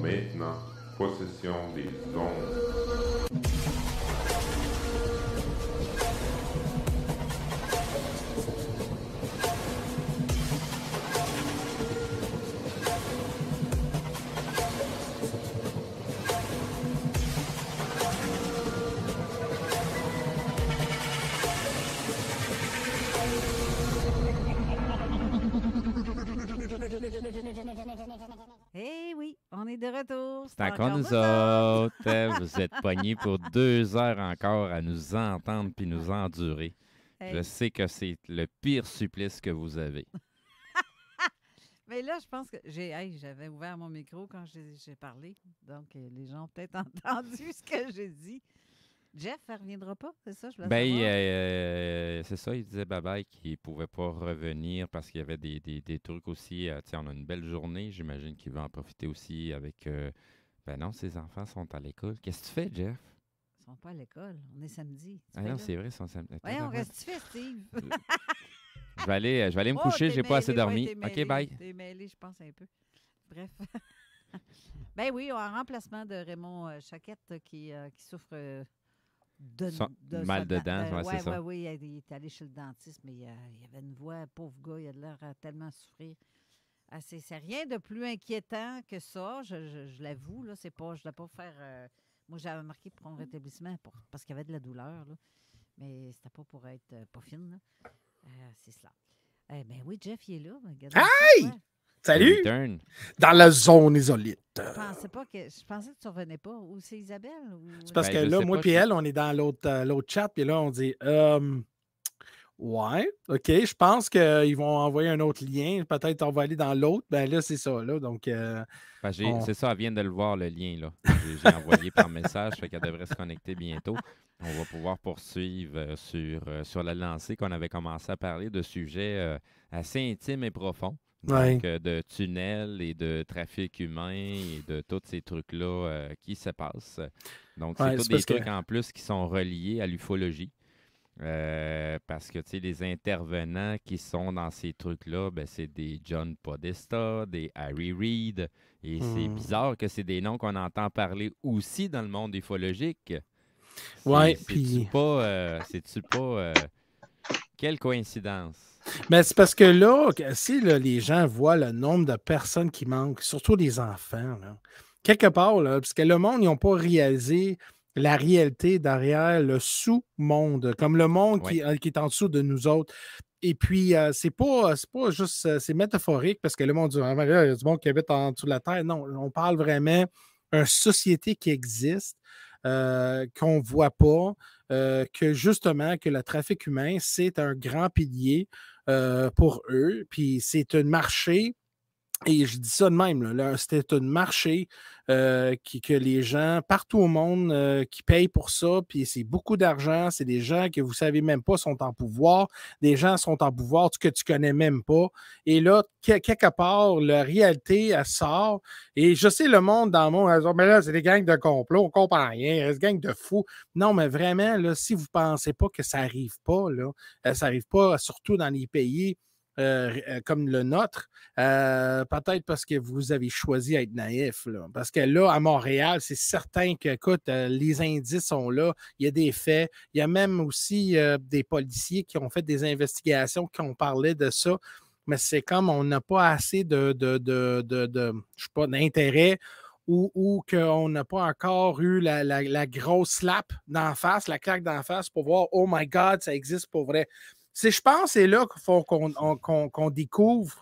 maintenant possession des ondes. Eh oui, on est de retour. C'est encore nous autres. Vous êtes pognés pour 2 heures encore à nous entendre puis nous endurer. Hey. Je sais que c'est le pire supplice que vous avez. Mais là, je pense que j'avais ouvert mon micro quand j'ai parlé. Donc, les gens ont peut-être entendu ce que j'ai dit. Jeff, elle ne reviendra pas, c'est ça? Je voulais savoir. C'est ça, il disait bye-bye qu'il ne pouvait pas revenir parce qu'il y avait des trucs aussi. Tiens, on a une belle journée. J'imagine qu'il va en profiter aussi avec... ben non, ses enfants sont à l'école. Qu'est-ce que tu fais, Jeff? Ils ne sont pas à l'école. On est samedi. Ah non, c'est vrai, ils sont samedi. Oui, on reste fait, Steve. Je vais aller me coucher, j'ai pas assez dormi. OK, bye. T'es mêlé, je pense, un peu. Bref. Ben oui, en remplacement de Raymond Chaquette qui souffre de mal de dents, ouais, c'est ça. Oui, il est allé chez le dentiste, mais il avait une voix, pauvre gars, il a l'air à tellement souffrir. C'est rien de plus inquiétant que ça, je l'avoue. Là, c'est pas, je ne voulais pas faire... moi, j'avais marqué pour un rétablissement parce qu'il y avait de la douleur, là, mais c'était pas pour être pas fine. Là. C'est cela. Ben oui, Jeff, il est là. Hey! Salut! Dans la zone isolite. Je pensais que tu ne revenais pas. Ou c'est Isabelle? C'est parce que là, moi et elle, on est dans l'autre chat, puis là, on dit ouais, OK, je pense qu'ils vont envoyer un autre lien. Peut-être on va aller dans l'autre. Ben là, c'est ça. Là, donc, c'est ça, elle vient de le voir, le lien. Là. J'ai envoyé par message, fait qu'elle devrait se connecter bientôt. On va pouvoir poursuivre sur la lancée qu'on avait commencé à parler de sujets assez intimes et profonds. Donc, de tunnels et de trafic humain et de tous ces trucs-là qui se passent. Donc, c'est tous des trucs en plus qui sont reliés à l'ufologie. Parce que, tu sais, les intervenants qui sont dans ces trucs-là, ben, c'est des John Podesta, des Harry Reid. Et c'est bizarre que c'est des noms qu'on entend parler aussi dans le monde ufologique. C'est-tu pas... quelle coïncidence? Mais c'est parce que là, si là, les gens voient le nombre de personnes qui manquent, surtout les enfants, là, quelque part, là, parce que le monde, ils n'ont pas réalisé la réalité derrière le sous-monde, comme le monde qui est en dessous de nous autres. Et puis, c'est pas juste, c'est métaphorique, parce que le monde dit, il y a du monde qui habite en dessous de la Terre. Non, on parle vraiment d'une société qui existe, qu'on ne voit pas, que justement, que le trafic humain, c'est un grand pilier pour eux. Puis c'est un marché, et je dis ça de même, là, c'était un marché que les gens partout au monde qui payent pour ça, puis c'est beaucoup d'argent, c'est des gens que vous ne savez même pas sont en pouvoir, des gens sont en pouvoir que tu ne connais même pas, et là, quelque part, la réalité, elle sort, et je sais, le monde dans le monde, elle dit, mais là, c'est des gangs de complot, on ne comprend rien, c'est des gangs de fous. Non, mais vraiment, là, si vous ne pensez pas que ça n'arrive pas, là, ça n'arrive pas, surtout dans les pays comme le nôtre, peut-être parce que vous avez choisi d'être naïf. Là. Parce que là, à Montréal, c'est certain que, écoute, les indices sont là, il y a des faits, il y a même aussi des policiers qui ont fait des investigations, qui ont parlé de ça, mais c'est comme on n'a pas assez je sais pas, d'intérêt ou qu'on n'a pas encore eu la grosse slap d'en face, la claque d'en face pour voir, oh my God, ça existe pour vrai. Je pense c'est là qu'il faut qu'on découvre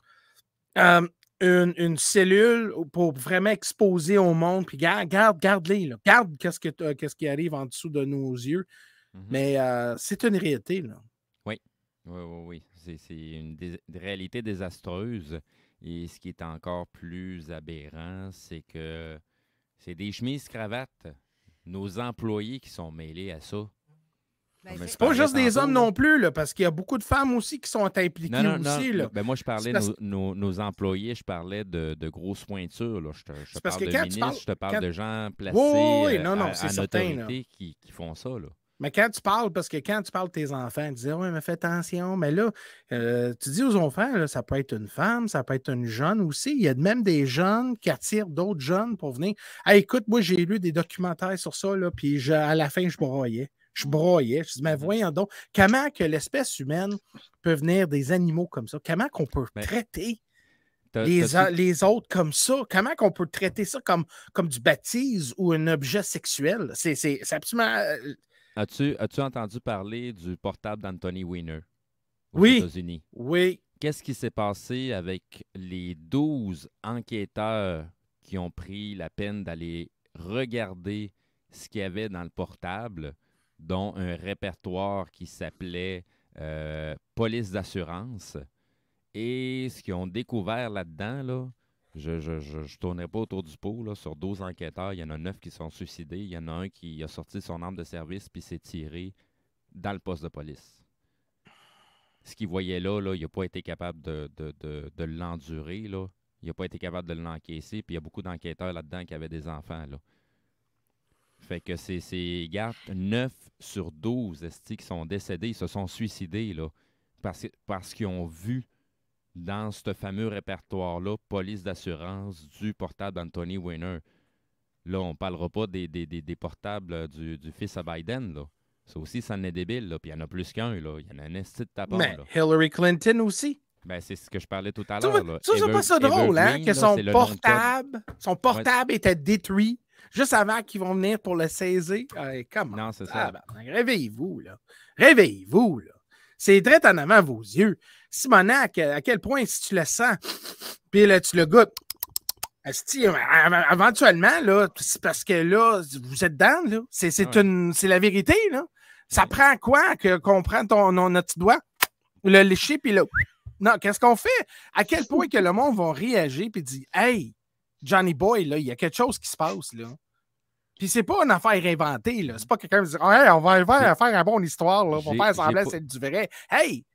une cellule pour vraiment exposer au monde. Puis garde-les. Là. Garde qu'est-ce qui arrive en dessous de nos yeux. Mm-hmm. Mais c'est une réalité. Là. Oui. C'est une réalité désastreuse. Et ce qui est encore plus aberrant, c'est que c'est des chemises-cravates. Nos employés qui sont mêlés à ça. Ben, c'est pas juste des hommes non plus, là, parce qu'il y a beaucoup de femmes aussi qui sont impliquées aussi. Là. Ben moi, je parlais de nos employés, je parlais de grosses pointures. Là. Je te parle de ministres, je te parle de gens placés à certain, autorité qui font ça. Là. Mais quand tu parles, parce que quand tu parles de tes enfants, tu dis, oui, mais fais attention. Mais là, tu dis aux enfants, là, ça peut être une femme, ça peut être une jeune aussi. Il y a même des jeunes qui attirent d'autres jeunes pour venir. Hey, écoute, moi, j'ai lu des documentaires sur ça, là, puis à la fin, je broyais. Je dis, mais voyons donc, comment que l'espèce humaine peut venir des animaux comme ça? Comment qu'on peut traiter les autres comme ça? Comment qu'on peut traiter ça comme du baptême ou un objet sexuel? C'est absolument... As-tu entendu parler du portable d'Anthony Weiner aux Oui. États-Unis? Oui. Qu'est-ce qui s'est passé avec les 12 enquêteurs qui ont pris la peine d'aller regarder ce qu'il y avait dans le portable, dont un répertoire qui s'appelait Police d'assurance? Et ce qu'ils ont découvert là-dedans, là, je ne tournerai pas autour du pot. Là, sur 12 enquêteurs, il y en a 9 qui sont suicidés. Il y en a un qui a sorti son arme de service puis s'est tiré dans le poste de police. Ce qu'il voyait là, il n'a pas été capable de l'endurer. Là. Il n'a pas été capable de l'encaisser. Puis il y a beaucoup d'enquêteurs là-dedans qui avaient des enfants. Là. Fait que c'est 9 sur 12 qui sont décédés. Ils se sont suicidés là, parce qu'ils ont vu dans ce fameux répertoire-là, police d'assurance du portable d'Anthony Weiner. Là, on ne parlera pas des portables du fils à Biden, là. Ça aussi, ça en est débile, là. Puis il y en a plus qu'un, là. Il y en a un esti de tapon, Mais là. Hillary Clinton aussi. Ben, c'est ce que je parlais tout à l'heure, là. C'est pas ça drôle, hein, que son portable était détruit juste avant qu'ils vont venir pour le saisir. Comment? Non, c'est ça. Réveillez-vous, là. Réveillez-vous, là. C'est direct en avant vos yeux. Simonac, à quel point, si tu le sens, puis là, tu le goûtes, éventuellement, là, c'est parce que là, vous êtes dedans, là. C'est la vérité, là. Ça prend quoi qu'on prenne notre petit doigt, le lécher, puis là, non, qu'est-ce qu'on fait? À quel point que le monde va réagir puis dire, hey, Johnny Boy, là, il y a quelque chose qui se passe, là. Puis c'est pas une affaire inventée, là. C'est pas quelqu'un qui dit, hey, on va faire une bonne histoire, là, pour faire semblant que c'est du vrai. Hey!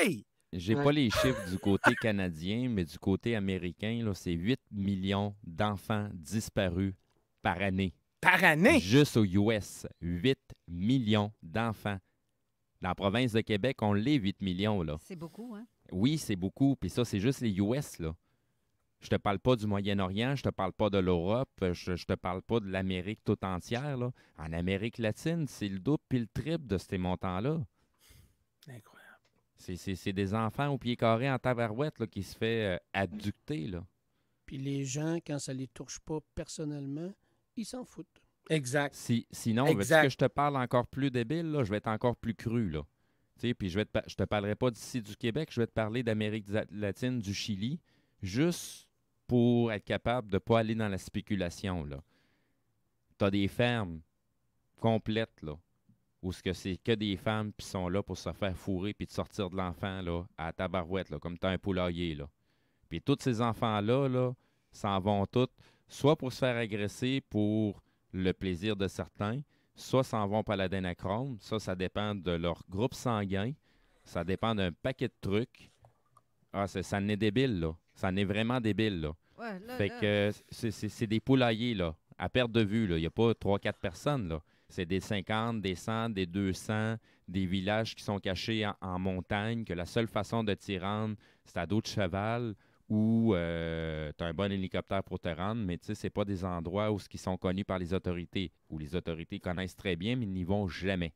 J'ai pas les chiffres du côté canadien, mais du côté américain, là, c'est 8 millions d'enfants disparus par année. Par année? Juste aux US, 8 millions d'enfants. Dans la province de Québec, on l'est 8 millions, là. C'est beaucoup, hein? Oui, c'est beaucoup. Puis ça, c'est juste les US, là. Je te parle pas du Moyen-Orient, je te parle pas de l'Europe, je te parle pas de l'Amérique tout entière, là. En Amérique latine, c'est le double puis le triple de ces montants-là. Incroyable. C'est des enfants au pied carré en tabarouette là, qui se fait abducter, là. Puis les gens, quand ça les touche pas personnellement, ils s'en foutent. Exact. Sinon, veux-tu que je te parle encore plus débile, là? Je vais être encore plus cru, là. Puis je te parlerai pas d'ici du Québec, je vais te parler d'Amérique latine, du Chili, juste pour être capable de ne pas aller dans la spéculation, là. Tu as des fermes complètes, là, où c'est que des femmes qui sont là pour se faire fourrer puis de sortir de l'enfant, là, à la tabarouette, là, comme tu as un poulailler, là. Puis tous ces enfants-là, là, s'en vont tous, soit pour se faire agresser pour le plaisir de certains, soit s'en vont par l'adénochrome. Ça dépend de leur groupe sanguin. Ça dépend d'un paquet de trucs. Ah, ça en est débile, là. Ça en est vraiment débile, là. Ouais, là, fait que c'est des poulaillers, là, à perte de vue, là. Il n'y a pas 3-4 personnes, là. C'est des 50, des 100, des 200, des villages qui sont cachés en montagne, que la seule façon de t'y rendre, c'est à dos de cheval ou tu as un bon hélicoptère pour te rendre, mais tu sais, c'est pas des endroits où ils sont connus par les autorités, où les autorités connaissent très bien, mais ils n'y vont jamais.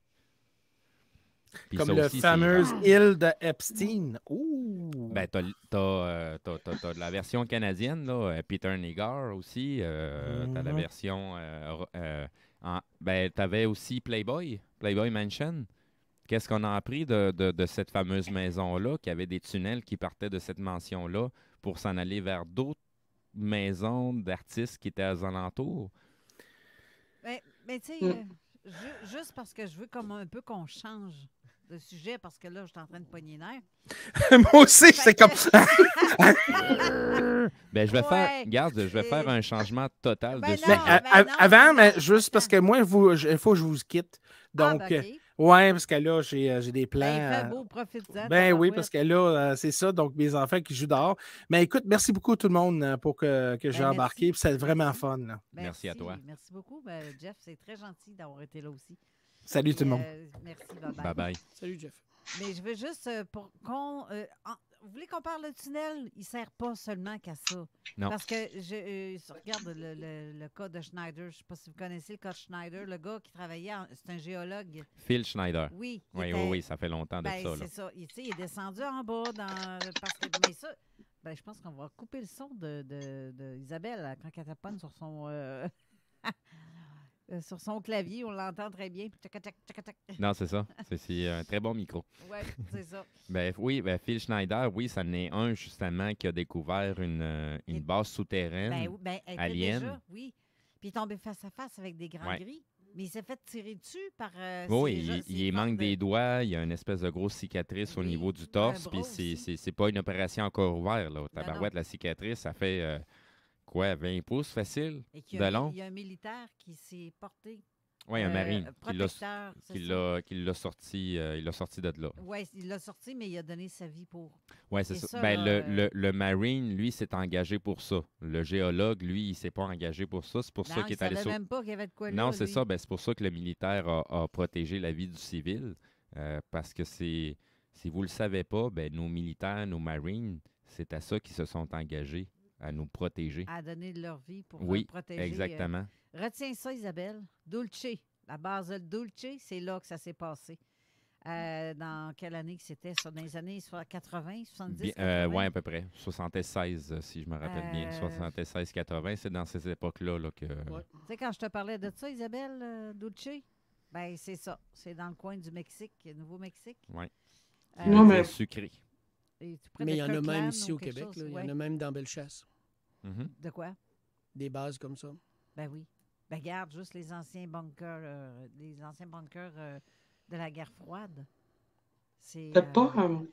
Puis comme la fameuse île de Epstein. Ouh! Ben, t'as la version canadienne, là, Peter Nagar aussi. T'as la version... t'avais aussi Playboy Mansion. Qu'est-ce qu'on a appris de cette fameuse maison-là, qui avait des tunnels qui partaient de cette mansion-là pour s'en aller vers d'autres maisons d'artistes qui étaient aux alentours? Mais tu sais, juste parce que je veux comme un peu qu'on change de sujet, parce que là, je suis en train de pogner nerf. Moi aussi, c'est comme... Ben, je vais faire un changement total de sujet. Avant, juste parce que moi, il faut que je vous quitte. Donc, okay. Ouais, parce que là, j'ai des plans. Ben, il fait beau, profite-en. Ben oui, parce que là, c'est ça. Donc, mes enfants qui jouent dehors. Mais écoute, merci beaucoup tout le monde pour que j'ai embarqué. Puis c'est vraiment fun. Là. Merci à toi. Merci beaucoup. Ben, Jeff, c'est très gentil d'avoir été là aussi. Salut tout le monde. Merci, bye-bye. Bye-bye. Salut, Jeff. Mais je veux juste pour qu'on... vous voulez qu'on parle de tunnel? Il ne sert pas seulement qu'à ça. Non. Parce que je regarde le cas de Schneider. Je ne sais pas si vous connaissez le cas de Schneider. Le gars qui travaillait, c'est un géologue. Phil Schneider. Oui. Oui, ça fait longtemps de ça. C'est Là. ça. Il est descendu en bas parce que... Mais ça... je pense qu'on va couper le son de Isabelle là, quand elle taponne sur son... sur son clavier, on l'entend très bien. Non, c'est ça. C'est un très bon micro. Oui, c'est ça. Phil Schneider, oui, ça en est un justement qui a découvert une base souterraine alien. Déjà, oui. Puis il est tombé face à face avec des grands gris. Mais il s'est fait tirer dessus par... il manque des doigts, il y a une espèce de grosse cicatrice au niveau du torse, puis c'est pas une opération encore ouverte. Là. Tabarouette, la cicatrice, ça fait... 20 pouces facile de long? Il y a un militaire qui s'est porté. Oui, un marine qui l'a sorti de là. Oui, il l'a sorti, mais il a donné sa vie pour. Oui, c'est ça. Le marine, lui, s'est engagé pour ça. Le géologue, lui, il ne s'est pas engagé pour ça. C'est pour ça qu'il est allé sur... même pas qu'il y avait de quoi là. Non, c'est ça. C'est pour ça que le militaire a protégé la vie du civil. Parce que si vous ne le savez pas, nos militaires, nos marines, c'est à ça qu'ils se sont engagés. À nous protéger. À donner de leur vie pour protéger. Oui, exactement. Retiens ça, Isabelle. Dulce. La base de Dulce, c'est là que ça s'est passé. Dans quelle année que c'était? Ça, dans les années 80, 70, 80? Oui, à peu près. 76, si je me rappelle bien. 76, 80, c'est dans ces époques-là que... Tu sais, quand je te parlais de ça, Isabelle, Dulce, c'est ça. C'est dans le coin du Mexique, Nouveau-Mexique. Oui. Mais... sucré. Mais il y en a même ici au Québec. Il y en a même dans Bellechasse. Mm-hmm. De quoi? Des bases comme ça. Ben oui. Regarde juste les anciens bunkers, de la guerre froide. C'est pas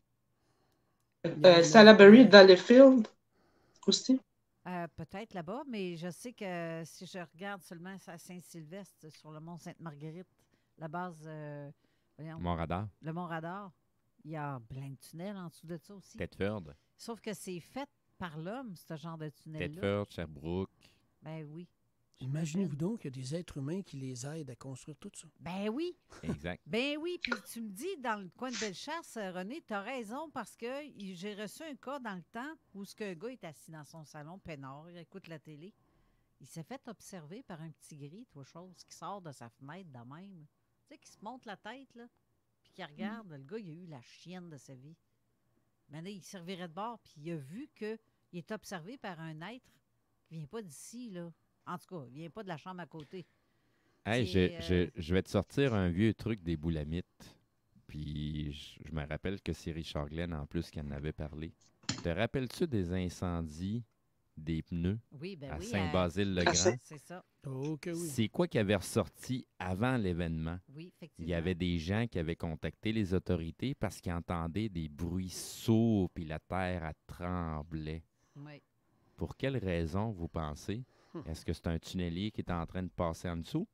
Salaberry, Valleyfield aussi? Peut-être là-bas, mais je sais que si je regarde seulement à Saint-Sylvestre, sur le mont Sainte-Marguerite, la base... Mont-Radar. Le Mont-Radar. Il y a plein de tunnels en dessous de ça aussi. Thetford. Sauf que c'est fait par l'homme, ce genre de tunnel-là. Thetford, Sherbrooke. Ben oui. Imaginez-vous donc qu'il y a des êtres humains qui les aident à construire tout ça. Ben oui. Exact. Ben oui. Puis tu me dis, dans le coin de Bellechasse, René, tu as raison, parce que j'ai reçu un cas dans le temps où ce gars est assis dans son salon, peinard, il écoute la télé. Il s'est fait observer par un petit gris, qui sort de sa fenêtre de même. Tu sais, qui se monte la tête, là. Qui regarde, le gars, il a eu la chienne de sa vie. Maintenant, il servirait de bord, puis il a vu qu'il est observé par un être qui ne vient pas d'ici, là. En tout cas, il ne vient pas de la chambre à côté. Hey, je vais te sortir un vieux truc des boulamites. Puis je me rappelle que c'est Richard Glenn, en plus, qui en avait parlé. Te rappelles-tu des incendies des pneus à Saint-Basile-le-Grand? C'est ça. Oh, que oui. C'est quoi qui avait ressorti avant l'événement? Oui, effectivement. Il y avait des gens qui avaient contacté les autorités parce qu'ils entendaient des bruits sourds puis la terre elle tremblait. Oui. Pour quelle raison, vous pensez? Est-ce que c'est un tunnelier qui est en train de passer en dessous?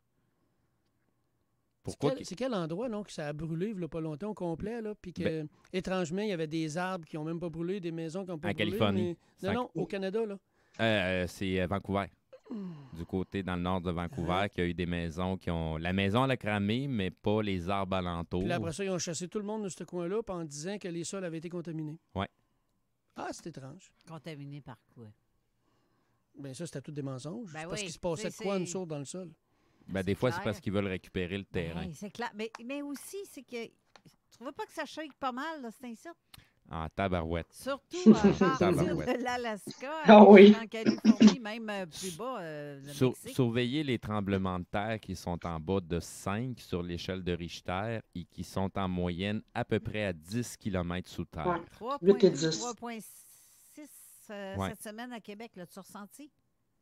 C'est quel endroit, non, que ça a brûlé il n'y a pas longtemps au complet, là, puis que, étrangement, il y avait des arbres qui n'ont même pas brûlé, des maisons qui n'ont pas brûlé. En Californie. Non, au Canada, là. C'est Vancouver. Du côté, dans le nord de Vancouver, qu'il y a eu des maisons qui ont... La maison, elle a cramé, mais pas les arbres alentours. Puis après ça, ils ont chassé tout le monde de ce coin-là en disant que les sols avaient été contaminés. Oui. Ah, c'est étrange. Contaminés par quoi? Bien, ça, c'était tout des mensonges. Ben parce qu'il se passait de quoi, une source dans le sol? Ben, des fois, c'est parce qu'ils veulent récupérer le terrain. Oui, c'est clair. Mais aussi, c'est que... Tu trouves pas que ça shake pas mal, là, cet incite? En tabarouette. Surtout à partir de l'Alaska, en Californie, même plus bas, le Mexique. Surveillez les tremblements de terre qui sont en bas de 5 sur l'échelle de Richter et qui sont en moyenne à peu près à 10 km sous terre. 3,6 cette semaine à Québec, l'as-tu ressenti?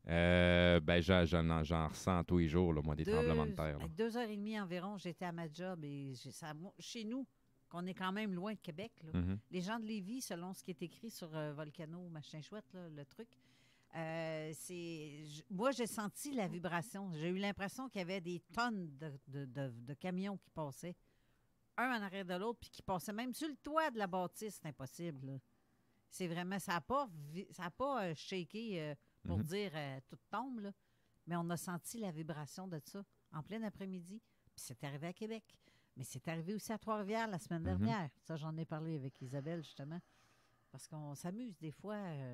J'en ressens tous les jours, là, moi, des tremblements de terre. À 2h30 environ, j'étais à ma job et chez nous, qu'on est quand même loin de Québec. Là. Mm-hmm. Les gens de Lévis, selon ce qui est écrit sur Volcano, machin chouette, là, le truc, moi, j'ai senti la vibration. J'ai eu l'impression qu'il y avait des tonnes de camions qui passaient, un en arrière de l'autre, puis qui passaient même sur le toit de la bâtisse. C'est impossible. Là. C'est vraiment, ça n'a pas shaké pour dire tout tombe, là. Mais on a senti la vibration de ça en plein après-midi. Puis c'est arrivé à Québec. Mais c'est arrivé aussi à Trois-Rivières la semaine Mhm. dernière. Ça, j'en ai parlé avec Isabelle, justement. Parce qu'on s'amuse des fois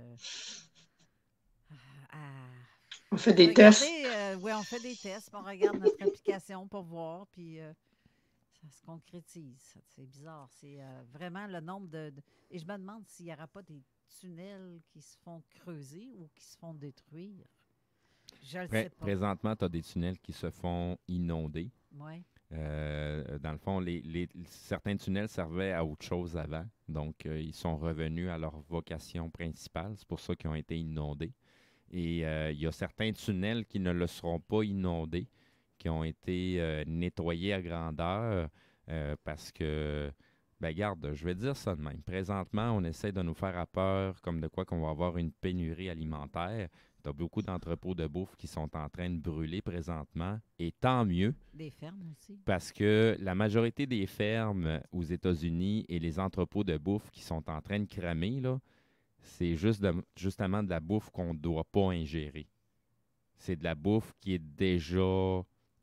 à On fait des regarder. tests. Oui, on fait des tests, puis on regarde notre application pour voir, puis ça se concrétise. C'est bizarre. C'est vraiment le nombre Et je me demande s'il n'y aura pas des tunnels qui se font creuser ou qui se font détruire. Je le sais pas. Présentement, tu as des tunnels qui se font inonder. Oui. Dans le fond, certains tunnels servaient à autre chose avant. Donc, ils sont revenus à leur vocation principale. C'est pour ça qu'ils ont été inondés. Et il y a certains tunnels qui ne le seront pas inondés, qui ont été nettoyés à grandeur parce que, ben garde, je vais dire ça de même. Présentement, on essaie de nous faire à peur comme de quoi qu'on va avoir une pénurie alimentaire. Tu as beaucoup d'entrepôts de bouffe qui sont en train de brûler présentement, et tant mieux. Des fermes aussi. Parce que la majorité des fermes aux États-Unis et les entrepôts de bouffe qui sont en train de cramer, là, c'est justement de la bouffe qu'on ne doit pas ingérer. C'est de la bouffe qui est déjà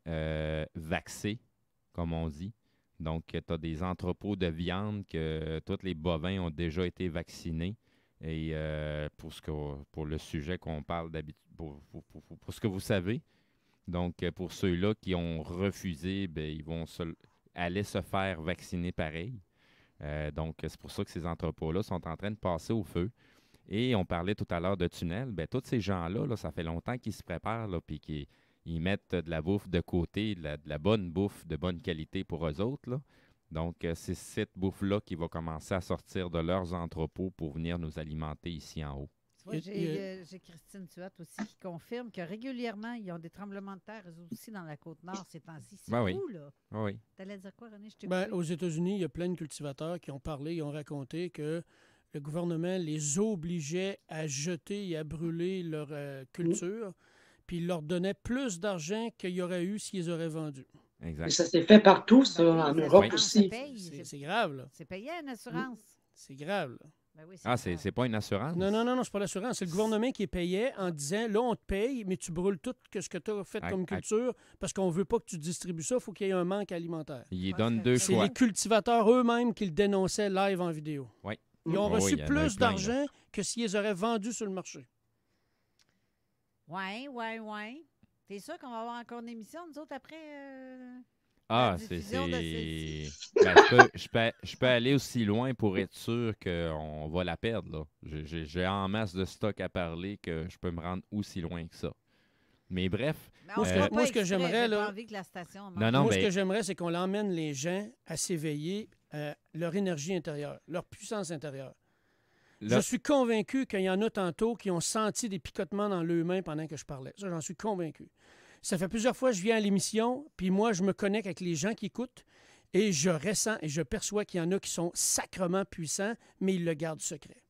vaxée, comme on dit. Donc, tu as des entrepôts de viande que tous les bovins ont déjà été vaccinés. Et pour le sujet qu'on parle d'habitude, pour ce que vous savez, donc pour ceux-là qui ont refusé, ben, ils vont aller se faire vacciner pareil. Donc, c'est pour ça que ces entrepôts-là sont en train de passer au feu. Et on parlait tout à l'heure de tunnels. Bien, tous ces gens-là, là, ça fait longtemps qu'ils se préparent, puis qu'ils mettent de la bouffe de côté, de la bonne bouffe de bonne qualité pour eux autres, là. Donc, c'est cette bouffe-là qui va commencer à sortir de leurs entrepôts pour venir nous alimenter ici en haut. Tu vois, j'ai Christine Tuat aussi qui confirme que régulièrement, ils ont des tremblements de terre aussi dans la Côte-Nord ces temps-ci. C'est fou, là. Oui. Tu allais dire quoi, René? Je t'ai Ben, coupé. aux États-Unis, il y a plein de cultivateurs qui ont parlé, ils ont raconté que le gouvernement les obligeait à jeter et à brûler leur culture, puis il leur donnait plus d'argent qu'il y aurait eu s'ils auraient vendu. Exact. Et ça s'est fait partout, ça, Ben oui, en c'est Europe assurance, aussi. ça paye. C'est grave, là. C'est payé une assurance. C'est grave, là. Ben oui, Ah, grave. c'est pas une assurance? Non, c'est pas l'assurance. C'est le gouvernement qui payait en disant, là, on te paye, mais tu brûles tout ce que tu as fait comme culture parce qu'on veut pas que tu distribues ça, il faut qu'il y ait un manque alimentaire. Il donne deux C'est choix. les cultivateurs eux-mêmes qui le dénonçaient live en vidéo. Oui. Ils ont Oh, reçu oui, il y en a eu plus plein, d'argent que s'ils auraient vendu sur le marché. Oui. T'es sûr qu'on va avoir encore une émission, nous autres, après Ah, la c'est... diffusion de celle-ci? Ben, je peux aller aussi loin pour être sûr qu'on va la perdre, là. J'ai en masse de stock à parler que je peux me rendre aussi loin que ça. Mais bref... Mais on Moi, fera ce pas que exprès, j'aimerais, j'ai là- pas envie que la station Non, non, Moi, mais- ce que j'aimerais, c'est qu'on emmène les gens à s'éveiller à leur énergie intérieure, leur puissance intérieure. Là- Je suis convaincu qu'il y en a tantôt qui ont senti des picotements dans leurs mains pendant que je parlais. Ça, j'en suis convaincu. Ça fait plusieurs fois que je viens à l'émission, puis moi, je me connecte avec les gens qui écoutent et je ressens et je perçois qu'il y en a qui sont sacrement puissants, mais ils le gardent secret.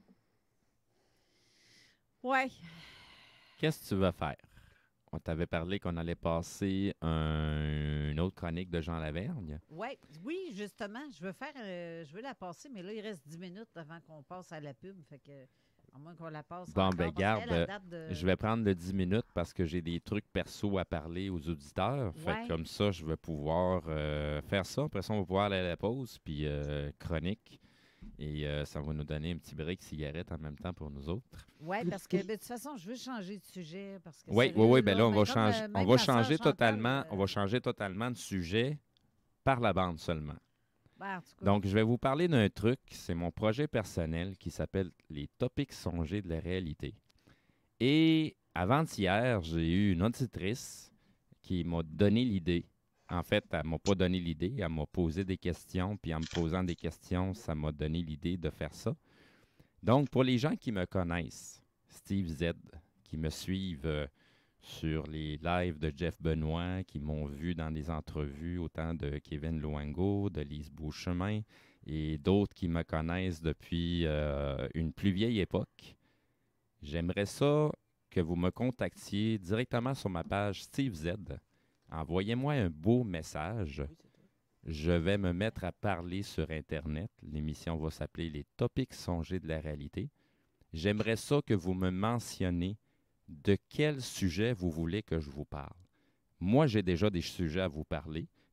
Oui. Qu'est-ce que tu vas faire? On t'avait parlé qu'on allait passer une autre chronique de Jean Lavergne. Ouais. Oui, justement, je veux la passer, mais là, il reste 10 minutes avant qu'on passe à la pub. Fait que, à moins qu'on la passe Bon, encore, ben parce garde, qu'elle, elle date de... je vais prendre le 10 minutes parce que j'ai des trucs perso à parler aux auditeurs. Fait Ouais. que comme ça, je vais pouvoir faire ça. Après ça, on va pouvoir aller à la pause, puis chronique. Et ça va nous donner un petit break cigarette en même temps pour nous autres. Oui, parce que de toute façon, je veux changer de sujet. Parce que Oui, sérieux, ben là, on mais va comme, changer, même on va ma sœur changer Chantal, totalement, on va changer totalement de sujet par la bande seulement. ben, en tout cas, Donc, je vais vous parler d'un truc, c'est mon projet personnel qui s'appelle les topics songés de la réalité. Et avant-hier, j'ai eu une auditrice qui m'a donné l'idée. En fait, elle ne m'a pas donné l'idée, elle m'a posé des questions, puis en me posant des questions, ça m'a donné l'idée de faire ça. Donc, pour les gens qui me connaissent, Steve Z, qui me suivent sur les lives de Jeff Benoît, qui m'ont vu dans des entrevues, autant de Kevin Loango, de Lise Beauchemin, et d'autres qui me connaissent depuis une plus vieille époque, j'aimerais ça que vous me contactiez directement sur ma page Steve Z. Envoyez-moi un beau message. Je vais me mettre à parler sur Internet. L'émission va s'appeler « Les topics songés de la réalité ». J'aimerais ça que vous me mentionniez de quel sujet vous voulez que je vous parle. Moi, j'ai déjà des sujets à vous parler,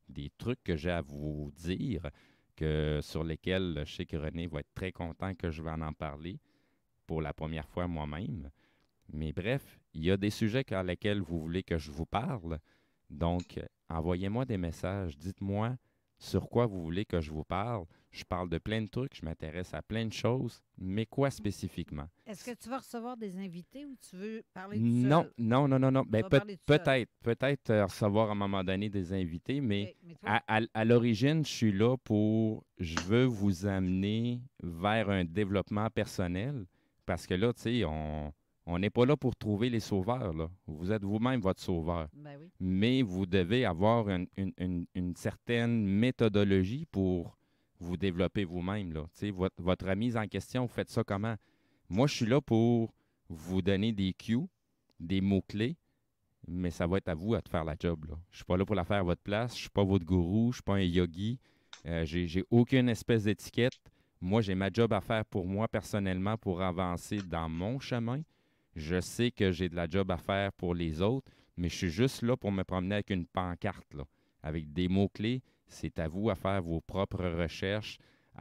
des trucs que j'ai à vous dire, sur lesquels je sais que René va être très content que je vais en parler pour la première fois moi-même. Mais bref, il y a des sujets à lesquels vous voulez que je vous parle. Donc, envoyez-moi des messages. Dites-moi sur quoi vous voulez que je vous parle. Je parle de plein de trucs, je m'intéresse à plein de choses, mais quoi spécifiquement? Est-ce que tu vas recevoir des invités ou tu veux parler tout Non, seul? non, non, non, non. Ben, vas parler tout seul. peut-être recevoir à un moment donné des invités, mais OK, mais toi, à l'origine, je suis là je veux vous amener vers un développement personnel parce que là, tu sais, on n'est pas là pour trouver les sauveurs, là. Vous êtes vous-même votre sauveur. ben oui. Mais vous devez avoir une certaine méthodologie pour vous développer vous-même, là. Tu sais, votre remise en question, vous faites ça comment? Moi, je suis là pour vous donner des cues, des mots-clés, mais ça va être à vous de faire la job, là. Je ne suis pas là pour la faire à votre place. Je ne suis pas votre gourou. Je ne suis pas un yogi. J'ai aucune espèce d'étiquette. Moi, j'ai ma job à faire pour moi personnellement pour avancer dans mon chemin. Je sais que j'ai de la job à faire pour les autres, mais je suis juste là pour me promener avec une pancarte, là, avec des mots-clés. C'est à vous à faire vos propres recherches,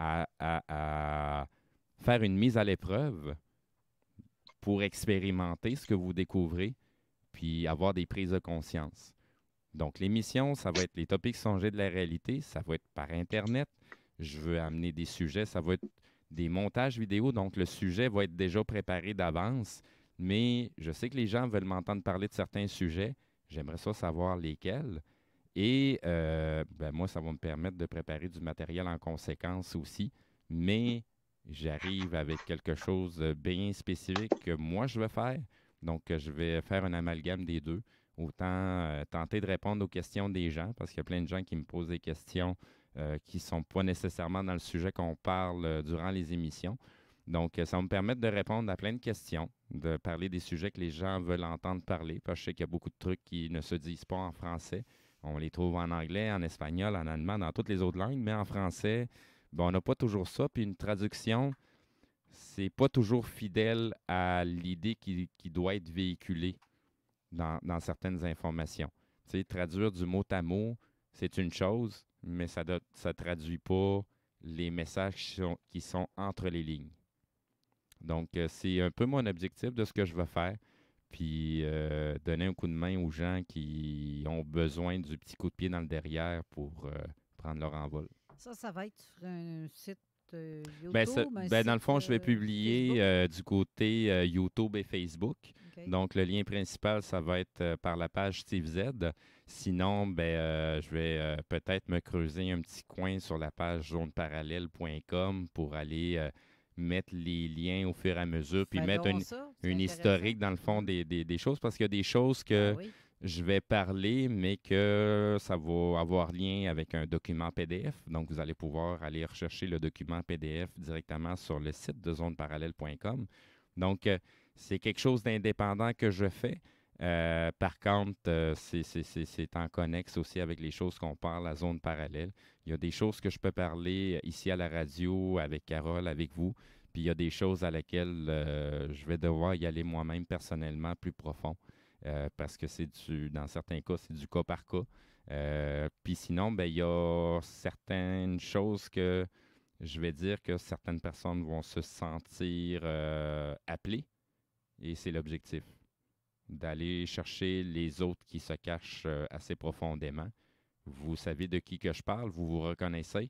à faire une mise à l'épreuve pour expérimenter ce que vous découvrez, puis avoir des prises de conscience. Donc, l'émission, ça va être les topics songés de la réalité, ça va être par Internet. Je veux amener des sujets, ça va être des montages vidéo, donc le sujet va être déjà préparé d'avance, mais je sais que les gens veulent m'entendre parler de certains sujets. J'aimerais ça savoir lesquels. Et moi, ça va me permettre de préparer du matériel en conséquence aussi, mais j'arrive avec quelque chose de bien spécifique que moi, je vais faire. Donc, je vais faire un amalgame des deux. Autant tenter de répondre aux questions des gens, parce qu'il y a plein de gens qui me posent des questions qui ne sont pas nécessairement dans le sujet qu'on parle durant les émissions. Donc, ça va me permettre de répondre à plein de questions, de parler des sujets que les gens veulent entendre parler, parce que je sais qu'il y a beaucoup de trucs qui ne se disent pas en français. On les trouve en anglais, en espagnol, en allemand, dans toutes les autres langues, mais en français, on n'a pas toujours ça. Puis une traduction, c'est pas toujours fidèle à l'idée qui doit être véhiculée dans certaines informations. Tu sais, traduire du mot à mot, c'est une chose, mais ça ne traduit pas les messages qui sont entre les lignes. Donc, c'est un peu mon objectif de ce que je vais faire. Puis, donner un coup de main aux gens qui ont besoin du petit coup de pied dans le derrière pour prendre leur envol. Ça va être sur un site YouTube? Dans le fond, je vais publier du côté YouTube et Facebook. OK. Donc, le lien principal, ça va être par la page Steve Z. Sinon, je vais peut-être me creuser un petit coin sur la page zoneparallèle.com pour aller mettre les liens au fur et à mesure, puis mettre une historique dans le fond des choses, parce qu'il y a des choses que je vais parler, mais que ça va avoir lien avec un document PDF. Donc, vous allez pouvoir aller rechercher le document PDF directement sur le site de zoneparallèle.com. Donc, c'est quelque chose d'indépendant que je fais. Par contre, c'est en connexe aussi avec les choses qu'on parle à Zone Parallèle. Il y a des choses que je peux parler ici à la radio, avec Carole, avec vous. Puis il y a des choses à laquelle je vais devoir y aller moi-même personnellement plus profond. Parce que dans certains cas, c'est du cas par cas. Puis sinon, il y a certaines choses que je vais dire que certaines personnes vont se sentir appelées. Et c'est l'objectif, d'aller chercher les autres qui se cachent assez profondément. Vous savez de qui que je parle, vous vous reconnaissez.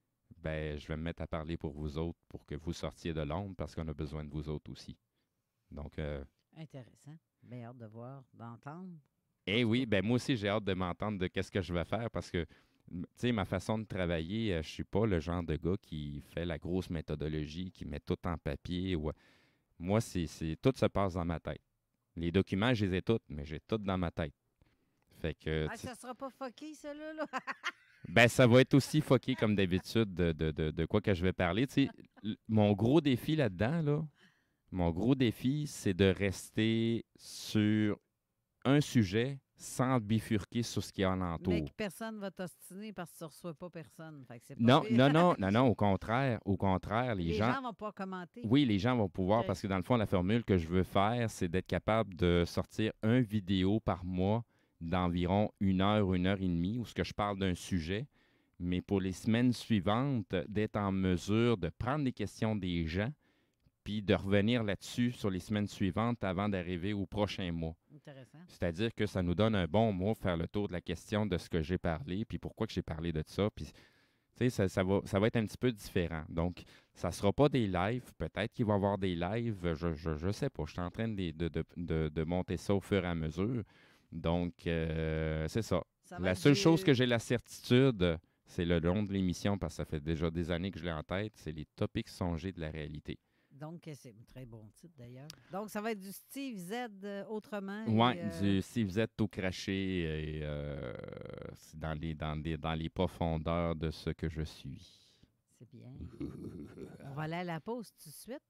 Je vais me mettre à parler pour vous autres pour que vous sortiez de l'ombre parce qu'on a besoin de vous autres aussi. Donc, intéressant. Bien hâte de voir, d'entendre. Eh oui, moi aussi, j'ai hâte de m'entendre de qu'est-ce que je vais faire parce que, tu sais, ma façon de travailler, je suis pas le genre de gars qui fait la grosse méthodologie, qui met tout en papier. Moi, tout se passe dans ma tête. Les documents, je les ai tous, mais j'ai tout dans ma tête. Fait que, ça sera pas fucké, celui-là, là? Ça va être aussi fucké comme d'habitude de quoi que je vais parler. Tu sais, mon gros défi là-dedans, mon gros défi, c'est de rester sur un sujet sans bifurquer sur ce qui en entoure. Mais que personne ne va t'ostiner parce que tu ne reçois pas personne. Fait que c'est pas non, au contraire, les gens vont pouvoir commenter. Oui, les gens vont pouvoir, parce que dans le fond, la formule que je veux faire, c'est d'être capable de sortir une vidéo par mois d'environ 1 heure et demie, où ce que je parle d'un sujet, mais pour les semaines suivantes, d'être en mesure de prendre les questions des gens, puis de revenir là-dessus sur les semaines suivantes avant d'arriver au prochain mois. Intéressant. C'est-à-dire que ça nous donne un bon mois pour faire le tour de la question de ce que j'ai parlé, puis pourquoi que j'ai parlé de ça, puis ça va être un petit peu différent. Donc, ça ne sera pas des lives. Peut-être qu'il va y avoir des lives. Je ne sais pas. Je suis en train de monter ça au fur et à mesure. Donc, c'est ça. La seule chose que j'ai la certitude, c'est le long de l'émission, parce que ça fait déjà des années que je l'ai en tête, c'est les topics songés de la réalité. Donc, c'est un très bon titre, d'ailleurs. Donc, ça va être du Steve Z autrement. Oui, du Steve Z tout craché et dans les profondeurs de ce que je suis. C'est bien. On va aller à la pause tout de suite.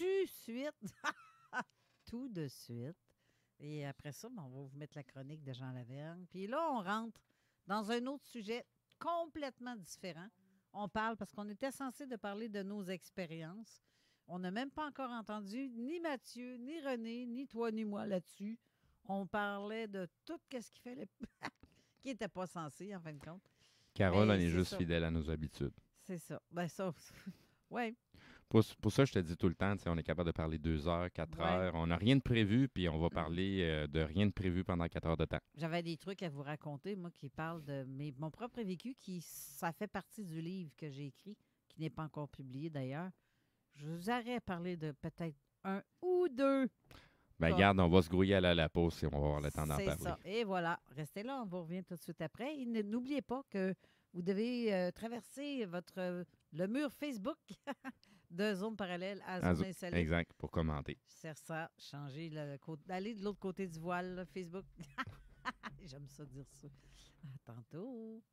Tout de suite. Et après ça, on va vous mettre la chronique de Jean Lavergne. Puis là, on rentre dans un autre sujet complètement différent. On parle, parce qu'on était censé de parler de nos expériences. On n'a même pas encore entendu ni Mathieu, ni René, ni toi, ni moi là-dessus. On parlait de tout ce qu'il fallait, qui n'était pas censé, en fin de compte. Carole, on est juste fidèle à nos habitudes. C'est ça. Ben ça, oui. Pour ça, je te dis tout le temps, on est capable de parler 2 heures, 4 heures. On n'a rien de prévu, puis on va parler de rien de prévu pendant 4 heures de temps. J'avais des trucs à vous raconter, moi, qui parlent de mon propre vécu, ça fait partie du livre que j'ai écrit, qui n'est pas encore publié d'ailleurs. Je vous aurais parlé de peut-être 1 ou 2. Ben regarde, on va se grouiller à la pause et on va avoir le temps d'en parler. C'est ça. Et voilà. Restez là, on vous revient tout de suite après. Et n'oubliez pas que vous devez traverser le mur Facebook de Zone Parallèle à Zone Installée. Exact, pour commenter. C'est ça, changer d'aller de l'autre côté du voile, Facebook. J'aime ça dire ça. À tantôt.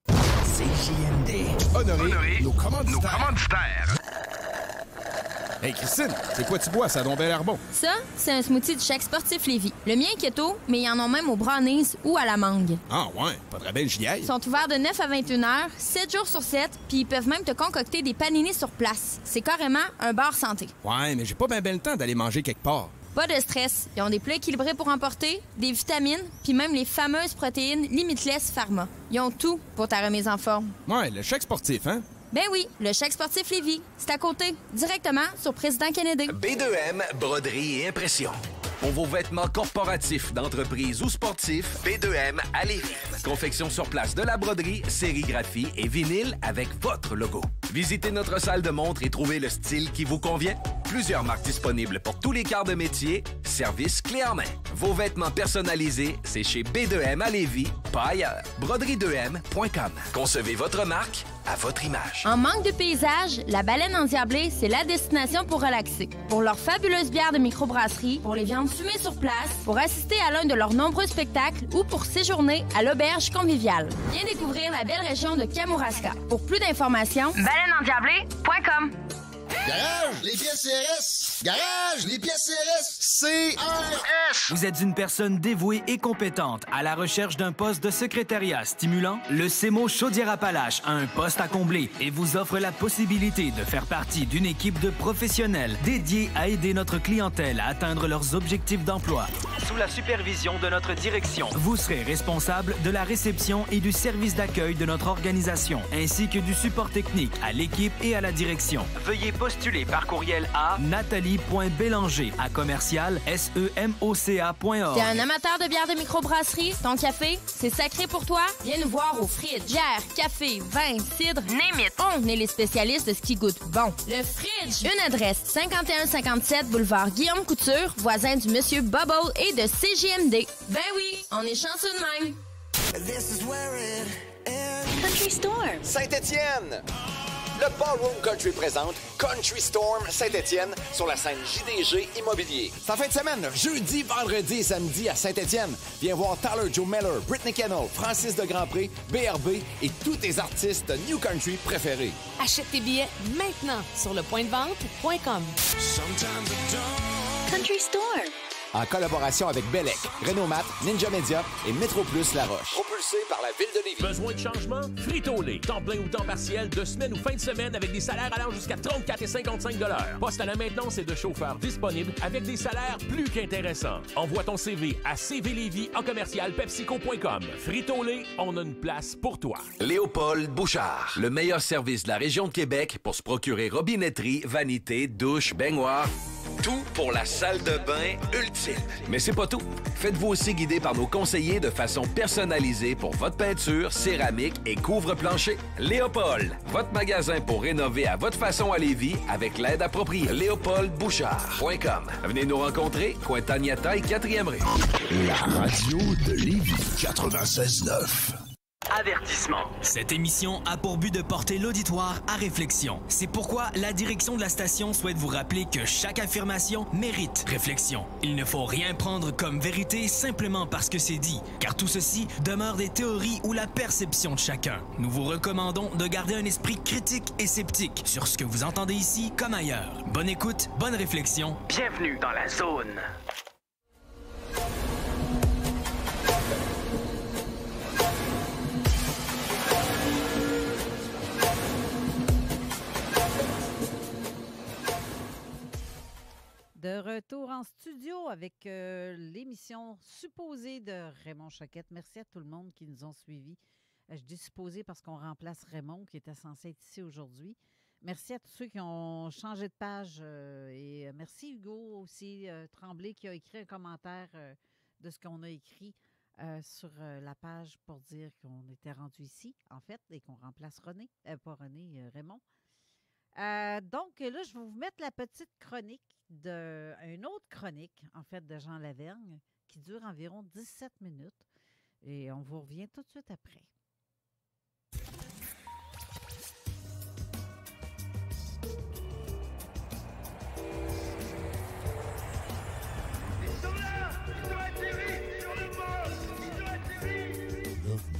CJMD. Honoré nos commanditaires. Hey Christine, c'est quoi tu bois, ça donc bel air bon? Ça, c'est un smoothie du Chèque Sportif Lévis. Le mien est keto, mais ils en ont même au brownies ou à la mangue. Ah ouais, pas de rabais, j'y aille. Ils sont ouverts de 9 à 21 heures, 7 jours sur 7, puis ils peuvent même te concocter des paninis sur place. C'est carrément un bar santé. Ouais, mais j'ai pas bien le temps d'aller manger quelque part. Pas de stress. Ils ont des plats équilibrés pour emporter, des vitamines, puis même les fameuses protéines Limitless Pharma. Ils ont tout pour ta remise en forme. Ouais, le Chèque Sportif, hein? Ben oui, le Chèque Sportif Lévis. C'est à côté, directement sur Président Kennedy. B2M, broderie et impression. Pour vos vêtements corporatifs, d'entreprise ou sportifs, B2M à Lévis. Confection sur place de la broderie, sérigraphie et vinyle avec votre logo. Visitez notre salle de montre et trouvez le style qui vous convient. Plusieurs marques disponibles pour tous les quarts de métier. Service clé en main. Vos vêtements personnalisés, c'est chez B2M à Lévis, pas ailleurs. Broderie2M.com. Concevez votre marque à votre image. En manque de paysage, la Baleine Endiablée, c'est la destination pour relaxer. Pour leurs fabuleuses bières de microbrasserie, pour les viandes fumées sur place, pour assister à l'un de leurs nombreux spectacles ou pour séjourner à l'auberge conviviale. Viens découvrir la belle région de Kamouraska. Pour plus d'informations, baleineendiablée.com. Garage, les pièces CRS! Garage, les pièces CRS! CRS! Vous êtes une personne dévouée et compétente à la recherche d'un poste de secrétariat stimulant? Le CEMO Chaudière-Appalaches a un poste à combler et vous offre la possibilité de faire partie d'une équipe de professionnels dédiés à aider notre clientèle à atteindre leurs objectifs d'emploi. Sous la supervision de notre direction, vous serez responsable de la réception et du service d'accueil de notre organisation, ainsi que du support technique à l'équipe et à la direction. Veuillez postuler par courriel à nathalie.bélanger@semoca.org. T'es un amateur de bière de microbrasserie? Ton café, c'est sacré pour toi? Viens nous voir au Fridge. Bière, café, vin, cidre, name it. On est les spécialistes de ce qui goûte bon. Le Fridge. Une adresse, 5157 boulevard Guillaume Couture, voisin du Monsieur Bubble et de CJMD. Ben oui, on est chanceux de même. Country Storm. Saint-Étienne. Le Ballroom Country présente Country Storm Saint-Étienne sur la scène JDG Immobilier. C'est en fin de semaine, jeudi, vendredi et samedi à Saint-Étienne. Viens voir Tyler Joe Miller, Brittany Kennel, Francis de Grandpré, BRB et tous tes artistes New Country préférés. Achète tes billets maintenant sur lepointdevente.com. Country Storm. En collaboration avec Bellec, Renomat, Ninja Media et Métro Plus La Roche. Propulsé par la Ville de Lévis. Besoin de changement? Frito-Lay. Temps plein ou temps partiel, de semaine ou fin de semaine avec des salaires allant jusqu'à 34 et 55 $. Poste à la maintenance et de chauffeurs disponibles avec des salaires plus qu'intéressants. Envoie ton CV à cvlévy@pepsico.com. Frito-Lay, on a une place pour toi. Léopold Bouchard. Le meilleur service de la région de Québec pour se procurer robinetterie, vanité, douche, baignoire. Tout pour la salle de bain ultime. Mais c'est pas tout. Faites-vous aussi guider par nos conseillers de façon personnalisée pour votre peinture, céramique et couvre-plancher. Léopold, votre magasin pour rénover à votre façon à Lévis avec l'aide appropriée. LéopoldBouchard.com. Venez nous rencontrer, Cointagnata et 4e rue. La radio de Lévis, 96.9. Avertissement. Cette émission a pour but de porter l'auditoire à réflexion. C'est pourquoi la direction de la station souhaite vous rappeler que chaque affirmation mérite réflexion. Il ne faut rien prendre comme vérité simplement parce que c'est dit, car tout ceci demeure des théories ou la perception de chacun. Nous vous recommandons de garder un esprit critique et sceptique sur ce que vous entendez ici comme ailleurs. Bonne écoute, bonne réflexion. Bienvenue dans la zone. De retour en studio avec l'émission supposée de Raymond Choquette. Merci à tout le monde qui nous ont suivis. Je dis supposé parce qu'on remplace Raymond qui était censé être ici aujourd'hui. Merci à tous ceux qui ont changé de page et merci Hugo aussi Tremblay qui a écrit un commentaire de ce qu'on a écrit sur la page pour dire qu'on était rendu ici en fait et qu'on remplace René, Raymond. Donc là, je vais vous mettre la petite chronique une autre chronique, en fait, de Jean Lavergne, qui dure environ 17 minutes. Et on vous revient tout de suite après. Ils sont là! Ils ont atterri sur le vol! Ils ont atterri!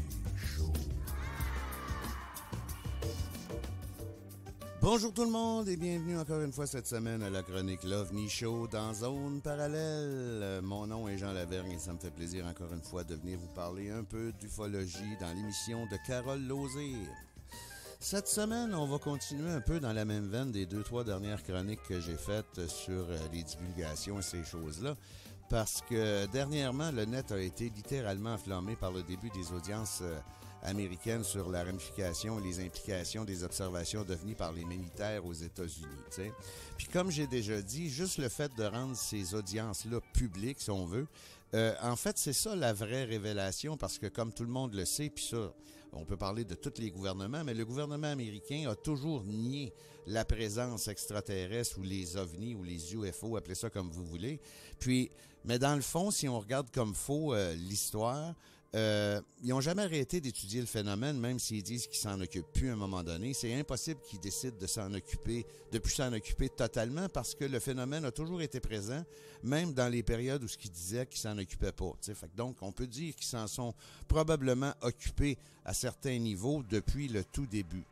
Bonjour tout le monde et bienvenue encore une fois cette semaine à la chronique l'OVNI Show dans Zone Parallèle. Mon nom est Jean Lavergne et ça me fait plaisir encore une fois de venir vous parler un peu d'ufologie dans l'émission de Carole Lauzé. Cette semaine, on va continuer un peu dans la même veine des 2-3 dernières chroniques que j'ai faites sur les divulgations et ces choses-là. Parce que dernièrement, le net a été littéralement enflammé par le début des audiences américaine sur la ramification et les implications des observations d'OVNI par les militaires aux États-Unis. T'sais. Puis comme j'ai déjà dit, juste le fait de rendre ces audiences-là publiques, si on veut, en fait, c'est ça la vraie révélation, parce que comme tout le monde le sait, puis ça, on peut parler de tous les gouvernements, mais le gouvernement américain a toujours nié la présence extraterrestre ou les OVNI ou les UFO, appelez ça comme vous voulez. Puis, mais dans le fond, si on regarde comme faux l'histoire, ils n'ont jamais arrêté d'étudier le phénomène, même s'ils disent qu'ils s'en occupent plus à un moment donné. C'est impossible qu'ils décident de s'en occuper, de plus s'en occuper totalement, parce que le phénomène a toujours été présent, même dans les périodes où ce qu'ils disaient qu'ils s'en occupaient pas. Fait que donc, on peut dire qu'ils s'en sont probablement occupés à certains niveaux depuis le tout début.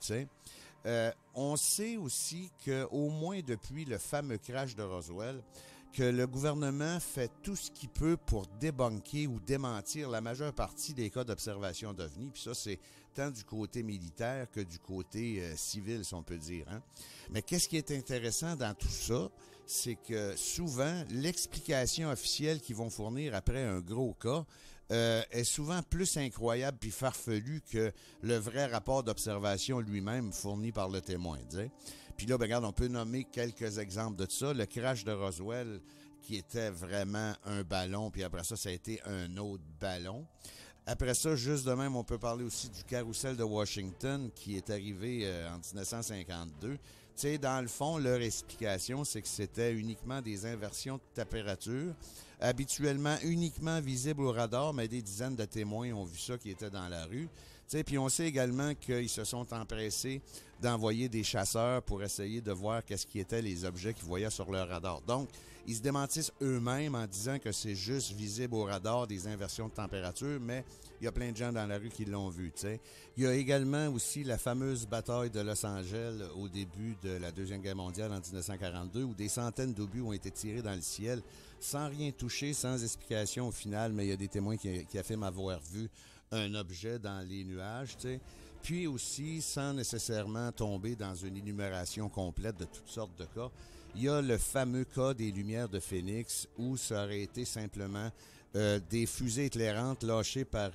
On sait aussi qu'au moins depuis le fameux crash de Roswell, que le gouvernement fait tout ce qu'il peut pour débunker ou démentir la majeure partie des cas d'observation d'OVNI. Puis ça, c'est tant du côté militaire que du côté civil, si on peut dire. Hein? Mais qu'est-ce qui est intéressant dans tout ça, c'est que souvent, l'explication officielle qu'ils vont fournir après un gros cas est souvent plus incroyable puis farfelu que le vrai rapport d'observation lui-même fourni par le témoin. T'sais. Puis là, ben, regarde, on peut nommer quelques exemples de ça. Le crash de Roswell, qui était vraiment un ballon, puis après ça, ça a été un autre ballon. Après ça, juste de même, on peut parler aussi du carrousel de Washington, qui est arrivé en 1952. Tu sais, dans le fond, leur explication, c'est que c'était uniquement des inversions de température, habituellement uniquement visibles au radar, mais des dizaines de témoins ont vu ça qui était dans la rue. Puis on sait également qu'ils se sont empressés d'envoyer des chasseurs pour essayer de voir qu'est-ce qui étaient les objets qu'ils voyaient sur leur radar. Donc, ils se démentissent eux-mêmes en disant que c'est juste visible au radar des inversions de température, mais il y a plein de gens dans la rue qui l'ont vu. T'sais. Il y a également aussi la fameuse bataille de Los Angeles au début de la Deuxième Guerre mondiale en 1942, où des centaines d'obus ont été tirés dans le ciel sans rien toucher, sans explication au final, mais il y a des témoins qui affirment avoir vu un objet dans les nuages. T'sais. Puis aussi, sans nécessairement tomber dans une énumération complète de toutes sortes de cas, il y a le fameux cas des Lumières de Phoenix où ça aurait été simplement des fusées éclairantes lâchées par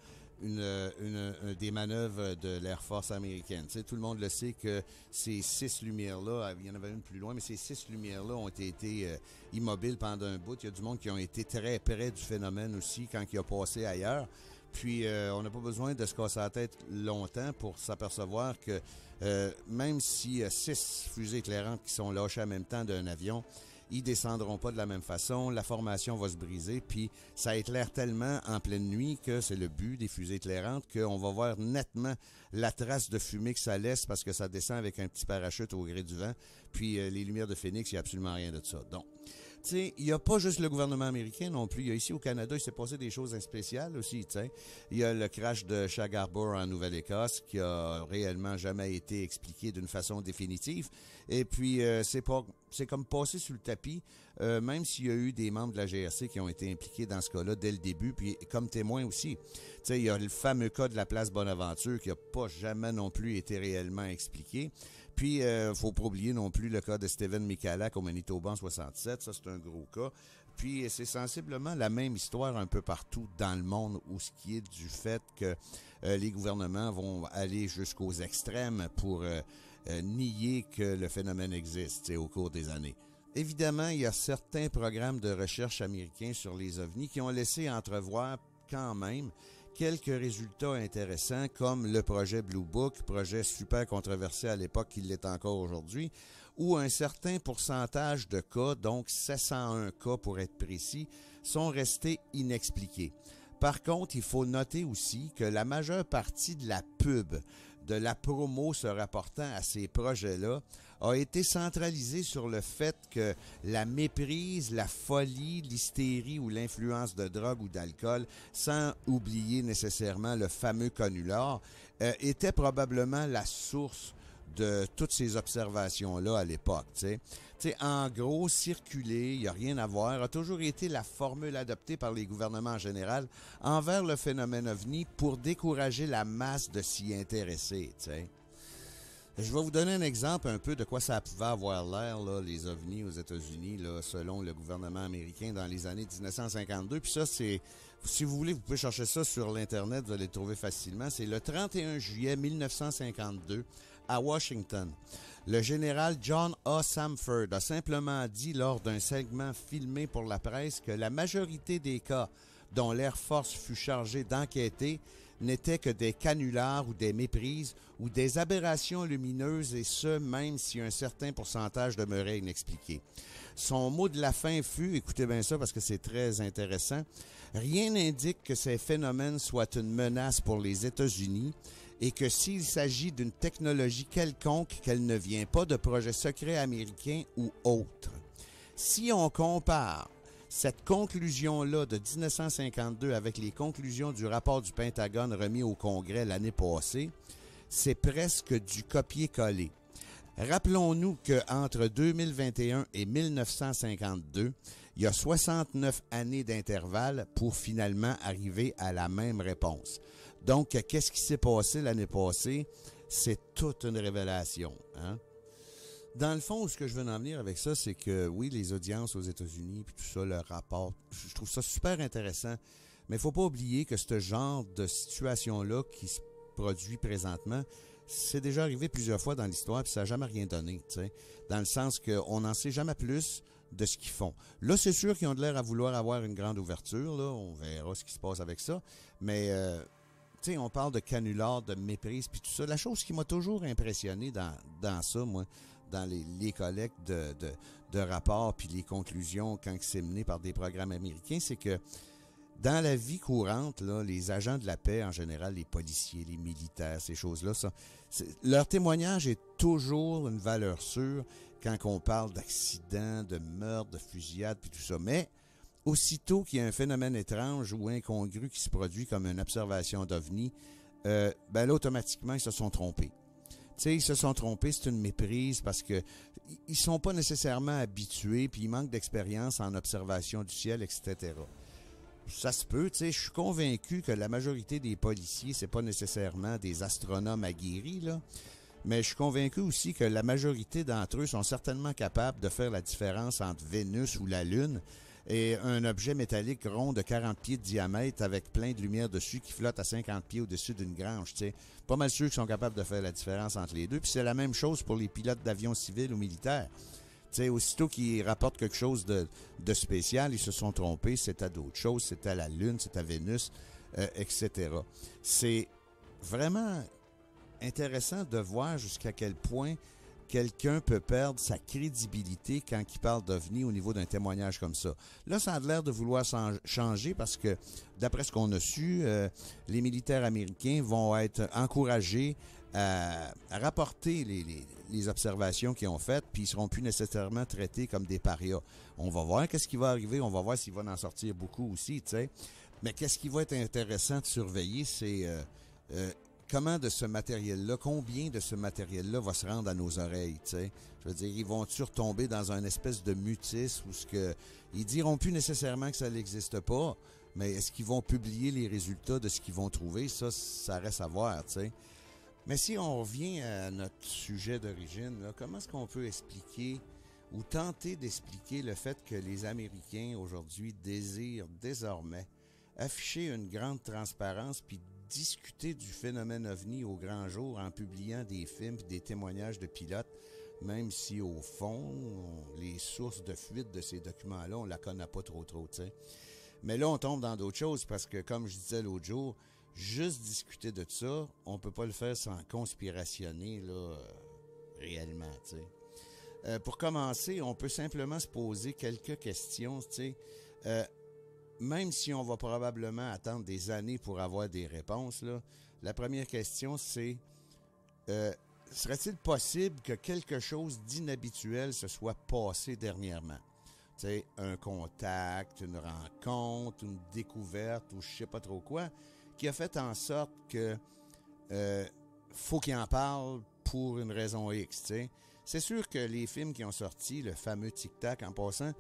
des manœuvres de l'Air Force américaine. Tu sais, tout le monde le sait que ces 6 lumières-là, il y en avait une plus loin, mais ces 6 lumières-là ont été immobiles pendant un bout. Il y a du monde qui ont été très près du phénomène aussi quand il a passé ailleurs. Puis, on n'a pas besoin de se casser la tête longtemps pour s'apercevoir que même s'il y a 6 fusées éclairantes qui sont lâchées en même temps d'un avion, ils descendront pas de la même façon, la formation va se briser, puis ça éclaire tellement en pleine nuit que c'est le but des fusées éclairantes qu'on va voir nettement la trace de fumée que ça laisse parce que ça descend avec un petit parachute au gré du vent, puis les lumières de Phoenix, il n'y a absolument rien de ça. Donc, tu sais, il n'y a pas juste le gouvernement américain non plus. Il y a ici au Canada, il s'est passé des choses spéciales aussi, tu sais. Il y a le crash de Shag Harbor en Nouvelle-Écosse qui a réellement jamais été expliqué d'une façon définitive. Et puis, c'est comme passé sous le tapis, même s'il y a eu des membres de la GRC qui ont été impliqués dans ce cas-là dès le début, puis comme témoins aussi. Tu sais, il y a le fameux cas de la place Bonaventure qui n'a pas jamais non plus été réellement expliqué. Puis, il ne faut pas oublier non plus le cas de Stephen Michalak au Manitoba en 67. Ça, c'est un gros cas. Puis, c'est sensiblement la même histoire un peu partout dans le monde où ce qui est du fait que les gouvernements vont aller jusqu'aux extrêmes pour nier que le phénomène existe au cours des années. Évidemment, il y a certains programmes de recherche américains sur les ovnis qui ont laissé entrevoir quand même quelques résultats intéressants comme le projet Blue Book, projet super controversé à l'époque qu'il l'est encore aujourd'hui, où un certain pourcentage de cas, donc 701 cas pour être précis, sont restés inexpliqués. Par contre, il faut noter aussi que la majeure partie de la pub, de la promo se rapportant à ces projets-là, a été centralisée sur le fait que la méprise, la folie, l'hystérie ou l'influence de drogue ou d'alcool, sans oublier nécessairement le fameux canular, était probablement la source de toutes ces observations-là à l'époque. T'sais, en gros, circuler, il n'y a rien à voir, a toujours été la formule adoptée par les gouvernements en général envers le phénomène ovni pour décourager la masse de s'y intéresser. T'sais. Je vais vous donner un exemple un peu de quoi ça pouvait avoir l'air, là, les ovnis aux États-Unis, là, selon le gouvernement américain dans les années 1952. Puis ça, c'est, si vous voulez, vous pouvez chercher ça sur l'Internet, vous allez le trouver facilement. C'est le 31 juillet 1952 à Washington. Le général John A. Samford a simplement dit lors d'un segment filmé pour la presse que la majorité des cas dont l'Air Force fut chargée d'enquêter n'étaient que des canulars ou des méprises ou des aberrations lumineuses, et ce, même si un certain pourcentage demeurait inexpliqué. Son mot de la fin fut, écoutez bien ça parce que c'est très intéressant, « Rien n'indique que ces phénomènes soient une menace pour les États-Unis et que s'il s'agit d'une technologie quelconque, qu'elle ne vient pas de projets secrets américains ou autres. Si on compare cette conclusion-là de 1952 avec les conclusions du rapport du Pentagone remis au Congrès l'année passée, c'est presque du copier-coller. Rappelons-nous qu'entre 2021 et 1952, il y a 69 années d'intervalle pour finalement arriver à la même réponse. Donc, qu'est-ce qui s'est passé l'année passée? C'est toute une révélation, hein? Dans le fond, ce que je veux en venir avec ça, c'est que, oui, les audiences aux États-Unis, puis tout ça, le rapport, je trouve ça super intéressant, mais il ne faut pas oublier que ce genre de situation-là qui se produit présentement, c'est déjà arrivé plusieurs fois dans l'histoire, puis ça n'a jamais rien donné, tu sais, dans le sens qu'on n'en sait jamais plus de ce qu'ils font. Là, c'est sûr qu'ils ont de l'air à vouloir avoir une grande ouverture, là, on verra ce qui se passe avec ça, mais... tu sais, on parle de canular, de méprise, puis tout ça. La chose qui m'a toujours impressionné dans ça, moi, dans les collectes de rapports puis les conclusions quand c'est mené par des programmes américains, c'est que Dans la vie courante, là, les agents de la paix, en général, les policiers, les militaires, ces choses-là, leur témoignage est toujours une valeur sûre quand on parle d'accidents, de meurtres, de fusillades, puis tout ça. Mais aussitôt qu'il y a un phénomène étrange ou incongru qui se produit comme une observation d'OVNI, là, automatiquement, ils se sont trompés. Tu sais, ils se sont trompés, c'est une méprise parce que ils sont pas nécessairement habitués, puis ils manquent d'expérience en observation du ciel, etc. Ça se peut, tu sais, je suis convaincu que la majorité des policiers, c'est pas nécessairement des astronomes aguerris, là, mais je suis convaincu aussi que la majorité d'entre eux sont certainement capables de faire la différence entre Vénus ou la Lune et un objet métallique rond de 40 pieds de diamètre avec plein de lumière dessus qui flotte à 50 pieds au-dessus d'une grange, tu sais. Pas mal sûr qu'ils sont capables de faire la différence entre les deux. Puis c'est la même chose pour les pilotes d'avions civils ou militaires. Tu sais, aussitôt qu'ils rapportent quelque chose de spécial, ils se sont trompés, c'est à d'autres choses, c'est à la Lune, c'est à Vénus, etc. C'est vraiment intéressant de voir jusqu'à quel point quelqu'un peut perdre sa crédibilité quand il parle d'OVNI au niveau d'un témoignage comme ça. Là, ça a l'air de vouloir changer parce que, d'après ce qu'on a su, les militaires américains vont être encouragés à rapporter les observations qu'ils ont faites, puis ils ne seront plus nécessairement traités comme des parias. On va voir qu'est-ce qui va arriver, on va voir s'il va en sortir beaucoup aussi, tu sais. Mais qu'est-ce qui va être intéressant de surveiller, c'est comment de ce matériel-là, combien de ce matériel-là va se rendre à nos oreilles, tu sais. Je veux dire, ils vont-tu retomber dans un espèce de mutisme où ils diront plus nécessairement que ça n'existe pas, mais est-ce qu'ils vont publier les résultats de ce qu'ils vont trouver? Ça reste à voir, tu sais. Mais si on revient à notre sujet d'origine, là, comment est-ce qu'on peut expliquer ou tenter d'expliquer le fait que les Américains aujourd'hui désirent désormais afficher une grande transparence puis discuter du phénomène OVNI au grand jour en publiant des films et des témoignages de pilotes, même si au fond, les sources de fuite de ces documents-là, on ne la connaît pas trop, tu sais. Mais là, on tombe dans d'autres choses parce que, comme je disais l'autre jour, juste discuter de ça, on peut pas le faire sans conspirationner, là, réellement, tu sais. Pour commencer, on peut simplement se poser quelques questions, tu sais. Même si on va probablement attendre des années pour avoir des réponses, là, la première question, c'est serait-il possible que quelque chose d'inhabituel se soit passé dernièrement? Tu sais, un contact, une rencontre, une découverte ou je sais pas trop quoi, qui a fait en sorte que faut qu'il en parle pour une raison X, tu sais. C'est sûr que les films qui ont sorti, le fameux Tic Tac en passant,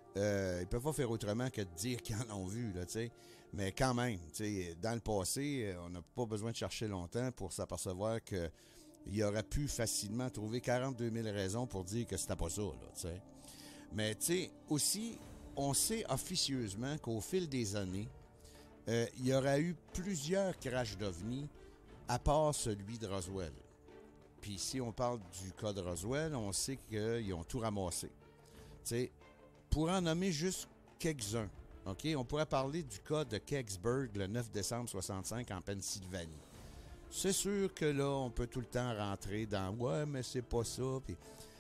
ils peuvent pas faire autrement que de dire qu'ils en ont vu, là, tu sais. Mais quand même, tu sais, dans le passé, on n'a pas besoin de chercher longtemps pour s'apercevoir que il aurait pu facilement trouver 42 000 raisons pour dire que c'était pas ça, là, tu sais. Mais, tu sais, aussi, on sait officieusement qu'au fil des années, il y aurait eu plusieurs crashs d'OVNI à part celui de Roswell. Puis si on parle du cas de Roswell, on sait qu'ils ont tout ramassé. Tu sais, pour en nommer juste quelques-uns, OK, on pourrait parler du cas de Kecksburg le 9 décembre 65 en Pennsylvanie. C'est sûr que là, on peut tout le temps rentrer dans « Ouais, mais c'est pas ça. » Puis,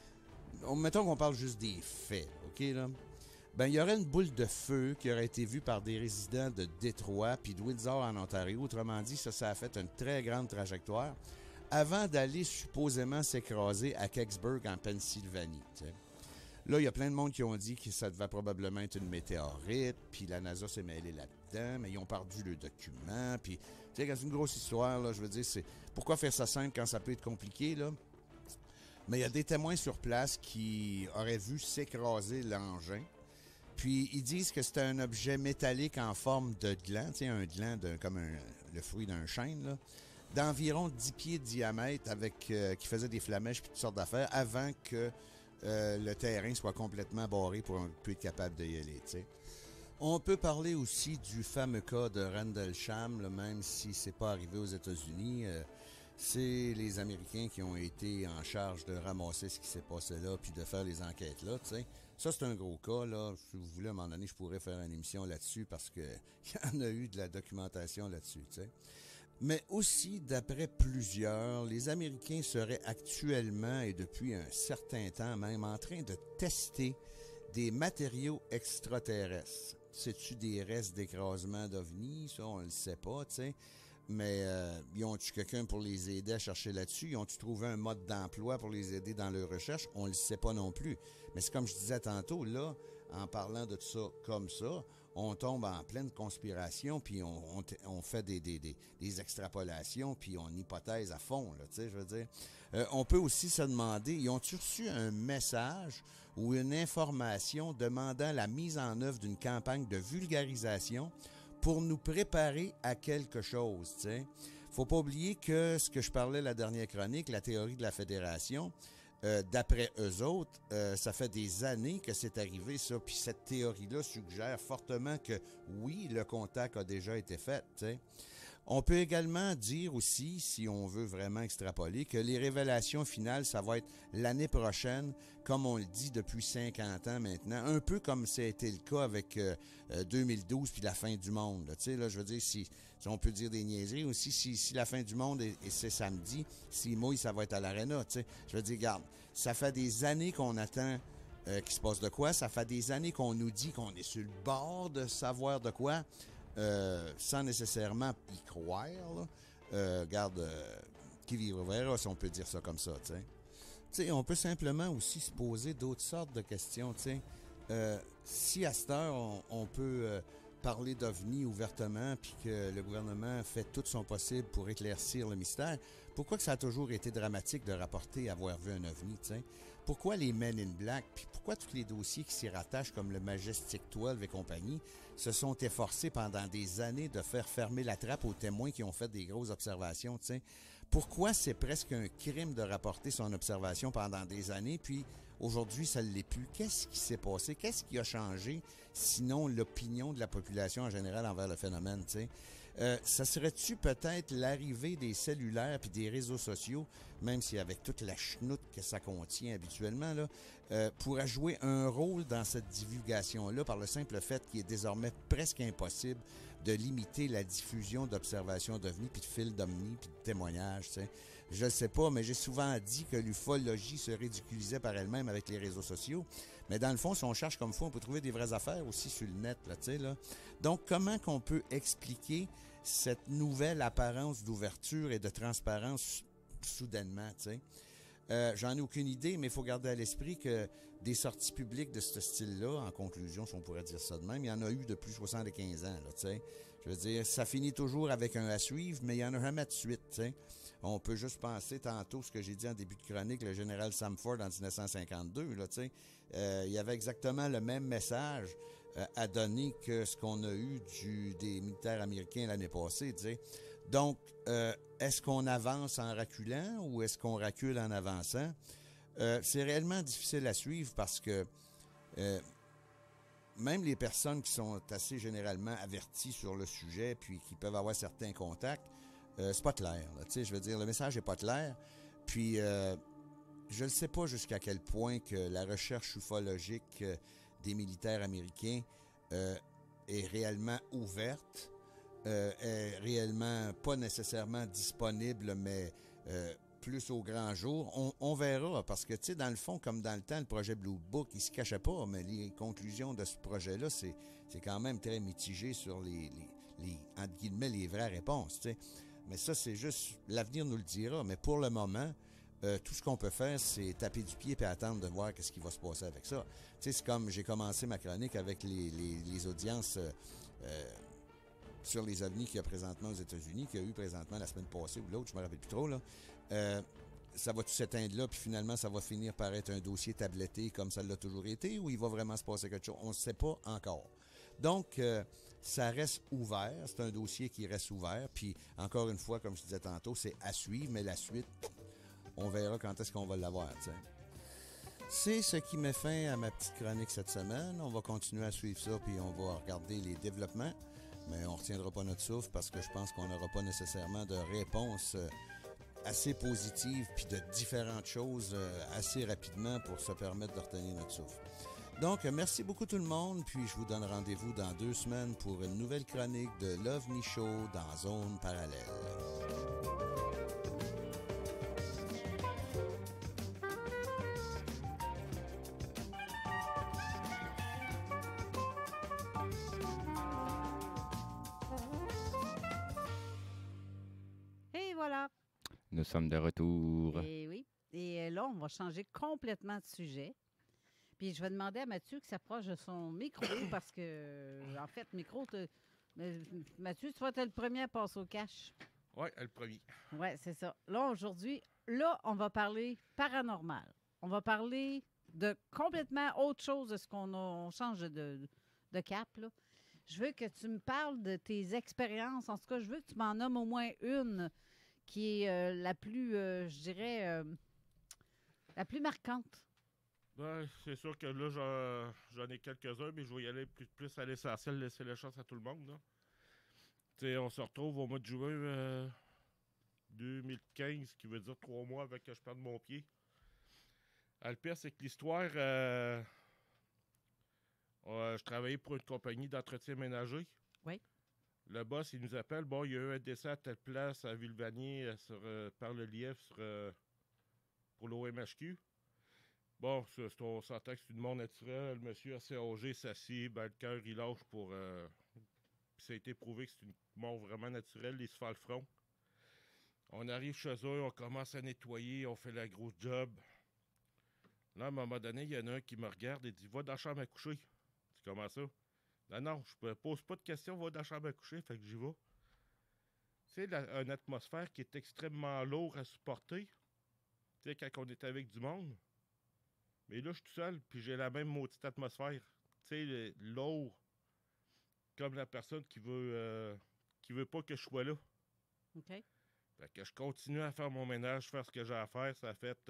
mettons qu'on parle juste des faits, OK, là? Ben, il y aurait une boule de feu qui aurait été vue par des résidents de Détroit puis de Windsor en Ontario. Autrement dit, ça a fait une très grande trajectoire avant d'aller supposément s'écraser à Kecksburg en Pennsylvanie, t'sais. Là, il y a plein de monde qui ont dit que ça devait probablement être une météorite, puis la NASA s'est mêlée là-dedans, mais ils ont perdu le document, puis, tu sais, c'est une grosse histoire, là, je veux dire, c'est... Pourquoi faire ça simple quand ça peut être compliqué, là? Mais il y a des témoins sur place qui auraient vu s'écraser l'engin, puis ils disent que c'était un objet métallique en forme de gland, tu sais, un gland comme le fruit d'un chêne, là, d'environ 10 pieds de diamètre qui faisait des flamèches et toutes sortes d'affaires avant que le terrain soit complètement barré pour un peu être capable d'y aller, tu sais. On peut parler aussi du fameux cas de Rendlesham, là, même si c'est pas arrivé aux États-Unis. C'est les Américains qui ont été en charge de ramasser ce qui s'est passé là puis de faire les enquêtes là, tu sais. Ça, c'est un gros cas, là. Si vous voulez, à un moment donné, je pourrais faire une émission là-dessus parce qu'il y en a eu de la documentation là-dessus, tu sais. Mais aussi, d'après plusieurs, les Américains seraient actuellement et depuis un certain temps même en train de tester des matériaux extraterrestres. C'est-tu des restes d'écrasement d'OVNI? Ça, on le sait pas, tu sais. Mais ils ont-tu quelqu'un pour les aider à chercher là-dessus? Ils ont-tu trouvé un mode d'emploi pour les aider dans leur recherche? On ne le sait pas non plus. Mais c'est comme je disais tantôt, là, en parlant de tout ça comme ça, on tombe en pleine conspiration, puis on fait des extrapolations, puis on hypothèse à fond, là, tu sais, je veux dire. On peut aussi se demander, ils ont-tu reçu un message ou une information demandant la mise en œuvre d'une campagne de vulgarisation pour nous préparer à quelque chose, tu sais. Faut pas oublier que ce que je parlais la dernière chronique, la théorie de la fédération, d'après eux autres, ça fait des années que c'est arrivé, ça. Puis cette théorie-là suggère fortement que, oui, le contact a déjà été fait, tu sais. On peut également dire aussi, si on veut vraiment extrapoler, que les révélations finales, ça va être l'année prochaine, comme on le dit depuis 50 ans maintenant, un peu comme ça a été le cas avec 2012 puis la fin du monde. Tu sais, là, je veux dire, si on peut dire des niaiseries aussi, si la fin du monde et c'est samedi, s'il mouille, ça va être à l'Arena, tu sais. Je veux dire, regarde, ça fait des années qu'on attend qu'il se passe de quoi, ça fait des années qu'on nous dit qu'on est sur le bord de savoir de quoi, sans nécessairement y croire, là. Regarde, qui vivra verra, si on peut dire ça comme ça, tu sais. Tu sais, on peut simplement aussi se poser d'autres sortes de questions, tu sais. Si à cette heure, on peut parler d'OVNI ouvertement, puis que le gouvernement fait tout son possible pour éclaircir le mystère, pourquoi que ça a toujours été dramatique de rapporter avoir vu un OVNI, tu sais? Pourquoi les Men in Black, puis pourquoi tous les dossiers qui s'y rattachent, comme le Majestic 12 et compagnie, se sont efforcés pendant des années de faire fermer la trappe aux témoins qui ont fait des grosses observations, tu sais? Pourquoi c'est presque un crime de rapporter son observation pendant des années, puis aujourd'hui, ça ne l'est plus? Qu'est-ce qui s'est passé? Qu'est-ce qui a changé, sinon l'opinion de la population en général envers le phénomène, tu sais? Ça serait-tu peut-être l'arrivée des cellulaires puis des réseaux sociaux, même si avec toute la chenoute que ça contient habituellement, là, pourrait jouer un rôle dans cette divulgation-là par le simple fait qu'il est désormais presque impossible de limiter la diffusion d'observations d'OVNI, puis de fils d'OVNI, puis de témoignages, tu sais. Je ne sais pas, mais j'ai souvent dit que l'ufologie se ridiculisait par elle-même avec les réseaux sociaux. Mais dans le fond, si on cherche comme faut, on peut trouver des vraies affaires aussi sur le net, là, tu sais, là. Donc, comment qu'on peut expliquer cette nouvelle apparence d'ouverture et de transparence soudainement, tu sais? J'en ai aucune idée, mais il faut garder à l'esprit que des sorties publiques de ce style-là, en conclusion, si on pourrait dire ça de même, il y en a eu depuis 75 ans, là, tu sais. Je veux dire, ça finit toujours avec un à suivre, mais il y en a jamais de suite, tu sais. On peut juste penser tantôt ce que j'ai dit en début de chronique, le général Samford en 1952, là, tu sais. Il y avait exactement le même message à donner que ce qu'on a eu des militaires américains l'année passée, tu sais. Donc, est-ce qu'on avance en reculant ou est-ce qu'on recule en avançant? C'est réellement difficile à suivre parce que même les personnes qui sont assez généralement averties sur le sujet puis qui peuvent avoir certains contacts, c'est pas clair. Tu sais, je veux dire, le message est pas clair. Puis, je ne sais pas jusqu'à quel point que la recherche ufologique des militaires américains est réellement ouverte, est réellement pas nécessairement disponible, mais plus au grand jour. On verra, parce que, tu sais, dans le fond, comme dans le temps, le projet Blue Book, il se cachait pas, mais les conclusions de ce projet-là, c'est quand même très mitigé sur les entre guillemets, les vraies réponses, tu sais. Mais ça, c'est juste, l'avenir nous le dira, mais pour le moment, tout ce qu'on peut faire, c'est taper du pied et attendre de voir ce qui va se passer avec ça. Tu sais, c'est comme j'ai commencé ma chronique avec les audiences sur les OVNI qu'il y a présentement aux États-Unis, qu'il y a eu présentement la semaine passée ou l'autre, je me rappelle plus trop, là. Ça va tout s'éteindre là, puis finalement, ça va finir par être un dossier tabletté comme ça l'a toujours été, ou il va vraiment se passer quelque chose? On ne sait pas encore. Donc, ça reste ouvert. C'est un dossier qui reste ouvert. Puis, encore une fois, comme je disais tantôt, c'est à suivre, mais la suite, on verra quand est-ce qu'on va l'avoir, tu sais. C'est ce qui met fin à ma petite chronique cette semaine. On va continuer à suivre ça, puis on va regarder les développements. Mais on ne retiendra pas notre souffle parce que je pense qu'on n'aura pas nécessairement de réponse assez positive puis de différentes choses assez rapidement pour se permettre de retenir notre souffle. Donc, merci beaucoup tout le monde, puis je vous donne rendez-vous dans 2 semaines pour une nouvelle chronique de l'OVNI Show dans Zone Parallèle. Nous sommes de retour. Et oui. Et là, on va changer complètement de sujet. Puis je vais demander à Mathieu qu'il s'approche de son micro parce que, en fait, Mathieu, tu vas être le premier à passer au cash. Oui, le premier. Oui, c'est ça. Là, aujourd'hui, on va parler paranormal. On va parler de complètement autre chose de ce on change de cap, là. Je veux que tu me parles de tes expériences. En tout cas, je veux que tu m'en nommes au moins une qui est la plus, je dirais, la plus marquante. Ben, c'est sûr que là, j'en ai quelques-uns, mais je vais y aller plus à l'essentiel, laisser la chance à tout le monde. Là. T'sais, on se retrouve au mois de juin 2015, qui veut dire 3 mois avant que je perde mon pied. Le pire, c'est que l'histoire... je travaillais pour une compagnie d'entretien ménager. Oui. Le boss, il nous appelle. Bon, il y a eu un décès à telle place, à Villevanier, par le Lièvre, pour l'OMHQ. Bon, on s'entend que c'est une mort naturelle. Le monsieur assez âgé, s'assit, le cœur, il lâche pour... Puis ça a été prouvé que c'est une mort vraiment naturelle. Il se fait le front. On arrive chez eux, on commence à nettoyer, on fait la grosse job. Là, à un moment donné, il y en a un qui me regarde et dit « Va dans la chambre à coucher. » Comment ça? Non, je ne pose pas de questions, va dans la chambre à coucher, fait que j'y vais. Tu sais, une atmosphère qui est extrêmement lourde à supporter. Tu sais, quand on est avec du monde. Mais là, je suis tout seul, puis j'ai la même maudite atmosphère. Tu sais, lourd. Comme la personne qui veut pas que je sois là. OK. Fait que je continue à faire mon ménage, faire ce que j'ai à faire. Ça fait...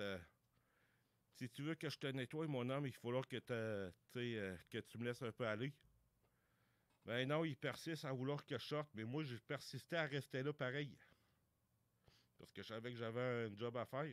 si tu veux que je te nettoie, mon homme, il faut falloir que tu me laisses un peu aller. Ben non, il persiste à vouloir que je sorte, mais moi, j'ai persisté à rester là pareil. Parce que je savais que j'avais un job à faire.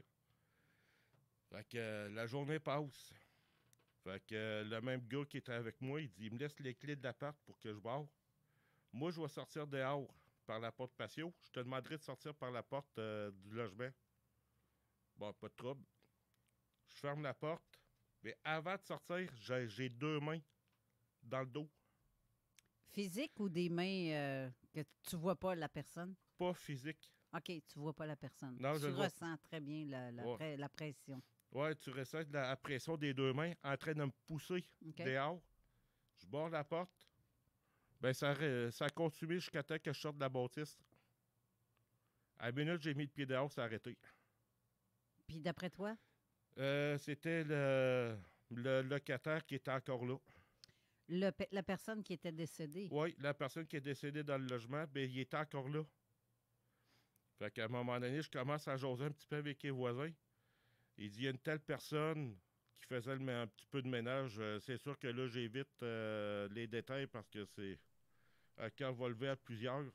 Fait que la journée passe. Fait que le même gars qui était avec moi, il dit, il me laisse les clés de l'appart pour que je barre. Moi, je vais sortir dehors par la porte patio. Je te demanderai de sortir par la porte du logement. Bon, pas de trouble. Je ferme la porte, mais avant de sortir, j'ai 2 mains dans le dos. Physique ou des mains que tu vois pas la personne? Pas physique. OK, tu vois pas la personne. Non, tu ressens très bien la pression. Oui, tu ressens la pression des 2 mains en train de me pousser dehors. Je barre la porte. Ben, ça a continué jusqu'à temps que je sorte de la bâtisse. À la minute, j'ai mis le pied dehors, ça a arrêté. Puis d'après toi? C'était le locataire qui était encore là. La personne qui était décédée? Oui, la personne qui est décédée dans le logement, ben, il était encore là. Fait qu'à un moment donné, je commence à jaser un petit peu avec les voisins. Il dit, il y a une telle personne qui faisait un petit peu de ménage. C'est sûr que là, j'évite les détails parce que c'est un cas va lever à plusieurs.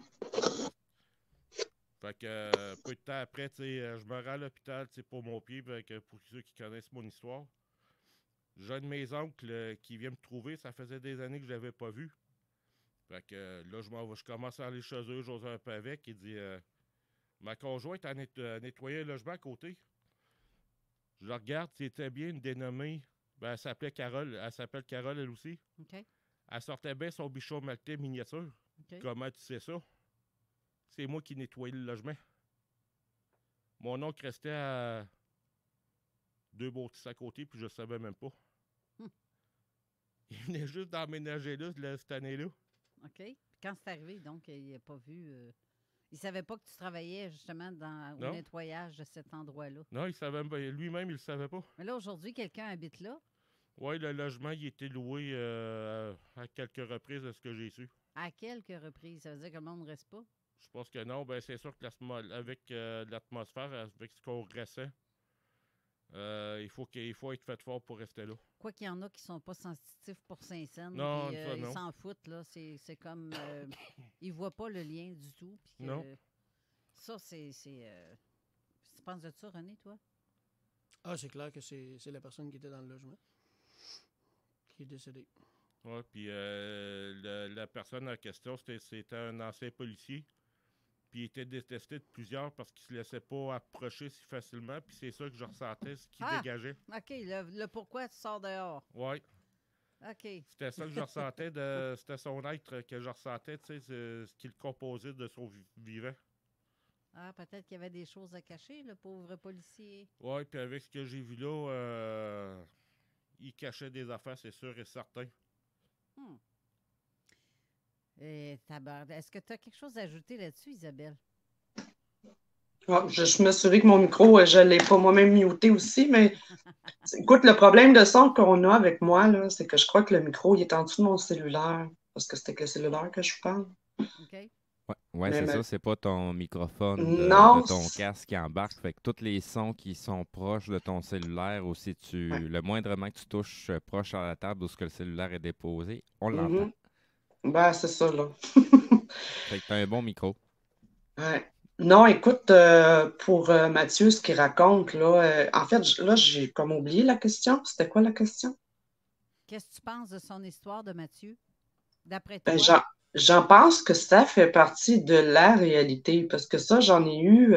Fait que peu de temps après, je me rends à l'hôpital pour mon pied, pour ceux qui connaissent mon histoire. J'ai un de mes oncles qui vient me trouver, ça faisait des années que je ne l'avais pas vu. Fait que là, je commence à aller chez eux, j'ose un peu avec. Il dit ma conjointe a nettoyé un logement à côté. Je la regarde, c'était bien une dénommée. Ben, elle s'appelait Carole. Elle s'appelle Carole, elle aussi. OK. Elle sortait bien son bichon maltais miniature. Okay. Comment tu sais ça? C'est moi qui nettoyais le logement. Mon oncle restait à 2 bâtisses à côté, puis je ne savais même pas. Il venait juste d'emménager là, cette année-là. OK. Puis quand c'est arrivé, donc, il n'a pas vu... Il ne savait pas que tu travaillais justement au nettoyage de cet endroit-là. Non, il savait lui-même, il ne le savait pas. Mais là, aujourd'hui, quelqu'un habite là? Oui, le logement, il a été loué à quelques reprises de ce que j'ai su. À quelques reprises? Ça veut dire que le monde ne reste pas? Je pense que non. Ben, c'est sûr que avec l'atmosphère, avec ce qu'on ressent, il faut être fait fort pour rester là. Quoi qu'il y en a qui ne sont pas sensitifs pour Saint-Saëns. Non, ils s'en foutent. Là. C'est comme... ils ne voient pas le lien du tout. Puis non. Ça, c'est... Tu penses de ça, René, toi? Ah, c'est clair que c'est la personne qui était dans le logement qui est décédée. Oui, puis la personne en question, c'était un ancien policier. Puis il était détesté de plusieurs parce qu'il se laissait pas approcher si facilement. Puis c'est ça que je ressentais, ce qui dégageait. OK, le pourquoi tu sors dehors. Oui. OK. C'était ça que je ressentais, c'était son être que je ressentais, tu sais, ce qu'il composait de son vivant. Ah, peut-être qu'il y avait des choses à cacher, le pauvre policier. Oui, puis avec ce que j'ai vu là, il cachait des affaires, c'est sûr et certain. Et est-ce que tu as quelque chose à ajouter là-dessus, Isabelle? Je me suis dit que mon micro, je ne l'ai pas moi-même muté aussi, mais écoute, le problème de son qu'on a avec moi, là, c'est que je crois que le micro, il est en dessous de mon cellulaire, parce que c'était avec le cellulaire que je parle. OK. Ouais, c'est ça, c'est pas ton microphone Non, de ton casque qui embarque. Fait que tous les sons qui sont proches de ton cellulaire, ou si le moindrement que tu touches proche à la table où ce que le cellulaire est déposé, on l'entend. Ben, c'est ça, là. Fait que t'as un bon micro. Ouais. Non, écoute, pour Mathieu, ce qu'il raconte, là, en fait, là, j'ai comme oublié la question. C'était quoi la question? Qu'est-ce que tu penses de son histoire de Mathieu, d'après toi? Ben, j'en pense que ça fait partie de la réalité, parce que ça, j'en ai eu.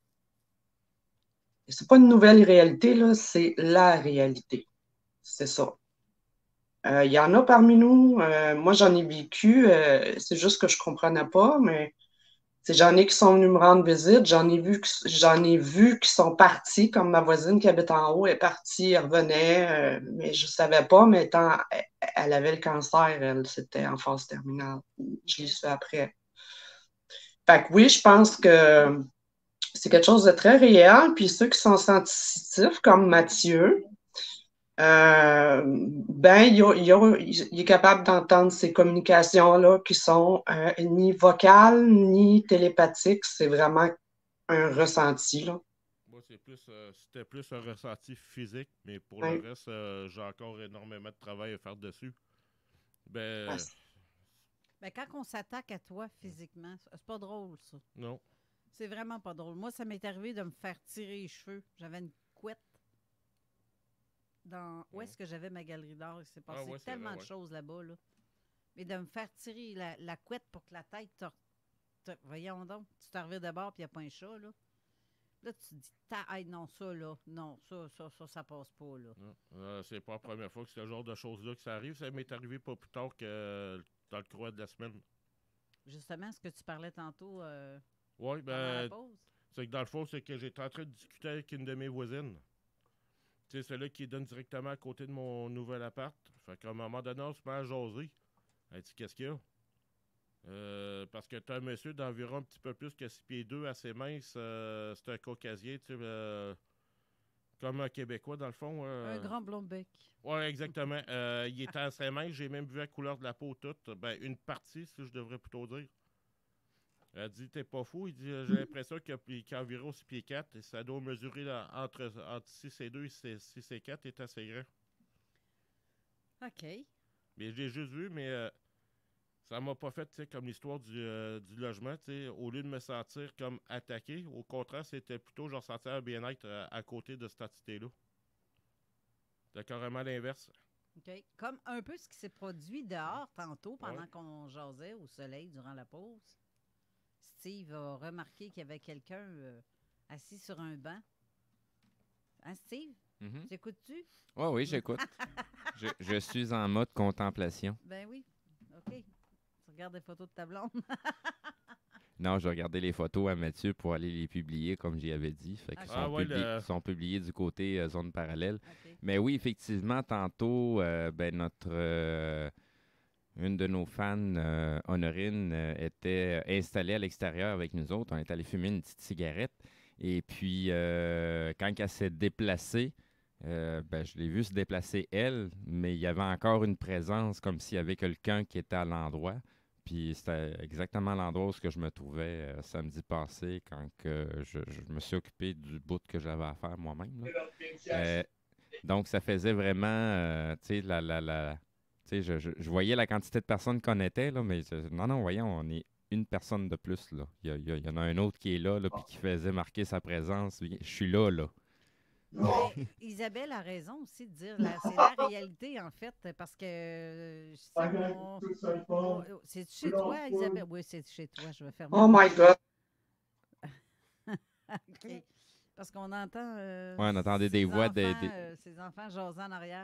C'est pas une nouvelle réalité, là, c'est la réalité. C'est ça. Il y en a parmi nous. Moi, j'en ai vécu. C'est juste que je comprenais pas, mais j'en ai qui sont venus me rendre visite. J'en ai vu qui sont partis, comme ma voisine qui habite en haut est partie, elle revenait, mais je savais pas, mais elle avait le cancer, elle, c'était en phase terminale. Je l'ai su après. Fait que oui, je pense que c'est quelque chose de très réel. Puis ceux qui sont sensitifs, comme Mathieu, ben, il est capable d'entendre ces communications-là qui sont ni vocales, ni télépathiques. C'est vraiment un ressenti, là. Moi, c'était plus un ressenti physique, mais pour le reste, j'ai encore énormément de travail à faire dessus. Ben, quand on s'attaque à toi physiquement, c'est pas drôle, ça. Non. C'est vraiment pas drôle. Moi, ça m'est arrivé de me faire tirer les cheveux. J'avais une couette. Où est-ce que j'avais ma galerie d'art? Il s'est passé tellement de choses là-bas. Là. Mais de me faire tirer la couette pour que la tête voyons donc, tu t'en reviens d'abord puis il n'y a pas un chat, là. Là, tu te dis, non, ça, là, non, ça passe pas, là. C'est pas la première fois que c'est ce genre de choses-là que ça arrive. Ça m'est arrivé pas plus tard que dans le courant de la semaine. Justement, ce que tu parlais tantôt oui, pendant la pause. C'est que dans le fond, c'est que j'étais en train de discuter avec une de mes voisines. Tu sais, celle-là qui donne directement à côté de mon nouvel appart. Fait qu'à un moment donné, on se met à jaser. Elle dit, qu'est-ce qu'il y a? Parce que tu as un monsieur d'environ un petit peu plus que 6 pieds 2, assez mince. C'est un caucasien, tu sais, comme un Québécois, dans le fond. Un grand blond bec. Oui, exactement. Il était assez mince. J'ai même vu la couleur de la peau toute. Ben, une partie, si je devrais plutôt dire. Elle dit, t'es pas fou. Il dit, j'ai l'impression qu'il a environ 6 pieds 4. Et ça doit mesurer entre 6 et 2 et 6 et 4. Il est assez grand. OK. Mais j'ai juste vu, mais ça m'a pas fait, tu sais, comme l'histoire du logement, tu sais. Au lieu de me sentir comme attaqué, au contraire, c'était plutôt, je ressentais un bien-être à côté de cette entité-là. C'est carrément l'inverse. OK. Comme un peu ce qui s'est produit dehors tantôt pendant qu'on jasait au soleil durant la pause. Steve a remarqué qu'il y avait quelqu'un assis sur un banc. Hein, Steve? Mm-hmm. T'écoutes-tu? Oui, j'écoute. je suis en mode contemplation. Ben oui. OK. Tu regardes des photos de ta blonde? Non, je regardais les photos à Mathieu pour aller les publier, comme j'y avais dit. Fait qu'ils sont publiés du côté zone parallèle. Okay. Mais oui, effectivement, tantôt, une de nos fans, Honorine, était installée à l'extérieur avec nous autres. On est allé fumer une petite cigarette. Et puis, quand elle s'est déplacée, je l'ai vu se déplacer elle, mais il y avait encore une présence comme s'il y avait quelqu'un qui était à l'endroit. Puis c'était exactement l'endroit où je me trouvais samedi passé quand je me suis occupé du bout que j'avais à faire moi-même. Donc, ça faisait vraiment, tu sais, je voyais la quantité de personnes qu'on était, là, mais non, voyons, on est une personne de plus, là. Il y en a un autre qui est là, puis qui faisait marquer sa présence. Je suis là. Isabelle a raison aussi de dire, c'est la réalité, en fait, parce que c'est chez toi, Isabelle? Oui, c'est chez toi, je vais fermer. Oh my God! OK. Parce qu'on entend... on entendait des voix ces enfants jasant en arrière.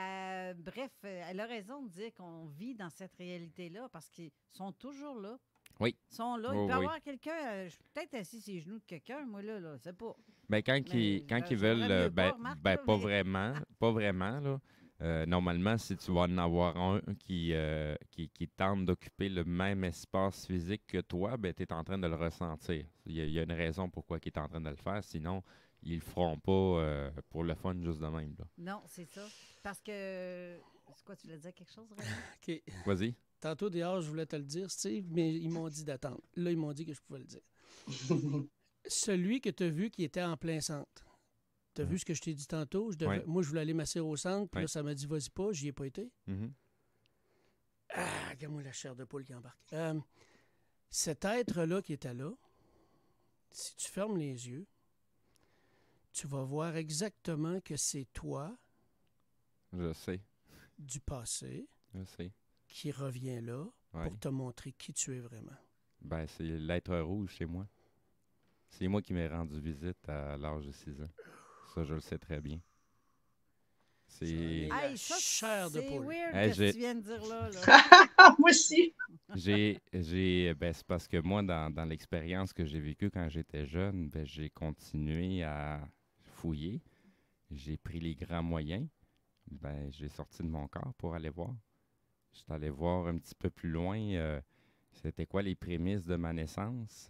Bref, elle a raison de dire qu'on vit dans cette réalité-là parce qu'ils sont toujours là. Oui. Ils sont là. Oui, Il peut y oui. avoir quelqu'un, je suis peut-être assis sur les genoux de quelqu'un, moi, là, c'est pas. Ben, quand Mais ils j'aimerais veulent, mieux pas, Marc, là, pas mais- vraiment, pas vraiment, là. Normalement, si tu vas en avoir un qui tente d'occuper le même espace physique que toi, ben, tu es en train de le ressentir. Il y a une raison pourquoi il est en train de le faire, sinon, ils le feront pas pour le fun juste de même. Là. Non, c'est ça. Parce que. C'est quoi, tu voulais dire quelque chose, Raymond? OK. Vas-y. Tantôt, dehors, je voulais te le dire, Steve, mais ils m'ont dit d'attendre. Là, ils m'ont dit que je pouvais le dire. Celui que tu as vu qui était en plein centre. Tu as vu ce que je t'ai dit tantôt? Ouais. Moi, je voulais aller m'asseoir au centre, puis Ouais. là, ça m'a dit, vas-y pas, j'y ai pas été. Mhm. Ah, regarde-moi la chair de poule qui embarque. Cet être-là qui était là, si tu fermes les yeux, tu vas voir exactement que c'est toi, Je sais. du passé, Je sais. qui revient là Ouais. pour te montrer qui tu es vraiment. Ben, c'est l'être rouge chez moi. C'est moi qui m'ai rendu visite à l'âge de 6 ans. Ça, je le sais très bien. C'est... Hey, ça, chair de c'est poule. weird Hey, que j'ai- tu viens de dire là. Moi aussi. Ben, c'est parce que moi, dans l'expérience que j'ai vécue quand j'étais jeune, ben, j'ai continué à fouiller. J'ai pris les grands moyens. Ben, j'ai sorti de mon corps pour aller voir. J'étais allé voir un petit peu plus loin. C'était quoi les prémices de ma naissance?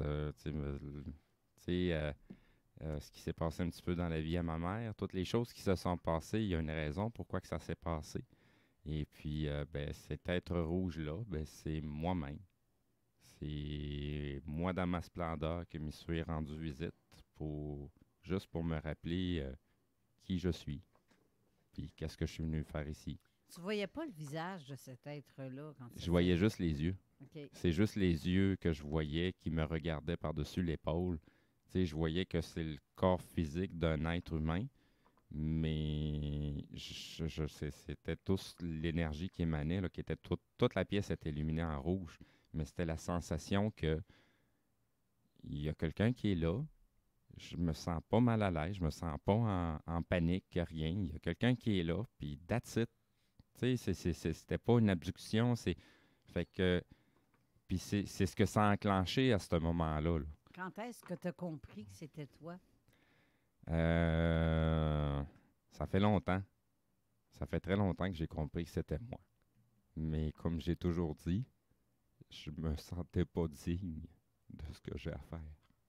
Ce qui s'est passé un petit peu dans la vie à ma mère. Toutes les choses qui se sont passées, il y a une raison pourquoi que ça s'est passé. Et puis, ben, cet être rouge-là, ben, c'est moi-même. C'est moi dans ma splendeur que m'y suis rendu visite juste pour me rappeler qui je suis. Puis qu'est-ce que je suis venu faire ici. Tu voyais pas le visage de cet être-là quand tu Je voyais juste les yeux. OK. C'est juste les yeux que je voyais qui me regardaient par-dessus l'épaule. Tu sais, je voyais que c'est le corps physique d'un être humain, mais c'était tous l'énergie qui émanait, là, qui était toute la pièce était illuminée en rouge. Mais c'était la sensation que il y a quelqu'un qui est là, je me sens pas mal à l'aise, je me sens pas en panique, rien. Il y a quelqu'un qui est là, puis that's it. Tu sais, c'était pas une abduction, fait que... Puis c'est ce que ça a enclenché à ce moment-là. Là. Quand est-ce que tu as compris que c'était toi? Ça fait longtemps. Ça fait très longtemps que j'ai compris que c'était moi. Mais comme j'ai toujours dit, je me sentais pas digne de ce que j'ai à faire.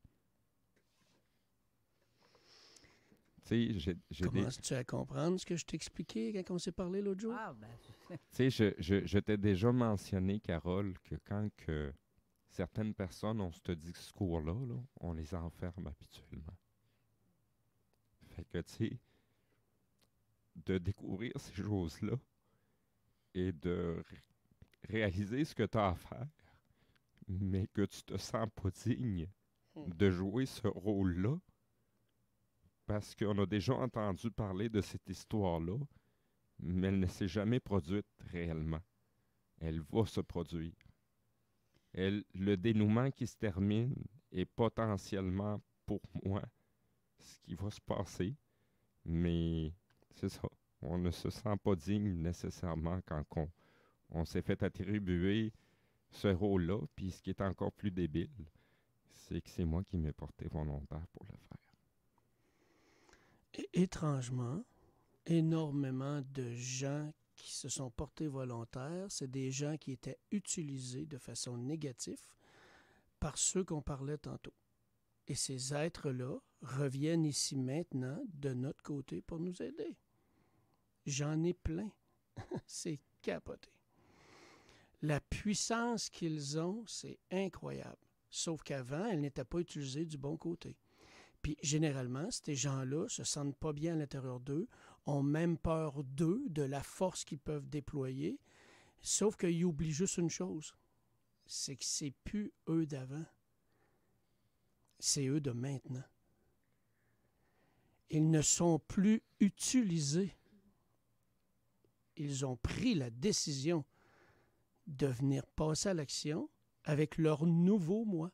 Tu sais, Commences-tu à comprendre ce que je t'ai expliqué quand on s'est parlé l'autre jour? Ah, ben... Tu sais, je t'ai déjà mentionné, Carole, que quand certaines personnes ont ce discours-là, là, on les enferme habituellement. Fait que, tu sais, de découvrir ces choses-là et de réaliser ce que tu as à faire, mais que tu te sens pas digne de jouer ce rôle-là, parce qu'on a déjà entendu parler de cette histoire-là, mais elle ne s'est jamais produite réellement. Elle va se produire. Le dénouement qui se termine est potentiellement, pour moi, ce qui va se passer, mais c'est ça. On ne se sent pas digne nécessairement quand on s'est fait attribuer ce rôle-là, puis ce qui est encore plus débile, c'est que c'est moi qui m'ai porté volontaire pour le faire. Étrangement, énormément de gens qui se sont portés volontaires, c'est des gens qui étaient utilisés de façon négative par ceux qu'on parlait tantôt. Et ces êtres-là reviennent ici maintenant de notre côté pour nous aider. J'en ai plein. C'est capoté. La puissance qu'ils ont, c'est incroyable. Sauf qu'avant, elle n'était pas utilisée du bon côté. Puis généralement, ces gens-là se sentent pas bien à l'intérieur d'eux, ont même peur d'eux, de la force qu'ils peuvent déployer, sauf qu'ils oublient juste une chose, c'est que c'est plus eux d'avant, c'est eux de maintenant. Ils ne sont plus utilisés. Ils ont pris la décision de venir passer à l'action avec leur nouveau moi.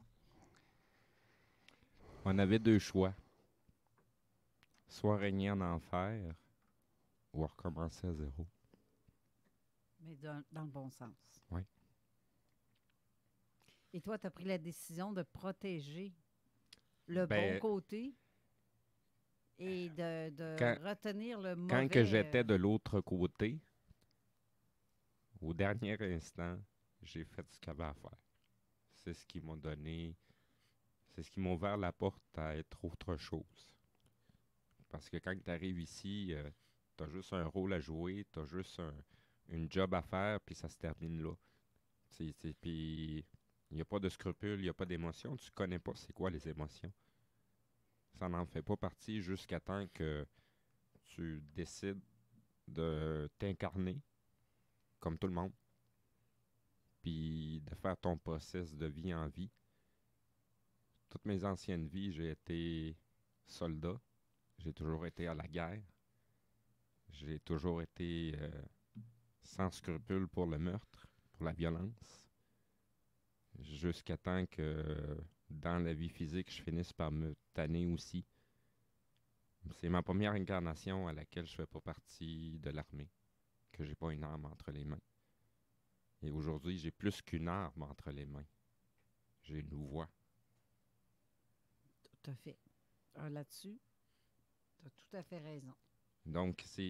On avait deux choix. Soit régner en enfer ou recommencer à zéro. Mais dans le bon sens. Oui. Et toi, tu as pris la décision de protéger le Ben, bon côté et de retenir le mauvais. Quand que j'étais de l'autre côté, au dernier instant, j'ai fait ce qu'il y avait à faire. C'est ce qui m'a donné... C'est ce qui m'a ouvert la porte à être autre chose. Parce que quand tu arrives ici, tu as juste un rôle à jouer, tu as juste une job à faire, puis ça se termine là. Puis il n'y a pas de scrupules, il n'y a pas d'émotions. Tu connais pas c'est quoi les émotions. Ça n'en fait pas partie jusqu'à temps que tu décides de t'incarner comme tout le monde, puis de faire ton process de vie en vie. Toutes mes anciennes vies, j'ai été soldat. J'ai toujours été à la guerre. J'ai toujours été sans scrupule pour le meurtre, pour la violence. Jusqu'à temps que dans la vie physique, je finisse par me tanner aussi. C'est ma première incarnation à laquelle je ne fais pas partie de l'armée, que j'ai pas une arme entre les mains. Et aujourd'hui, j'ai plus qu'une arme entre les mains. J'ai une voix. Tout à fait. Là-dessus, tu as tout à fait raison. Donc, c'est...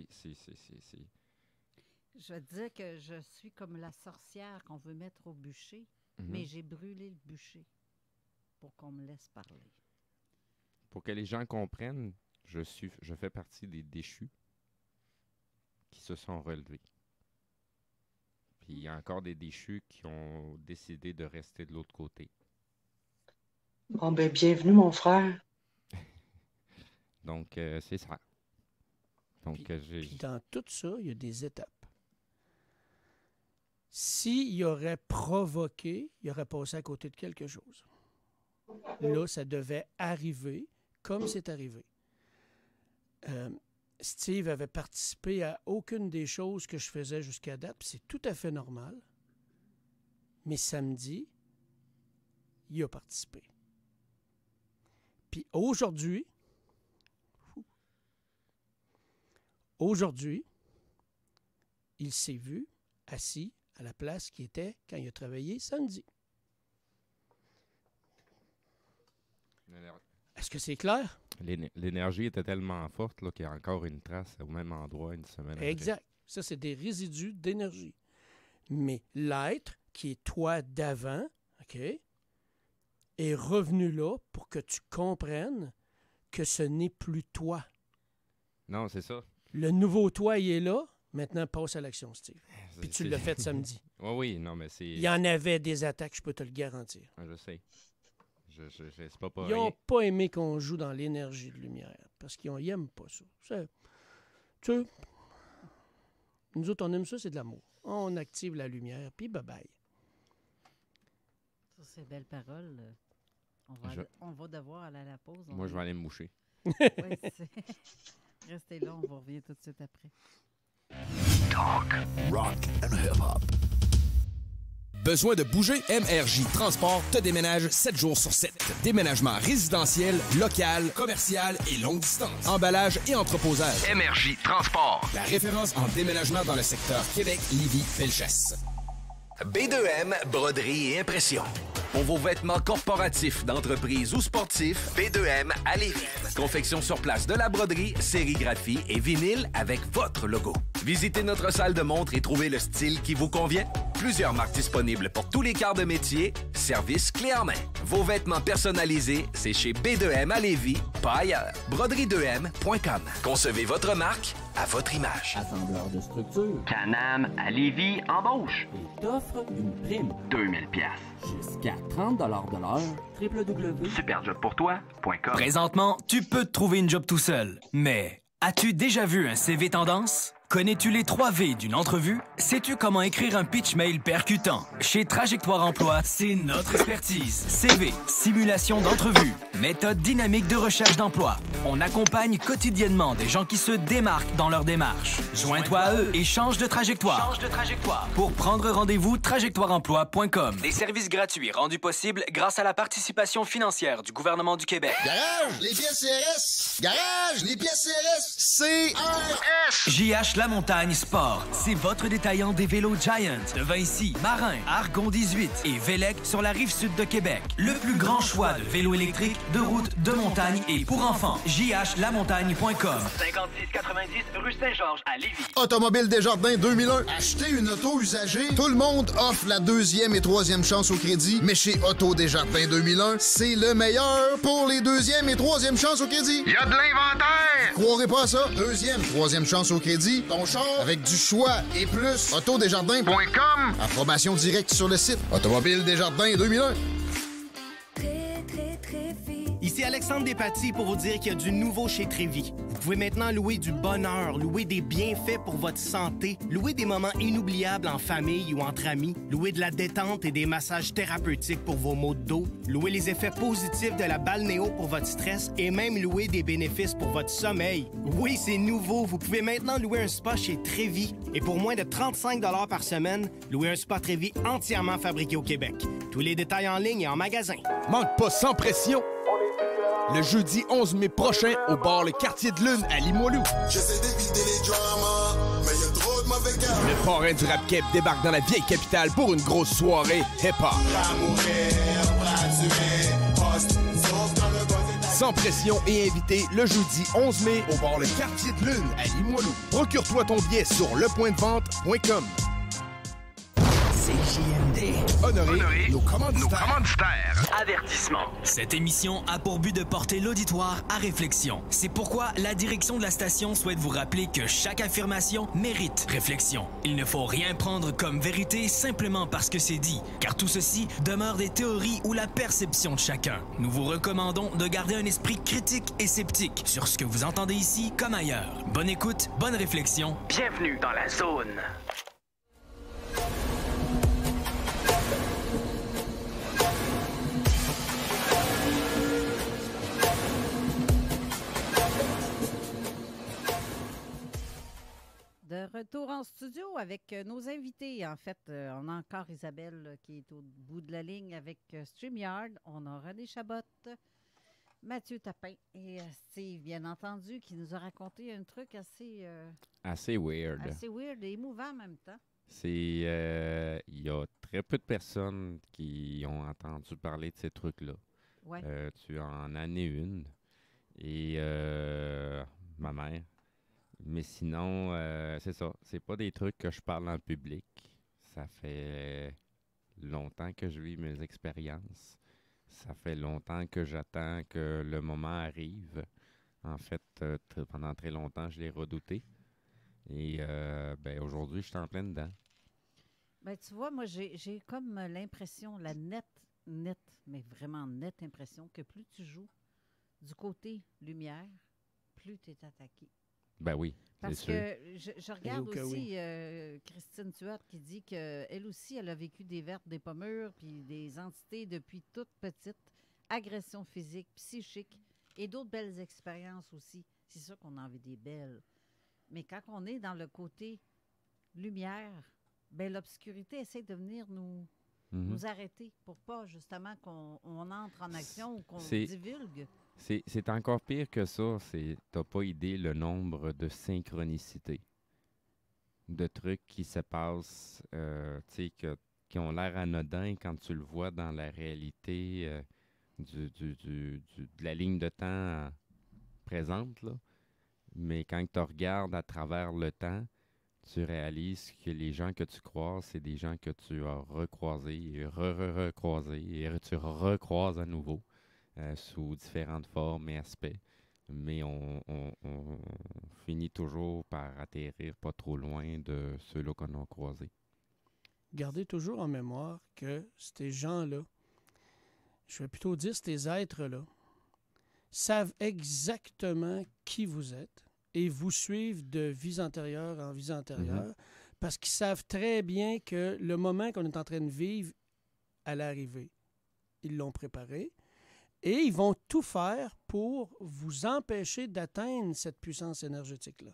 Je vais te dire que je suis comme la sorcière qu'on veut mettre au bûcher, mais j'ai brûlé le bûcher pour qu'on me laisse parler. Pour que les gens comprennent, je fais partie des déchus qui se sont relevés. Puis il y a encore des déchus qui ont décidé de rester de l'autre côté. Bon, ben, bienvenue, mon frère. Donc, c'est ça. Donc, Puis dans tout ça, il y a des étapes. S'il aurait provoqué, il aurait passé à côté de quelque chose. Là, ça devait arriver comme c'est arrivé. Steve avait participé à aucune des choses que je faisais jusqu'à date, puis c'est tout à fait normal. Mais samedi, il a participé. Puis aujourd'hui, il s'est vu assis à la place qui était quand il a travaillé samedi. Est-ce que c'est clair? L'énergie était tellement forte là, qu'il y a encore une trace au même endroit une semaine après. Exact. Ça, c'est des résidus d'énergie. Mais l'être, qui est toi d'avant, OK, est revenu là pour que tu comprennes que ce n'est plus toi. Non, c'est ça. Le nouveau toi, il est là. Maintenant, passe à l'action, Steve. Puis tu l'as fait samedi. Oui, non, mais c'est... Il y en avait des attaques, je peux te le garantir. Je sais. C'est pas Ils n'ont pas aimé qu'on joue dans l'énergie de lumière parce qu'ils n'aiment pas ça. Tu sais, nous autres, on aime ça, c'est de l'amour. On active la lumière, puis bye-bye. Ça, c'est belle parole. On va devoir aller à la pause. Moi, je vais aller me moucher. Oui, restez là, on va revenir tout de suite après. Talk, rock and hip-hop. Besoin de bouger? MRJ Transport te déménage 7 jours sur 7. Déménagement résidentiel, local, commercial et longue distance. Emballage et entreposage. MRJ Transport. La référence en déménagement dans le secteur Québec, Lévis, Bellechasse. B2M, broderie et impression. Pour vos vêtements corporatifs, d'entreprise ou sportifs, B2M à Lévis. Confection sur place de la broderie, sérigraphie et vinyle avec votre logo. Visitez notre salle de montre et trouvez le style qui vous convient. Plusieurs marques disponibles pour tous les quarts de métier. Service clé en main. Vos vêtements personnalisés, c'est chez B2M à Lévis, pas ailleurs. Broderie2M.com. Concevez votre marque à votre image. Assembleur de structure. Can-Am à Lévis embauche. Et t'offre une prime. 2000 $. Jusqu'à 30 $ de l'heure. www.superjobpourtoi.com. Présentement, tu peux te trouver une job tout seul. Mais as-tu déjà vu un CV tendance? Connais-tu les 3 V d'une entrevue? Sais-tu comment écrire un pitch mail percutant? Chez Trajectoire Emploi, c'est notre expertise. CV, simulation d'entrevue, méthode dynamique de recherche d'emploi. On accompagne quotidiennement des gens qui se démarquent dans leur démarche. Joins-toi à eux et change de trajectoire. Pour prendre rendez-vous, trajectoireemploi.com. Des services gratuits rendus possibles grâce à la participation financière du gouvernement du Québec. Garage, les pièces CRS. Garage, les pièces CRS. CRS. JH La Montagne Sport. C'est votre détaillant des vélos Giant de Vinci, Marin, Argon 18 et Vélec sur la rive sud de Québec. Le plus grand choix de vélos électriques, de route, de montagne et pour enfants. jhlamontagne.com. 5690 rue Saint-Georges à Lévis. Automobile Desjardins 2001. Acheter une auto usagée? Tout le monde offre la deuxième et troisième chance au crédit, mais chez Auto Desjardins 2001, c'est le meilleur pour les deuxième et troisième chances au crédit. Il y a de l'inventaire! Croirez pas à ça? Deuxième, troisième chance au crédit, ton char avec du choix et plus. Autodesjardins.com. Approbation directe sur le site. Automobile Desjardins 2001. Ici Alexandre Despatie pour vous dire qu'il y a du nouveau chez Trévi. Vous pouvez maintenant louer du bonheur, louer des bienfaits pour votre santé, louer des moments inoubliables en famille ou entre amis, louer de la détente et des massages thérapeutiques pour vos maux de dos, louer les effets positifs de la balnéo pour votre stress et même louer des bénéfices pour votre sommeil. Oui, c'est nouveau. Vous pouvez maintenant louer un spa chez Trévi. Et pour moins de 35 $ par semaine, louer un spa Trévi entièrement fabriqué au Québec. Tous les détails en ligne et en magasin. Manque pas Sans Pression. Le jeudi 11 mai prochain, au bar Le Quartier de Lune à Limoilou. J'essaie d'éviter les dramas, mais y a trop de mauvais gars. Le parrain du rap keb débarque dans la vieille capitale pour une grosse soirée hip-hop. Sans Pression et invité le jeudi 11 mai au bar Le Quartier de Lune à Limoilou. Procure-toi ton billet sur lepointdevente.com. CJMD. Honorez nos commanditaires. Avertissement. Cette émission a pour but de porter l'auditoire à réflexion. C'est pourquoi la direction de la station souhaite vous rappeler que chaque affirmation mérite réflexion. Il ne faut rien prendre comme vérité simplement parce que c'est dit, car tout ceci demeure des théories ou la perception de chacun. Nous vous recommandons de garder un esprit critique et sceptique sur ce que vous entendez ici comme ailleurs. Bonne écoute, bonne réflexion. Bienvenue dans la zone. De retour en studio avec nos invités. En fait, on a encore Isabelle qui est au bout de la ligne avec StreamYard. On a René Chabot, Mathieu Tapin et Steve, bien entendu, qui nous a raconté un truc assez... Assez weird. Assez weird et émouvant en même temps. C'est... Il y a très peu de personnes qui ont entendu parler de ces trucs-là. Ouais. Tu en as né une. Et ma mère... Mais sinon, c'est ça. C'est pas des trucs que je parle en public. Ça fait longtemps que je vis mes expériences. Ça fait longtemps que j'attends que le moment arrive. En fait, pendant très longtemps, je l'ai redouté. Et aujourd'hui, je suis en plein dedans. Ben, tu vois, moi, j'ai comme l'impression, la nette, mais vraiment nette impression que plus tu joues du côté lumière, plus tu es attaqué. Ben oui, parce que je regarde aussi Christine Tuat qui dit qu'elle aussi, elle a vécu des vertes, des pommures, puis des entités depuis toute petite, agression physique, psychique et d'autres belles expériences aussi. C'est sûr qu'on a envie des belles. Mais quand on est dans le côté lumière, ben l'obscurité essaie de venir nous arrêter pour pas justement qu'on entre en action ou qu'on divulgue. C'est encore pire que ça. T'as pas idée le nombre de synchronicités, de trucs qui se passent, qui ont l'air anodins quand tu le vois dans la réalité de la ligne de temps présente, là. Mais quand tu regardes à travers le temps, tu réalises que les gens que tu croises, c'est des gens que tu as recroisés et recroisés et tu recroises à nouveau. Sous différentes formes et aspects. Mais on finit toujours par atterrir pas trop loin de ceux-là qu'on a croisés. Gardez toujours en mémoire que ces gens-là, je vais plutôt dire ces êtres-là, savent exactement qui vous êtes et vous suivent de vie antérieure en vie antérieure parce qu'ils savent très bien que le moment qu'on est en train de vivre allait arriver. Ils l'ont préparé. Et ils vont tout faire pour vous empêcher d'atteindre cette puissance énergétique-là.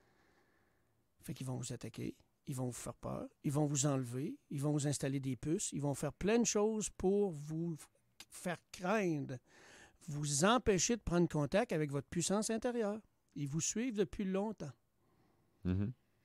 Fait qu'ils vont vous attaquer, ils vont vous faire peur, ils vont vous enlever, ils vont vous installer des puces, ils vont faire plein de choses pour vous faire craindre, vous empêcher de prendre contact avec votre puissance intérieure. Ils vous suivent depuis longtemps.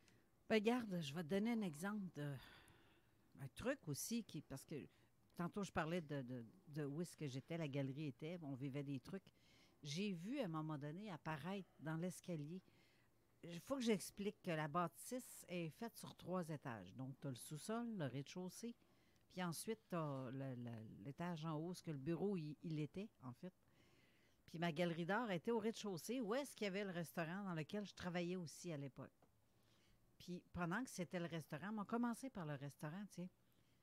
Ben, garde, je vais te donner un exemple un truc aussi, parce que tantôt je parlais de où est-ce que j'étais, la galerie était, on vivait des trucs. J'ai vu à un moment donné apparaître dans l'escalier. Il faut que j'explique que la bâtisse est faite sur 3 étages. Donc, tu as le sous-sol, le rez-de-chaussée, puis ensuite, tu as l'étage en haut, ce que le bureau, il était, en fait. Puis ma galerie d'art était au rez-de-chaussée, où est-ce qu'il y avait le restaurant dans lequel je travaillais aussi à l'époque. Puis pendant que c'était le restaurant, on a commencé par le restaurant, tu sais.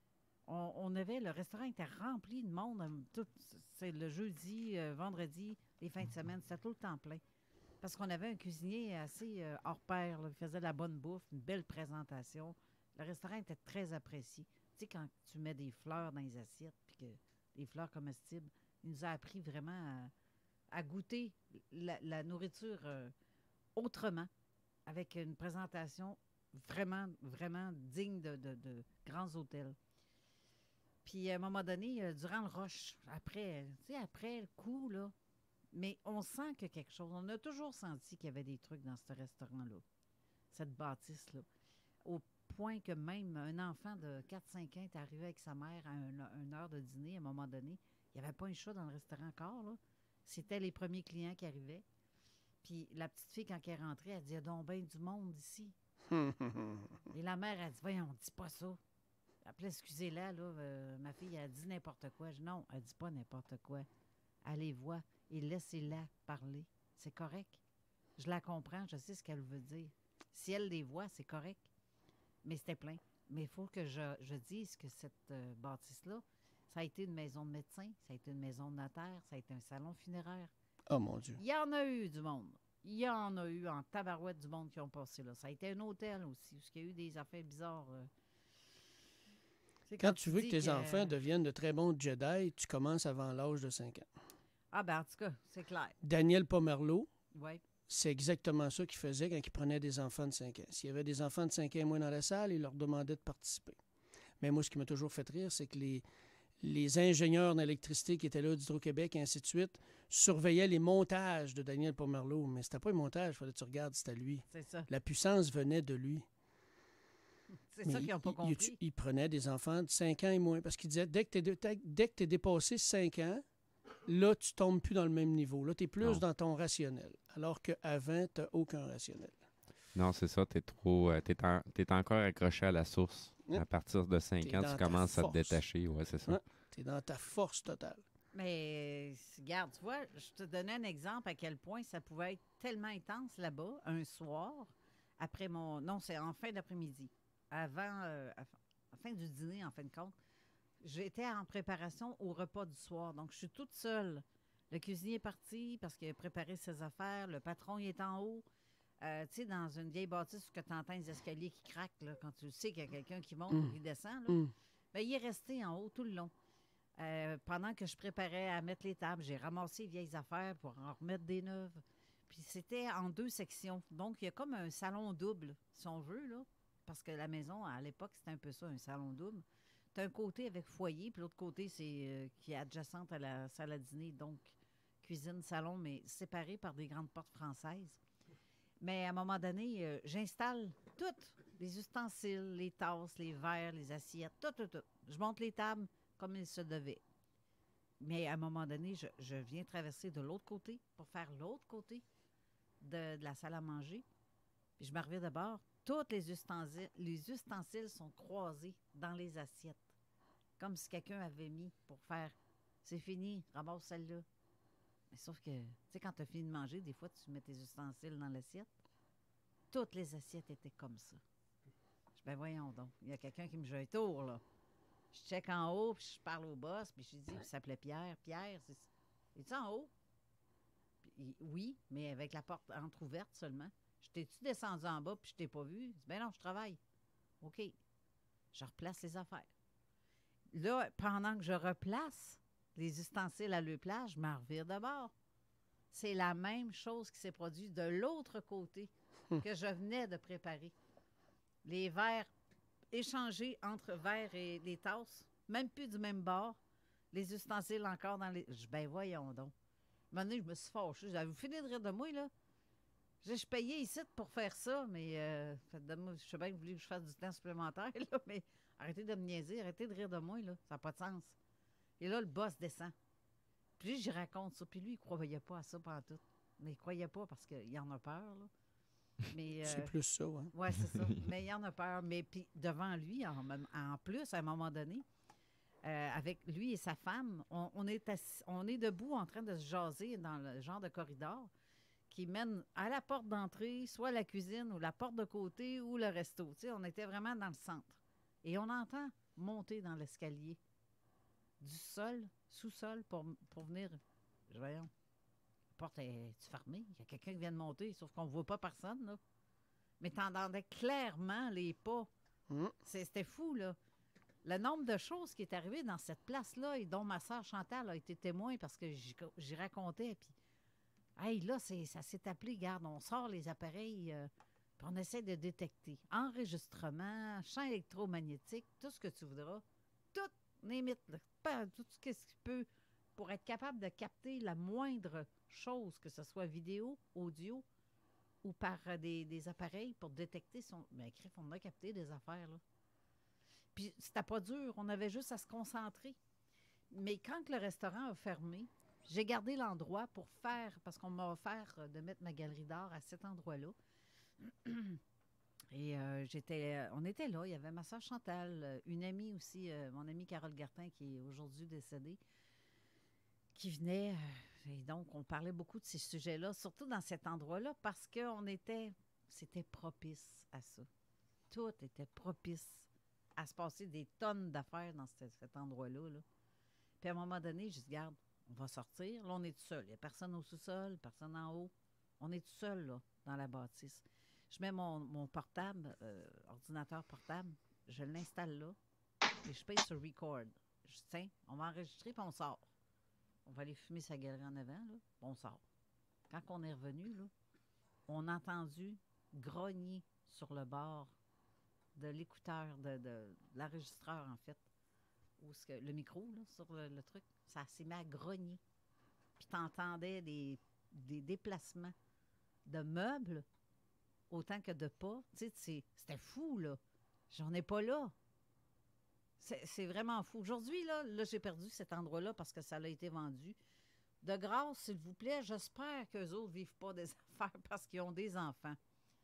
Le restaurant était rempli de monde, c'est le jeudi, vendredi, les fins de semaine, c'était tout le temps plein. Parce qu'on avait un cuisinier assez hors pair, là, qui faisait de la bonne bouffe, une belle présentation. Le restaurant était très apprécié. Tu sais, quand tu mets des fleurs dans les assiettes, puis que des fleurs comestibles, il nous a appris vraiment à goûter la nourriture autrement, avec une présentation vraiment, vraiment digne de grands hôtels. Puis, à un moment donné, durant le rush, après le coup, là, mais on sent que quelque chose. On a toujours senti qu'il y avait des trucs dans ce restaurant-là, cette bâtisse-là. Au point que même un enfant de 4-5 ans est arrivé avec sa mère à une heure de dîner, à un moment donné. Il n'y avait pas un chat dans le restaurant encore, là. C'était les premiers clients qui arrivaient. Puis la petite fille, quand elle est rentrée, elle dit « Il y a donc bien du monde ici. » Et la mère, elle dit « Voyons, on dit pas ça. » Après, excusez-la, là, ma fille, elle dit n'importe quoi. Je dis « Non, elle dit pas n'importe quoi. Allez voir et laissez-la parler. C'est correct. Je la comprends, je sais ce qu'elle veut dire. Si elle les voit, c'est correct. » Mais c'était plein. Mais il faut que je dise que cette bâtisse-là, ça a été une maison de médecin, ça a été une maison de notaire, ça a été un salon funéraire. Oh, mon Dieu. Il y en a eu du monde. Il y en a eu en tabarouette du monde qui ont passé là. Ça a été un hôtel aussi, où il y a eu des affaires bizarres. Quand tu veux que tes enfants deviennent de très bons Jedi, tu commences avant l'âge de 5 ans. Ah ben en tout cas, c'est clair. Daniel Pomerleau, ouais. C'est exactement ça qu'il faisait quand il prenait des enfants de 5 ans. S'il y avait des enfants de 5 ans et moins dans la salle, il leur demandait de participer. Mais moi, ce qui m'a toujours fait rire, c'est que les ingénieurs d'électricité qui étaient là d'Hydro-Québec et ainsi de suite surveillaient les montages de Daniel Pomerleau. Mais c'était pas un montage, il fallait que tu regardes, c'était lui. C'est ça. La puissance venait de lui. C'est ça qu'ils n'ont pas compris. Il prenait des enfants de 5 ans et moins parce qu'il disait, dès que tu es dépassé 5 ans, là, tu tombes plus dans le même niveau. Là, tu es plus dans ton rationnel. Alors qu'avant, tu n'as aucun rationnel. Non, c'est ça. Tu es encore accroché à la source. À partir de 5 ans, tu commences à te détacher. Oui, c'est ça. Tu es dans ta force totale. Mais, regarde, tu vois, je te donnais un exemple à quel point ça pouvait être tellement intense là-bas, un soir, après mon... Non, c'est en fin d'après-midi. Avant, à la fin du dîner, en fin de compte, j'étais en préparation au repas du soir. Donc, je suis toute seule. Le cuisinier est parti parce qu'il a préparé ses affaires. Le patron, il est en haut. Tu sais, dans une vieille bâtisse où tu entends les escaliers qui craquent, là, quand tu sais qu'il y a quelqu'un qui monte ou qui descend, là, ben, il est resté en haut tout le long. Pendant que je préparais à mettre les tables, j'ai ramassé les vieilles affaires pour en remettre des neuves. Puis c'était en 2 sections. Donc, il y a comme un salon double, si on veut, là, parce que la maison, à l'époque, c'était un peu ça, un salon double. Tu as un côté avec foyer, puis l'autre côté, c'est qui est adjacente à la salle à dîner, donc cuisine, salon, mais séparés par des grandes portes françaises. Mais à un moment donné, j'installe toutes, les ustensiles, les tasses, les verres, les assiettes, tout. Je monte les tables comme il se devait. Mais à un moment donné, je viens traverser de l'autre côté pour faire l'autre côté de la salle à manger. Puis je me reviens de bord. Tous les ustensiles sont croisés dans les assiettes. Comme si quelqu'un avait mis pour faire « c'est fini, ramasse celle-là ». Mais sauf que, tu sais, quand tu as fini de manger, des fois, tu mets tes ustensiles dans l'assiette. Toutes les assiettes étaient comme ça. Je dis, ben voyons donc, il y a quelqu'un qui me joue un tour, là. Je check en haut, puis je parle au boss, puis je dis, il s'appelait Pierre. Pierre, es-tu en haut? Puis, oui, mais avec la porte entrouverte seulement. Je t'ai-tu descendu en bas, puis je t'ai pas vu? Je dis, ben non, je travaille. OK. Je replace les affaires. Là, pendant que je replace les ustensiles à leur place, je m'en revire de bord. C'est la même chose qui s'est produite de l'autre côté que je venais de préparer. Les verres échangés entre verres et les tasses, même plus du même bord. Les ustensiles encore dans les... Ben voyons donc. À un moment donné, je me suis fâchée. Vous finissez de rire de moi, là? Je payais ici pour faire ça, mais je sais bien que vous voulez que je fasse du temps supplémentaire, là, mais arrêtez de me niaiser, arrêtez de rire de moi, là. Ça n'a pas de sens. Et là, le boss descend. Puis lui, j'y raconte ça. Puis lui, il ne croyait pas à ça pantoute. Mais il ne croyait pas parce qu'il en a peur, là. Mais, c'est plus ça, hein? Oui, c'est ça. Mais il en a peur. Mais puis devant lui, en plus, à un moment donné, avec lui et sa femme, on est debout en train de se jaser dans le genre de corridor qui mène à la porte d'entrée, soit la cuisine ou la porte de côté ou le resto. Tu sais, on était vraiment dans le centre. Et on entend monter dans l'escalier du sol, sous-sol, pour venir. Voyons, la porte est-tu fermée? Il y a quelqu'un qui vient de monter, sauf qu'on ne voit pas personne, là. Mais tu entendais clairement les pas. C'était fou, là. Le nombre de choses qui est arrivé dans cette place-là et dont ma sœur Chantal a été témoin parce que j'y racontais, puis hey, là, ça s'est appelé, regarde, on sort les appareils, puis on essaie de détecter. Enregistrement, champ électromagnétique, tout ce que tu voudras. Tout, limite, tout ce qui peut pour être capable de capter la moindre chose, que ce soit vidéo, audio ou par des appareils pour détecter son... Mais on a capté des affaires, là. Puis c'était pas dur, on avait juste à se concentrer. Mais quand le restaurant a fermé, j'ai gardé l'endroit pour faire, parce qu'on m'a offert de mettre ma galerie d'art à cet endroit-là. Et on était là, il y avait ma soeur Chantal, une amie aussi, mon amie Carole Gartin, qui est aujourd'hui décédée, qui venait. Et donc, on parlait beaucoup de ces sujets-là, surtout dans cet endroit-là, parce que c'était propice à ça. Tout était propice à se passer des tonnes d'affaires dans cet endroit-là, là. Puis à un moment donné, je dis, regarde, on va sortir. Là, on est tout seul. Il n'y a personne au sous-sol, personne en haut. On est tout seul, là, dans la bâtisse. Je mets mon portable, ordinateur portable, je l'installe là et je paye sur record. Je dis, tiens, on va enregistrer puis on sort. On va aller fumer sa galerie en avant, là, puis on sort. Quand on est revenu, là, on a entendu grogner sur le bord de l'écouteur, de l'enregistreur, en fait. Le micro, là, sur le truc, ça s'est mis à grogner. Puis t'entendais des déplacements de meubles autant que de pas. Tu sais, c'était fou, là. J'en ai pas là. C'est vraiment fou. Aujourd'hui, là, j'ai perdu cet endroit-là parce que ça a été vendu. De grâce, s'il vous plaît, j'espère qu'eux autres ne vivent pas des affaires parce qu'ils ont des enfants.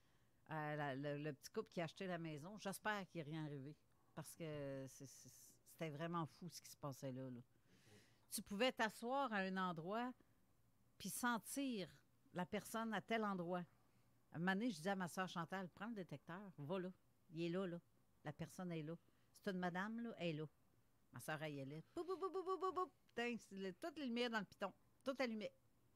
Le petit couple qui a acheté la maison, j'espère qu'il n'y a rien arrivé. Parce que c'était vraiment fou ce qui se passait là. Tu pouvais t'asseoir à un endroit puis sentir la personne à tel endroit. À un moment donné, je disais à ma soeur Chantal, prends le détecteur, va là. Il est là, là. La personne est là. C'est une madame, là, elle est là. Ma soeur, elle y allait. Boup, boup, boup, boup, boup, boup. Toute les lumières dans le piton. Tout allumé.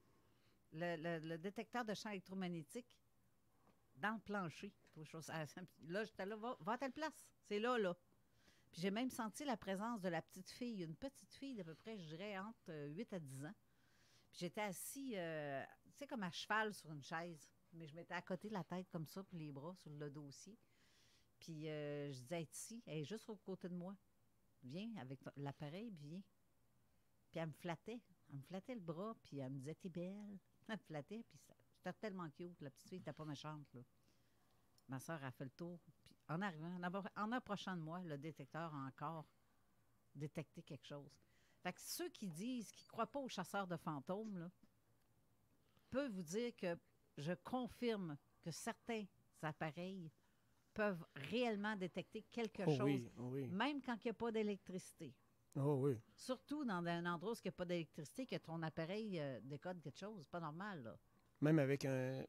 Le détecteur de champ électromagnétique dans le plancher. Là, j'étais là, va à telle place. C'est là, là. Puis j'ai même senti la présence de la petite fille. Une petite fille d'à peu près, je dirais, entre 8 à 10 ans. Puis j'étais assis, tu sais, comme à cheval sur une chaise. Mais je m'étais à côté de la tête comme ça, puis les bras sur le dossier. Puis je disais, elle est ici, elle est juste au côté de moi. Viens avec l'appareil, puis viens. Puis elle me flattait. Elle me flattait le bras, puis elle me disait, t'es belle. Elle me flattait, puis c'était tellement cute. La petite fille n'était pas méchante, là. Ma soeur a fait le tour. Puis en arrivant, en approchant de moi, le détecteur a encore détecté quelque chose. Fait que ceux qui disent, qui ne croient pas aux chasseurs de fantômes, là, peuvent vous dire que je confirme que certains appareils peuvent réellement détecter quelque chose, même quand il n'y a pas d'électricité. Oh oui. Surtout dans un endroit où il n'y a pas d'électricité, que ton appareil décode quelque chose. C'est pas normal, là. Même avec un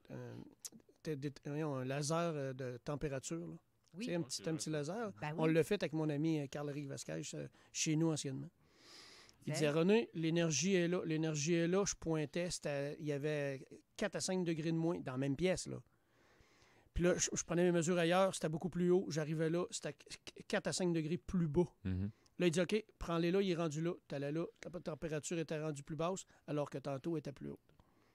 laser de température, là. Oui. Tu sais, un petit laser. Ben oui. On l'a fait avec mon ami Carl-Éric Vasquez chez nous anciennement. Il disait, René, l'énergie est là. L'énergie est là. Je pointais, il y avait 4 à 5 degrés de moins dans la même pièce, là. Puis là, je prenais mes mesures ailleurs, c'était beaucoup plus haut. J'arrivais là, c'était 4 à 5 degrés plus bas. Mm-hmm. Là, il dit, OK, prends-les là, il est rendu là. Tu allais là, la température était rendue plus basse, alors que tantôt, elle était plus haute.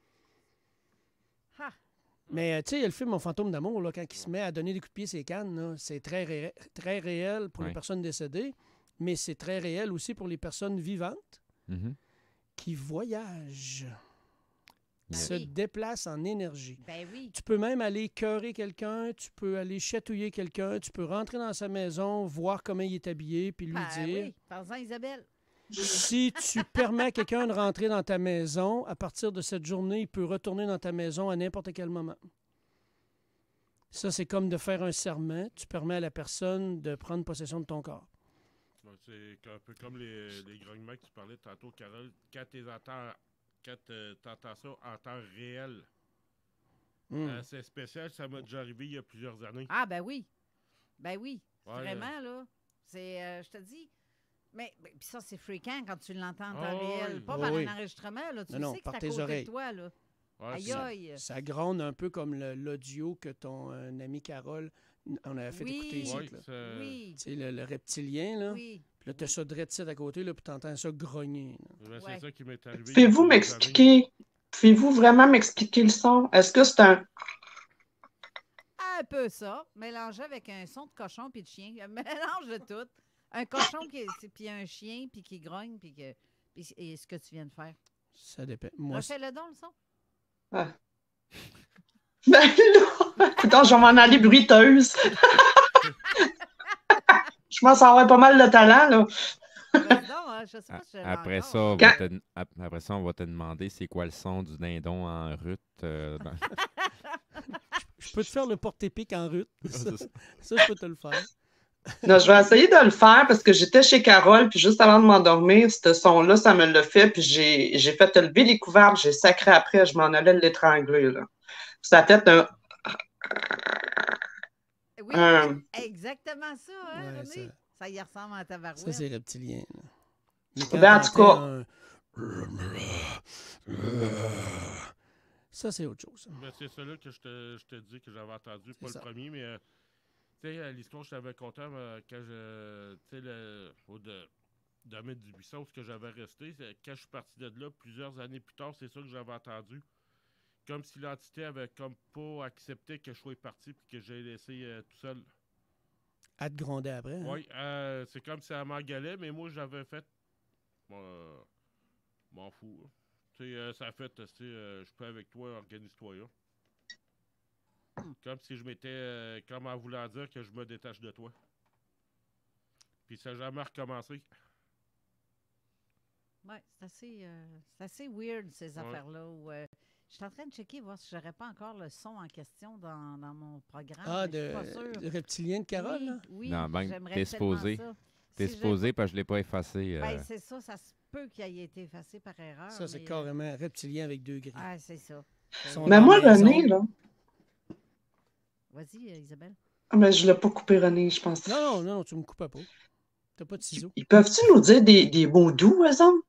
Ha! Mais tu sais, il y a le film Mon fantôme d'amour, là, quand il se met à donner des coups de pied ses cannes, là, c'est très réel pour les personnes décédées, mais c'est très réel aussi pour les personnes vivantes qui voyagent. se déplace en énergie. Ben oui. Tu peux même aller écœurer quelqu'un, tu peux aller chatouiller quelqu'un, tu peux rentrer dans sa maison, voir comment il est habillé, puis lui dire... Oui, parle-en, Isabelle. Si tu permets à quelqu'un de rentrer dans ta maison, à partir de cette journée, il peut retourner dans ta maison à n'importe quel moment. Ça, c'est comme de faire un serment. Tu permets à la personne de prendre possession de ton corps. C'est un peu comme les grognements que tu parlais tantôt, Carole. Quand tu entends ça en temps réel, c'est spécial. Ça m'est déjà arrivé il y a plusieurs années. Ah, ben oui. Ben oui. Ouais, vraiment, là. C'est, je te dis... Mais puis ça, c'est fréquent quand tu l'entends en temps réel. Pas par un enregistrement, là. Tu sais que c'est à côté de toi, là. Ouais, aïe, aïe. Ça gronde un peu comme l'audio que ton ami Carole, on avait fait écouter ici. Oui. Tu sais, le reptilien, là. Oui. Puis là, tu as ça direct à côté, là, puis tu entends ça grogner. C'est ça qui m'est arrivé. Pouvez-vous m'expliquer? Pouvez-vous vraiment m'expliquer le son? Est-ce que c'est un... Un peu ça, mélangé avec un son de cochon puis de chien. Un mélange de tout. Un cochon puis un chien puis qui grogne puis et ce que tu viens de faire. Ça dépend. Moi, refais-le donc, le son. Ah. Ben là! Attends, je vais m'en aller bruiteuse. Je pense avoir pas mal de talent, là. Après ça, on va te demander c'est quoi le son du dindon en rut. Je peux te faire le porte-épique en rut. Ça, je peux te le faire. Non, je vais essayer de le faire parce que j'étais chez Carole, puis juste avant de m'endormir, ce son-là, ça me l'a fait, puis j'ai fait lever les couvertes, j'ai sacré après, je m'en allais l'étrangler, là. Ça a fait un... Oui, exactement ça, hein, ouais, René? Ça y ressemble à ta barouette. Ça, c'est reptilien. Ben, en tout cas... Ça, c'est autre chose. Ben, c'est ça là que je te dis que j'avais entendu, pas le premier, mais... Tu sais, l'histoire, je t'avais conté quand je. Tu sais, au domaine du buisson, où j'avais resté, quand je suis parti de là, plusieurs années plus tard, c'est ça que j'avais entendu. Comme si l'entité avait comme pas accepté que je sois parti et que j'ai laissé tout seul. À te gronder après. Hein? Oui, c'est comme si elle m'engueulait, mais moi, j'avais fait. M'en fous. Tu sais, ça a fait, je suis pas avec toi, organise-toi là. Comme si je m'étais, comme en voulant dire que je me détache de toi. Puis ça n'a jamais recommencé. Oui, c'est assez weird, ces affaires-là. Où, je suis en train de checker, voir si j'aurais pas encore le son en question dans mon programme. Ah, de reptilien de Carole, là? Oui, non, ben, j'aimerais t'es supposé. T'es supposé, parce que je ne l'ai pas effacé. Ben, c'est ça, ça se peut qu'il ait été effacé par erreur. Ça, c'est carrément reptilien avec 2 grilles. Ah, c'est ça. Mais moi, René, là... Vas-y, Isabelle. Ah, mais je ne l'ai pas coupé, René, je pense. Non, tu ne me coupes pas. Tu n'as pas de ciseaux. Ils peuvent-tu nous dire des mots doux, exemple?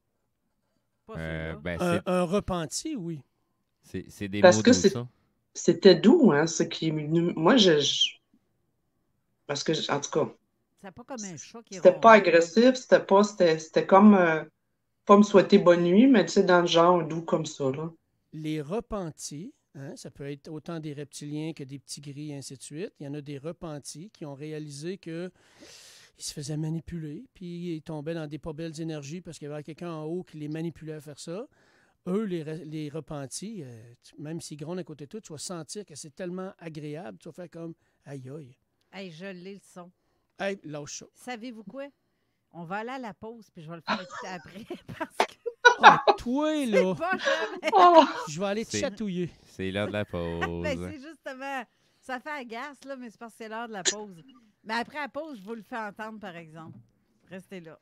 Un repenti, oui. C'est des parce mots que doux, ça. C'était doux, hein, ce qui est venu. Moi, parce que, en tout cas... C'est pas comme un chat qui est c'était pas agressif, c'était comme... pas me souhaiter bonne nuit, mais tu sais, dans le genre doux comme ça, là. Les repentis... Hein, ça peut être autant des reptiliens que des petits gris, et ainsi de suite. Il y en a des repentis qui ont réalisé qu'ils se faisaient manipuler, puis ils tombaient dans des pas belles énergies parce qu'il y avait quelqu'un en haut qui les manipulait à faire ça. Eux, les repentis, même s'ils grondent à côté de toi, tu vas sentir que c'est tellement agréable, tu vas faire comme « aïe aïe ». Hey, je l'ai le son. Hey, lâche ça. Savez-vous quoi? On va aller à la pause, puis je vais le faire écouter après, parce que... Oh, toi, là! Je vais aller te chatouiller. C'est l'heure de la pause. Ben, c'est justement... Ça fait agace, là, mais c'est parce que c'est l'heure de la pause. Mais après la pause, je vous le fais entendre, par exemple. Restez là.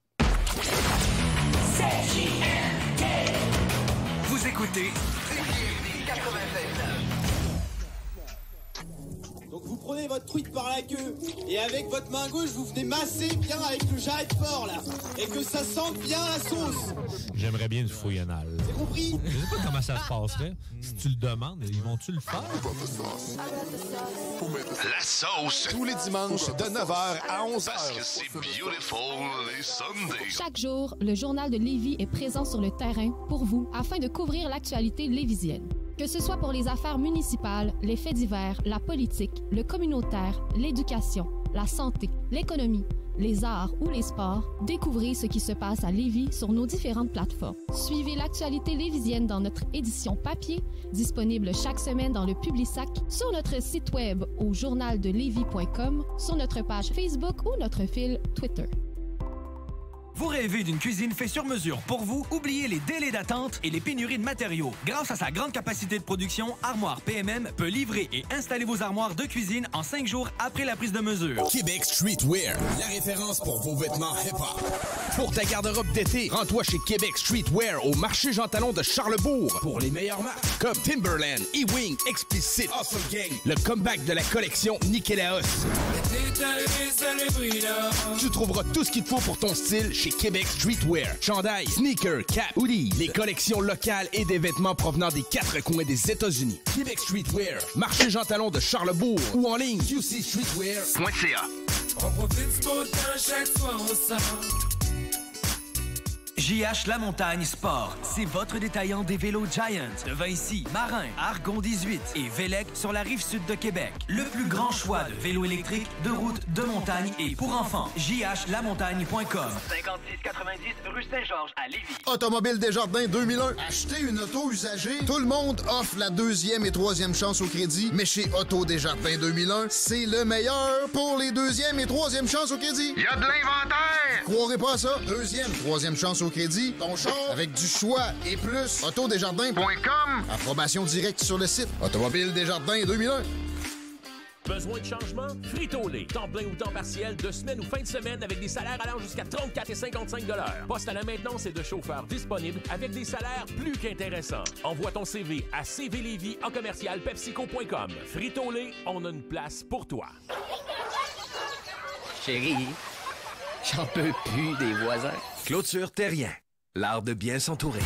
Vous écoutez Donc vous prenez votre truite par la queue et avec votre main gauche vous venez masser bien avec le jarret fort là et que ça sente bien la sauce. J'aimerais bien une fouille anale. C'est compris? Je sais pas comment ça se passerait. Si tu le demandes, ils vont-tu le faire? La sauce. Tous les dimanches de 9h à 11h. Parce que c'est beautiful les Sundays. Chaque jour, le Journal de Lévis est présent sur le terrain pour vous afin de couvrir l'actualité lévisienne. Que ce soit pour les affaires municipales, les faits divers, la politique, le communautaire, l'éducation, la santé, l'économie, les arts ou les sports, découvrez ce qui se passe à Lévis sur nos différentes plateformes. Suivez l'actualité lévisienne dans notre édition papier, disponible chaque semaine dans le Publisac, sur notre site web au journaldelevis.com, sur notre page Facebook ou notre fil Twitter. Vous rêvez d'une cuisine faite sur mesure pour vous? Oubliez les délais d'attente et les pénuries de matériaux. Grâce à sa grande capacité de production, Armoire PMM peut livrer et installer vos armoires de cuisine en 5 jours après la prise de mesure. Québec Streetwear, la référence pour vos vêtements hip-hop. Pour ta garde-robe d'été, rends-toi chez Québec Streetwear au marché Jean Talon de Charlebourg pour les meilleures marques comme Timberland, E-Wing, Explicit, Hustle Gang, le comeback de la collection Nikélaos. Tu trouveras tout ce qu'il te faut pour ton style chez Québec Streetwear. Chandail, sneakers, cap, hoodie, les collections locales et des vêtements provenant des 4 coins des États-Unis. Québec Streetwear, marché Jean Talon de Charlebourg ou en ligne qcstreetwear.ca. On profite du beau temps chaque soir au sort. JH La Montagne Sport, c'est votre détaillant des vélos Giant de Vinci, Marin, Argon 18 et Vélec sur la rive sud de Québec. Le plus grand choix de vélos électriques, de route, de montagne et pour enfants. jhlamontagne.com. 5690 rue Saint-Georges à Lévis. Automobile Desjardins 2001. Achetez une auto usagée. Tout le monde offre la deuxième et troisième chance au crédit. Mais chez Auto Desjardins 2001, c'est le meilleur pour les deuxième et troisième chances au crédit. Il y a de l'inventaire! Croirez pas à ça. Deuxième, troisième chance au crédit. Ton char avec du choix et plus. Autodesjardins.com. Approbation directe sur le site. Automobile Desjardins 2001. Besoin de changement? Frito-Lay. Temps plein ou temps partiel, de semaine ou fin de semaine avec des salaires allant jusqu'à 34 et 55 $. Poste à la maintenance et de chauffeurs disponibles avec des salaires plus qu'intéressants. Envoie ton CV à cvlévis en commercial pepsico.com. Frito-Lay, on a une place pour toi. Chérie, j'en peux plus des voisins. Clôture Terrien, l'art de bien s'entourer.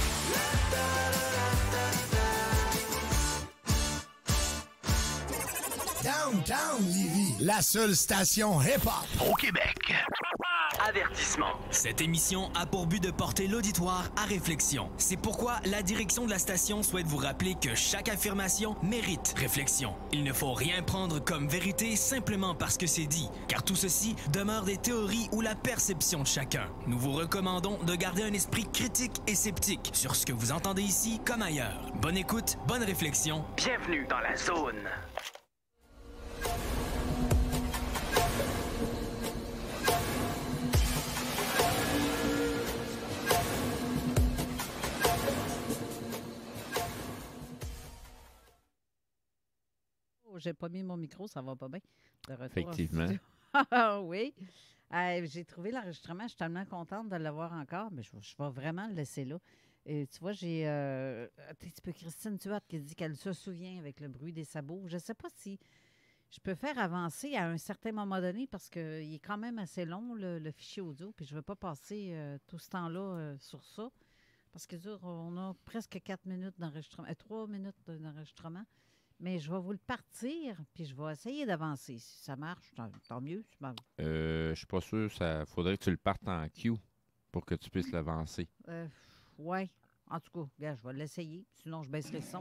Downtown Lévis, la seule station hip-hop au Québec. Avertissement. Cette émission a pour but de porter l'auditoire à réflexion. C'est pourquoi la direction de la station souhaite vous rappeler que chaque affirmation mérite réflexion. Il ne faut rien prendre comme vérité simplement parce que c'est dit, car tout ceci demeure des théories ou la perception de chacun. Nous vous recommandons de garder un esprit critique et sceptique sur ce que vous entendez ici comme ailleurs. Bonne écoute, bonne réflexion. Bienvenue dans la zone. J'ai pas mis mon micro, ça va pas bien. De retour Effectivement. oui. J'ai trouvé l'enregistrement. Je suis tellement contente de l'avoir encore, mais je vais vraiment le laisser là. Et tu vois, j'ai un petit peu Christine Tuat qui dit qu'elle se souvient avec le bruit des sabots. Je ne sais pas si je peux faire avancer à un certain moment donné parce qu'il est quand même assez long, le fichier audio, puis je ne veux pas passer tout ce temps-là sur ça. Parce que on a presque 4 minutes d'enregistrement, 3 minutes d'enregistrement. Mais je vais vous le partir, puis je vais essayer d'avancer. Si ça marche, tant mieux. Je suis pas sûr. Il faudrait que tu le partes en queue pour que tu puisses l'avancer. Oui. En tout cas, bien, je vais l'essayer. Sinon, je baisserai le son.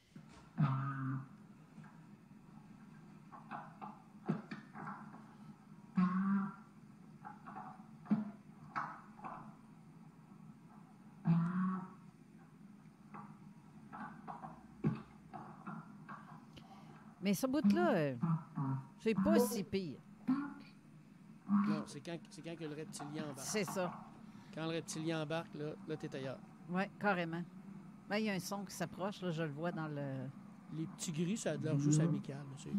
Mais ce bout-là, c'est pas si pire. Non, c'est quand que le reptilien embarque. C'est ça. Quand le reptilien embarque, là t'es ailleurs. Oui, carrément. Ben, il y a un son qui s'approche, là, je le vois dans le... Les petits gris, ça a de l'air juste amical. C'est...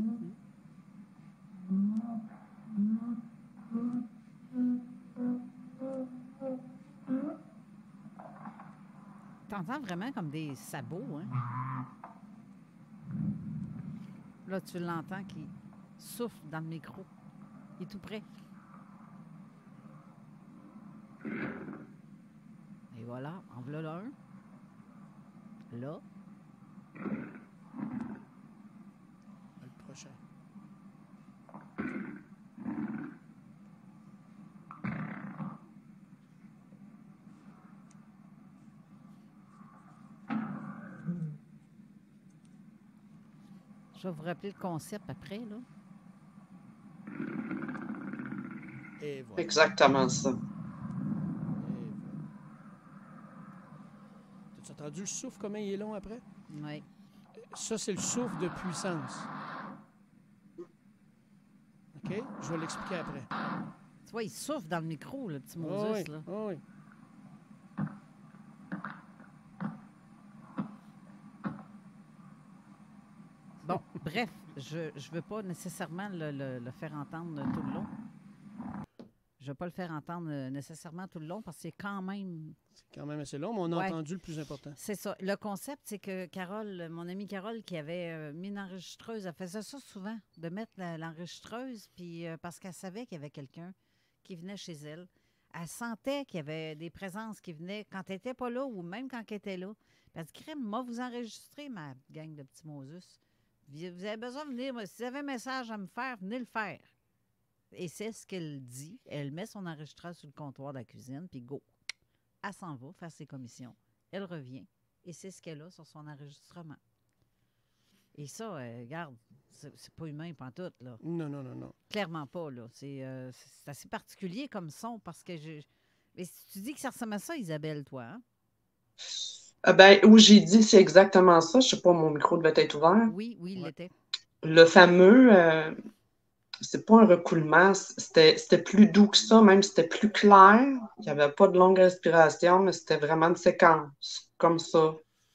T'entends vraiment comme des sabots, hein? Là, tu l'entends qui souffle dans le micro. Il est tout près. Et voilà, en voilà un. Là. Le prochain. Je vais vous rappeler le concept après, là. Et voilà. Exactement ça. As-tu entendu le souffle, comment il est long après? Oui. Ça, c'est le souffle de puissance. OK? Je vais l'expliquer après. Tu vois, il souffle dans le micro, le petit Moses. Oh oui, Là. oh oui. Bon, bref, je ne veux pas nécessairement le faire entendre tout le long. Je ne veux pas le faire entendre nécessairement tout le long parce que c'est quand même... C'est quand même assez long, mais on a entendu le plus important. C'est ça. Le concept, c'est que Carole, mon amie Carole, qui avait mis une enregistreuse, elle faisait ça souvent, de mettre l'enregistreuse, puis parce qu'elle savait qu'il y avait quelqu'un qui venait chez elle. Elle sentait qu'il y avait des présences qui venaient quand elle n'était pas là ou même quand elle était là. Puis elle dit, crème, moi, vous enregistrez, ma gang de petits Moses. Vous avez besoin de venir, si vous avez un message à me faire, venez le faire. Et c'est ce qu'elle dit. Elle met son enregistreur sur le comptoir de la cuisine, puis go. Elle s'en va faire ses commissions. Elle revient, et c'est ce qu'elle a sur son enregistrement. Et ça, regarde, c'est pas humain pantoute, là. Non, non, non, non. Clairement pas, là. C'est assez particulier comme son, parce que Mais si tu dis que ça ressemble à ça, Isabelle, toi, hein? Où j'ai dit, c'est exactement ça. Je sais pas, mon micro devait être ouvert. Oui, il l'était. Le fameux, c'est pas un recoulement, c'était plus doux que ça, même c'était plus clair. Il n'y avait pas de longue respiration, mais c'était vraiment une séquence, comme ça.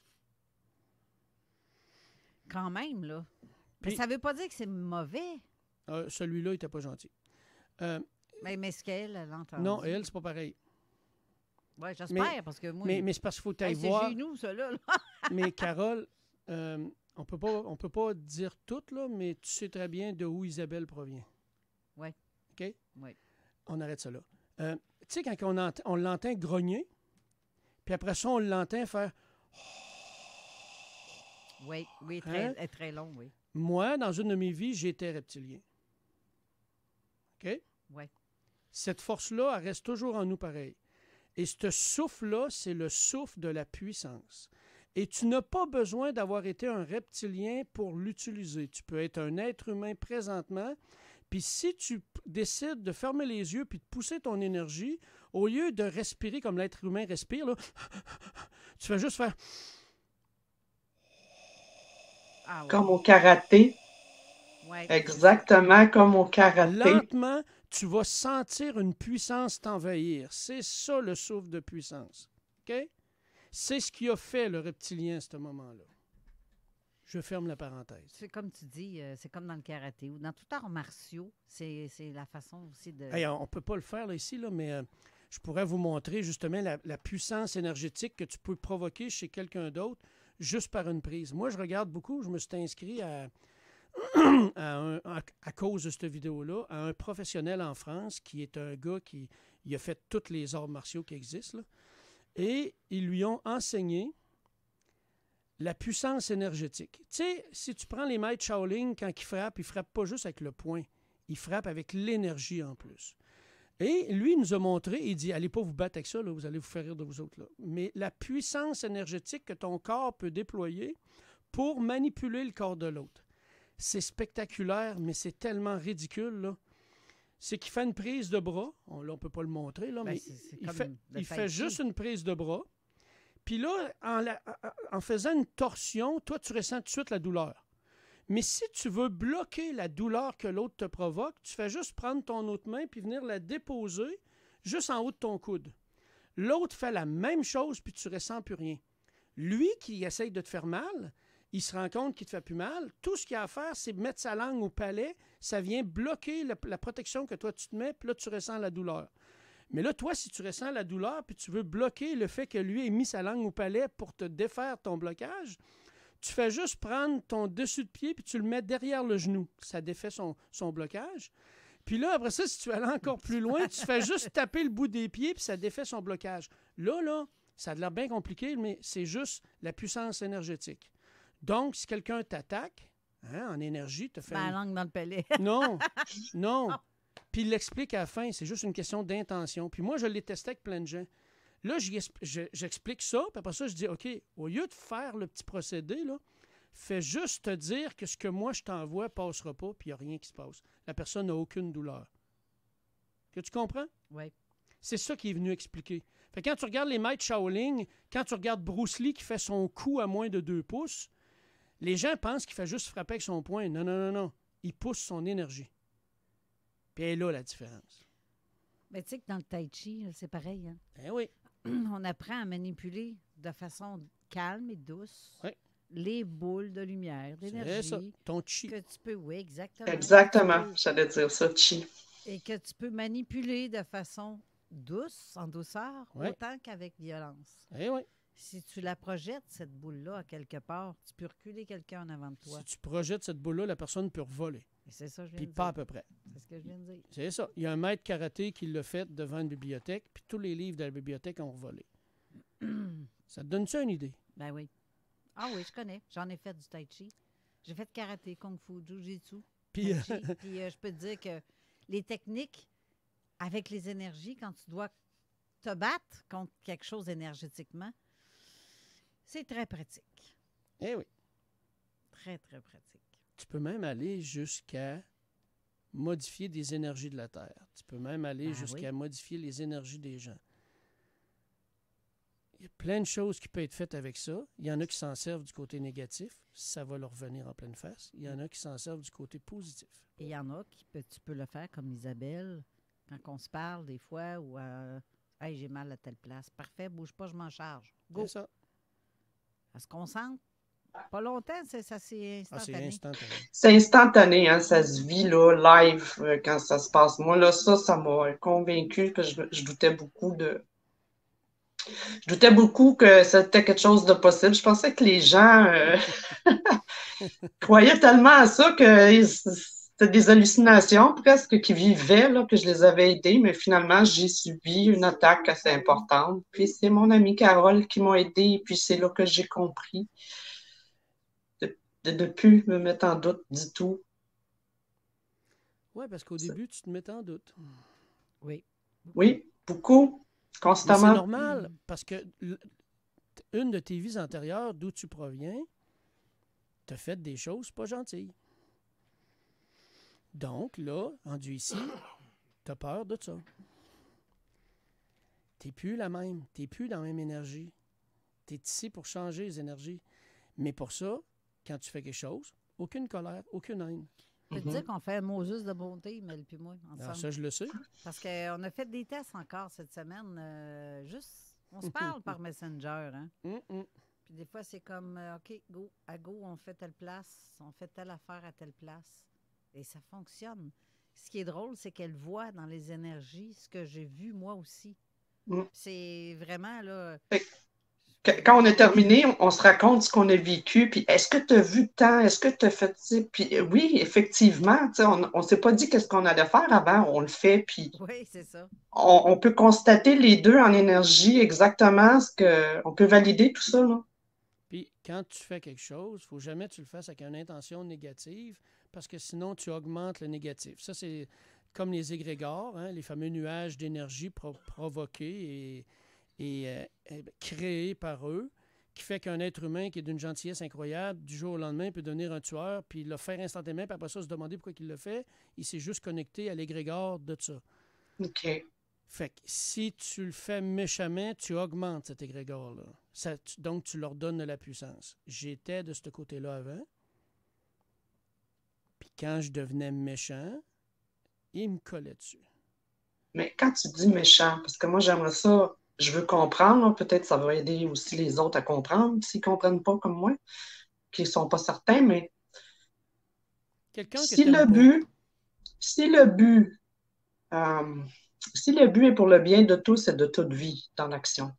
Quand même, là. Mais ça veut pas dire que c'est mauvais. Celui-là, il était pas gentil. Mais est-ce qu'elle, elle l'entend? Non, elle, c'est pas pareil. Oui, j'espère, parce que moi... Mais c'est parce qu'il faut que tu ailles voir... C'est chez nous, ça, là. Mais Carole, on peut pas dire tout, là, mais tu sais très bien de où Isabelle provient. Oui. OK? Oui. On arrête ça là. Tu sais, quand on l'entend grogner, puis après ça, on l'entend faire... Oui, très long, oui. Moi, dans une de mes vies, j'étais reptilien. OK? Oui. Cette force-là, elle reste toujours en nous pareil. Et ce souffle-là, c'est le souffle de la puissance. Et tu n'as pas besoin d'avoir été un reptilien pour l'utiliser. Tu peux être un être humain présentement. Puis si tu décides de fermer les yeux puis de pousser ton énergie, au lieu de respirer comme l'être humain respire, là, tu fais juste faire... Ah, ouais. Comme au karaté. Ouais. Exactement comme au karaté. Lentement, tu vas sentir une puissance t'envahir. C'est ça le souffle de puissance. OK? C'est ce qui a fait le reptilien à ce moment-là. Je ferme la parenthèse. C'est comme tu dis, c'est comme dans le karaté ou dans tout art martiaux, c'est la façon aussi de... Hey, on ne peut pas le faire là, ici, là, mais je pourrais vous montrer justement la puissance énergétique que tu peux provoquer chez quelqu'un d'autre juste par une prise. Moi, je regarde beaucoup, je me suis inscrit à cause de cette vidéo-là, à un professionnel en France qui est un gars qui a fait tous les arts martiaux qui existent, là, et ils lui ont enseigné la puissance énergétique. Tu sais, si tu prends les maîtres Shaolin, quand ils frappent pas juste avec le poing, ils frappent avec l'énergie en plus. Et lui, il nous a montré, il dit, allez pas vous battre avec ça, là, vous allez vous faire rire de vous autres. Là. Mais la puissance énergétique que ton corps peut déployer pour manipuler le corps de l'autre. C'est spectaculaire, mais c'est tellement ridicule, là. C'est qu'il fait une prise de bras. Là, on ne peut pas le montrer, là, mais il fait juste une prise de bras. Puis là, en faisant une torsion, toi, tu ressens tout de suite la douleur. Mais si tu veux bloquer la douleur que l'autre te provoque, tu fais juste prendre ton autre main puis venir la déposer juste en haut de ton coude. L'autre fait la même chose, puis tu ne ressens plus rien. Lui qui essaye de te faire mal, il se rend compte qu'il ne te fait plus mal. Tout ce qu'il a à faire, c'est mettre sa langue au palais. Ça vient bloquer la protection que toi, tu te mets, puis là, tu ressens la douleur. Mais là, toi, si tu ressens la douleur, puis tu veux bloquer le fait que lui ait mis sa langue au palais pour te défaire ton blocage, tu fais juste prendre ton dessus de pied, puis tu le mets derrière le genou. Ça défait son blocage. Puis là, après ça, si tu allais encore plus loin, tu fais juste taper le bout des pieds, puis ça défait son blocage. Là, ça a l'air bien compliqué, mais c'est juste la puissance énergétique. Donc, si quelqu'un t'attaque, en énergie, te fait... la langue dans le palais. Non. Puis il l'explique à la fin, c'est juste une question d'intention. Puis moi, je l'ai testé avec plein de gens. Là, j'explique ça, puis après ça, je dis, OK, au lieu de faire le petit procédé, là, fais juste te dire que ce que moi, je t'envoie ne passera pas, puis il n'y a rien qui se passe. La personne n'a aucune douleur. Que tu comprends? Oui. C'est ça qu'il est venu expliquer. Fait que quand tu regardes les maîtres Shaolin, quand tu regardes Bruce Lee qui fait son coup à moins de 2 pouces, les gens pensent qu'il fait juste frapper avec son poing. Non, non, non, non. Il pousse son énergie. Puis elle est là, la différence. Mais tu sais que dans le tai chi, c'est pareil. Hein? Eh oui. On apprend à manipuler de façon calme et douce les boules de lumière, d'énergie. C'est ça, ton chi. Que tu peux, oui, exactement. Exactement, j'allais dire ça, chi. Et que tu peux manipuler de façon douce, en douceur, Oui. autant qu'avec violence. Eh oui. Si tu la projettes, cette boule-là, à quelque part, tu peux reculer quelqu'un en avant de toi. Si tu projettes cette boule-là, la personne peut voler. C'est ça, je viens Puis de pas dire. à peu près. C'est ce que je viens de dire. C'est ça. Il y a un maître karaté qui l'a fait devant une bibliothèque, puis tous les livres de la bibliothèque ont volé. Ça te donne-tu une idée? Ben oui. Ah oui, je connais. J'en ai fait du tai chi. J'ai fait karaté, kung fu, jiu-jitsu. Puis, tai chi. Puis je peux te dire que les techniques avec les énergies, quand tu dois te battre contre quelque chose énergétiquement, c'est très pratique. Eh oui. Très, très pratique. Tu peux même aller jusqu'à modifier des énergies de la Terre. Tu peux même aller jusqu'à modifier les énergies des gens. Il y a plein de choses qui peuvent être faites avec ça. Il y en a qui s'en servent du côté négatif. Ça va leur revenir en pleine face. Il y en a qui s'en servent du côté positif. Et il y en a qui tu peux le faire comme Isabelle, quand on se parle des fois, ou hey, j'ai mal à telle place. Parfait, bouge pas, je m'en charge. Go. C'est ça. Elle se concentre. Pas longtemps, c'est instantané. C'est instantané. C'est instantané, hein, ça se vit là, live quand ça se passe. Moi, là, ça m'a convaincu que je doutais beaucoup de. Je doutais beaucoup que c'était quelque chose de possible. Je pensais que les gens croyaient tellement à ça que c'était des hallucinations presque qui vivaient, là, que je les avais aidés, mais finalement, j'ai subi une attaque assez importante. Puis c'est mon amie Carole qui m'a aidée, puis c'est là que j'ai compris de ne plus me mettre en doute du tout. Oui, parce qu'au début, tu te mettais en doute. Oui. Oui, beaucoup, constamment. C'est normal, parce que une de tes vies antérieures, d'où tu proviens, t'as fait des choses pas gentilles. Donc, là, rendu ici, t'as peur de ça. T'es plus la même. T'es plus dans la même énergie. T'es ici pour changer les énergies. Mais pour ça, quand tu fais quelque chose, aucune colère, aucune haine. Je peux te dire qu'on fait un Moses de bonté, Mel puis moi, ensemble. Alors ça, je le sais. Parce qu'on a fait des tests encore cette semaine. Juste, on se parle par Messenger. Hein? Puis des fois, c'est comme, OK, go, à go, on fait telle place, on fait telle affaire à telle place. Et ça fonctionne. Ce qui est drôle, c'est qu'elle voit dans les énergies ce que j'ai vu moi aussi. C'est vraiment, là... Quand on a terminé, on se raconte ce qu'on a vécu, puis est-ce que tu as vu tant, est-ce que tu as fait ça? Puis oui, effectivement, on ne s'est pas dit qu'est-ce qu'on allait faire avant, on le fait, puis oui, c'est ça. On peut constater les deux en énergie exactement on peut valider tout ça, là. Puis quand tu fais quelque chose, il ne faut jamais que tu le fasses avec une intention négative, parce que sinon, tu augmentes le négatif. Ça, c'est comme les égrégores, hein, les fameux nuages d'énergie provoqués et créé par eux, qui fait qu'un être humain qui est d'une gentillesse incroyable, du jour au lendemain, peut devenir un tueur, puis le faire instantanément, puis après ça, se demander pourquoi il le fait. Il s'est juste connecté à l'égrégore de ça. OK. Fait que si tu le fais méchamment, tu augmentes cet égrégore-là. Donc, tu leur donnes de la puissance. J'étais de ce côté-là avant. Puis quand je devenais méchant, il me collait dessus. Mais quand tu dis méchant, parce que moi, j'aimerais ça... Je veux comprendre, là, peut-être ça va aider aussi les autres à comprendre, s'ils ne comprennent pas comme moi, qui ne sont pas certains, mais si le but est pour le bien de tous et de toute vie dans l'action,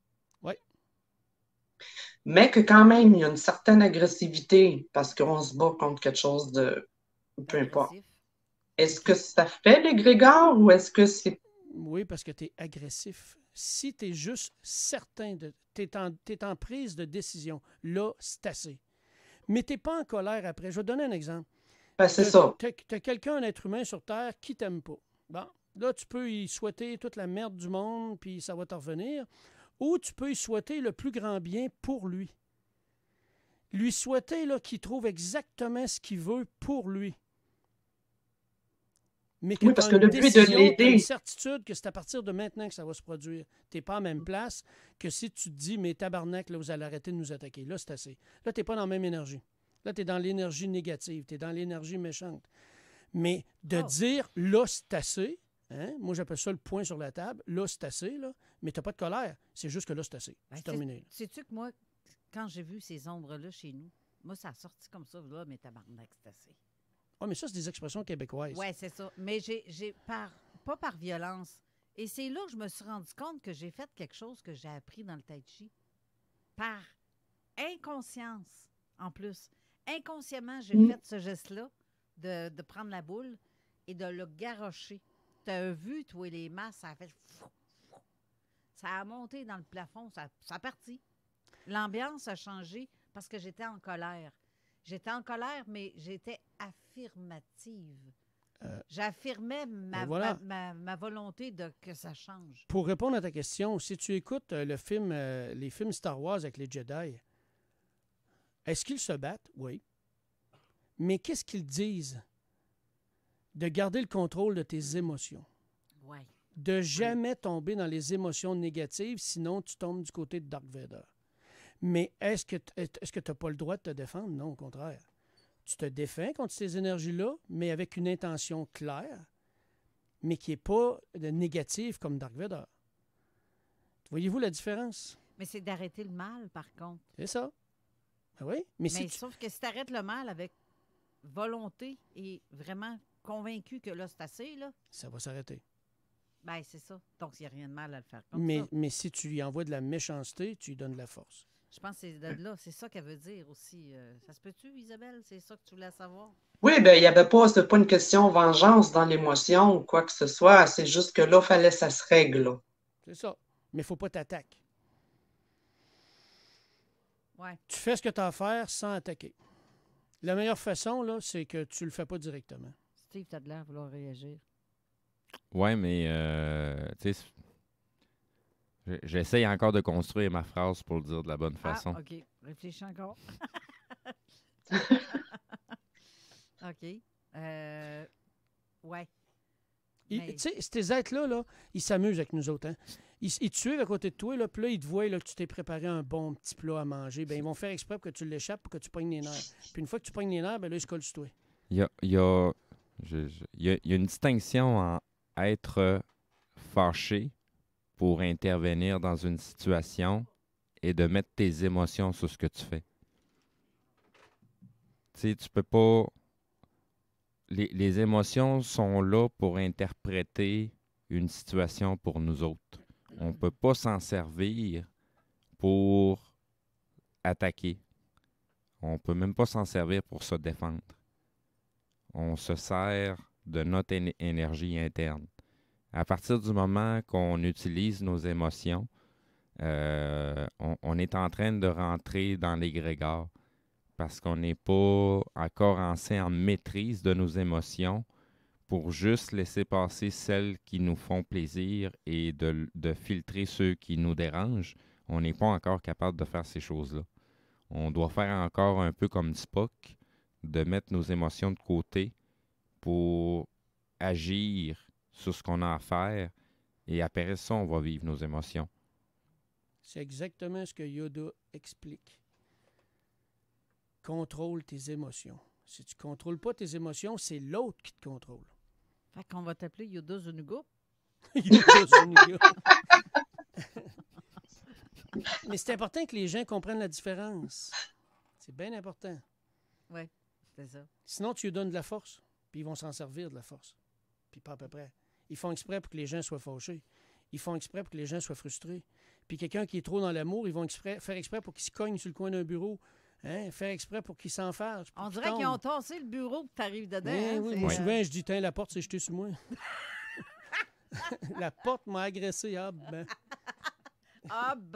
mais que quand même il y a une certaine agressivité parce qu'on se bat contre quelque chose de peu importe. Est-ce que ça fait l'égrégore ou est-ce que c'est... Oui, parce que tu es agressif. Si tu es juste certain, tu es en prise de décision, là, c'est assez. Mais tu n'es pas en colère après. Je vais te donner un exemple. Ben, c'est ça. Tu as quelqu'un, un être humain sur Terre, qui t'aime pas. Bon, là, tu peux y souhaiter toute la merde du monde, puis ça va t'en revenir. Ou tu peux y souhaiter le plus grand bien pour lui. Lui souhaiter qu'il trouve exactement ce qu'il veut pour lui. Mais que Oui, parce tu as que une le but de décision, tu as l'aider. une certitude que c'est à partir de maintenant que ça va se produire. Tu n'es pas en même place que si tu te dis, mais tabarnak, là, vous allez arrêter de nous attaquer. Là, c'est assez. Là, tu n'es pas dans la même énergie. Là, tu es dans l'énergie négative, tu es dans l'énergie méchante. Mais de dire, là, c'est assez, hein? Moi, j'appelle ça le point sur la table, là, c'est assez, là, mais tu n'as pas de colère. C'est juste que là, c'est assez. C'est terminé. Là. Sais-tu que moi, quand j'ai vu ces ombres-là chez nous, moi, ça a sorti comme ça, là, mais tabarnak, c'est assez. Ah, mais ça, c'est des expressions québécoises. Oui, c'est ça. Mais pas par violence. Et c'est là que je me suis rendu compte que j'ai fait quelque chose que j'ai appris dans le tai chi. Par inconscience, en plus. Inconsciemment, j'ai fait ce geste-là de prendre la boule et de le garrocher. Tu as vu, toi, les masses, ça a fait... Ça a monté dans le plafond, ça a parti. L'ambiance a changé parce que j'étais en colère. J'étais en colère, mais j'étais affirmative. J'affirmais ma volonté que ça change. Pour répondre à ta question, si tu écoutes les films Star Wars avec les Jedi, est-ce qu'ils se battent? Oui. Mais qu'est-ce qu'ils disent? De garder le contrôle de tes émotions. Oui. De jamais tomber dans les émotions négatives, sinon tu tombes du côté de Dark Vader. Mais est-ce que tu n'as pas le droit de te défendre? Non, au contraire. Tu te défends contre ces énergies-là, mais avec une intention claire, mais qui n'est pas négative comme Dark Vader. Voyez-vous la différence? Mais c'est d'arrêter le mal, par contre. C'est ça. Ben oui. Mais sauf que si tu arrêtes le mal avec volonté et vraiment convaincu que là, c'est assez, là... Ça va s'arrêter. Bien, c'est ça. Donc, il n'y a rien de mal à le faire comme ça. Mais si tu lui envoies de la méchanceté, tu lui donnes de la force. Je pense que c'est de là. C'est ça qu'elle veut dire aussi. Ça se peut-tu, Isabelle? C'est ça que tu voulais savoir? Oui, bien, il n'y avait pas, c'était pas une question vengeance dans l'émotion ou quoi que ce soit. C'est juste que là, il fallait que ça se règle. Là. C'est ça. Mais il ne faut pas t'attaquer. Ouais. Tu fais ce que tu as à faire sans attaquer. La meilleure façon, là, c'est que tu ne le fais pas directement. Steve, tu as de l'air à vouloir réagir. Oui, mais tu sais, j'essaye encore de construire ma phrase pour le dire de la bonne façon. Ah, OK. Réfléchis encore. OK. Ouais. Tu sais, ces êtres-là, là, ils s'amusent avec nous autres. Hein? Ils te suivent à côté de toi, là, puis là, ils te voient là, que tu t'es préparé un bon petit plat à manger. Ben, ils vont faire exprès pour que tu l'échappes, pour que tu pognes les nerfs. Puis une fois que tu pognes les nerfs, ben là, ils se collent sur toi. Il y a une distinction en être fâché pour intervenir dans une situation et de mettre tes émotions sur ce que tu fais. Tu sais, tu peux pas... Les émotions sont là pour interpréter une situation pour nous autres. On ne peut pas s'en servir pour attaquer. On ne peut même pas s'en servir pour se défendre. On se sert de notre énergie interne. À partir du moment qu'on utilise nos émotions, on est en train de rentrer dans l'égrégore parce qu'on n'est pas encore assez en maîtrise de nos émotions pour juste laisser passer celles qui nous font plaisir et de filtrer ceux qui nous dérangent. On n'est pas encore capable de faire ces choses-là. On doit faire encore un peu comme Spock, de mettre nos émotions de côté pour agir sur ce qu'on a à faire et après ça, on va vivre nos émotions. C'est exactement ce que Yoda explique. Contrôle tes émotions. Si tu ne contrôles pas tes émotions, c'est l'autre qui te contrôle. Fait qu'on va t'appeler Yoda Zunuga. Yoda Zunuga. Mais c'est important que les gens comprennent la différence. C'est bien important. Oui, c'est ça. Sinon, tu lui donnes de la force, puis ils vont s'en servir de la force. Puis pas à peu près. Ils font exprès pour que les gens soient fâchés. Ils font exprès pour que les gens soient frustrés. Puis quelqu'un qui est trop dans l'amour, ils vont faire exprès pour qu'il se cogne sur le coin d'un bureau. Hein? Faire exprès pour qu'il s'enfarge. On dirait qu'ils ont tassé le bureau pour que tu arrives dedans. Hein, oui, moi, c'est, souvent, je dis, tiens, la porte s'est jetée sur moi. La porte m'a agressé. Ah ben. Ah ben.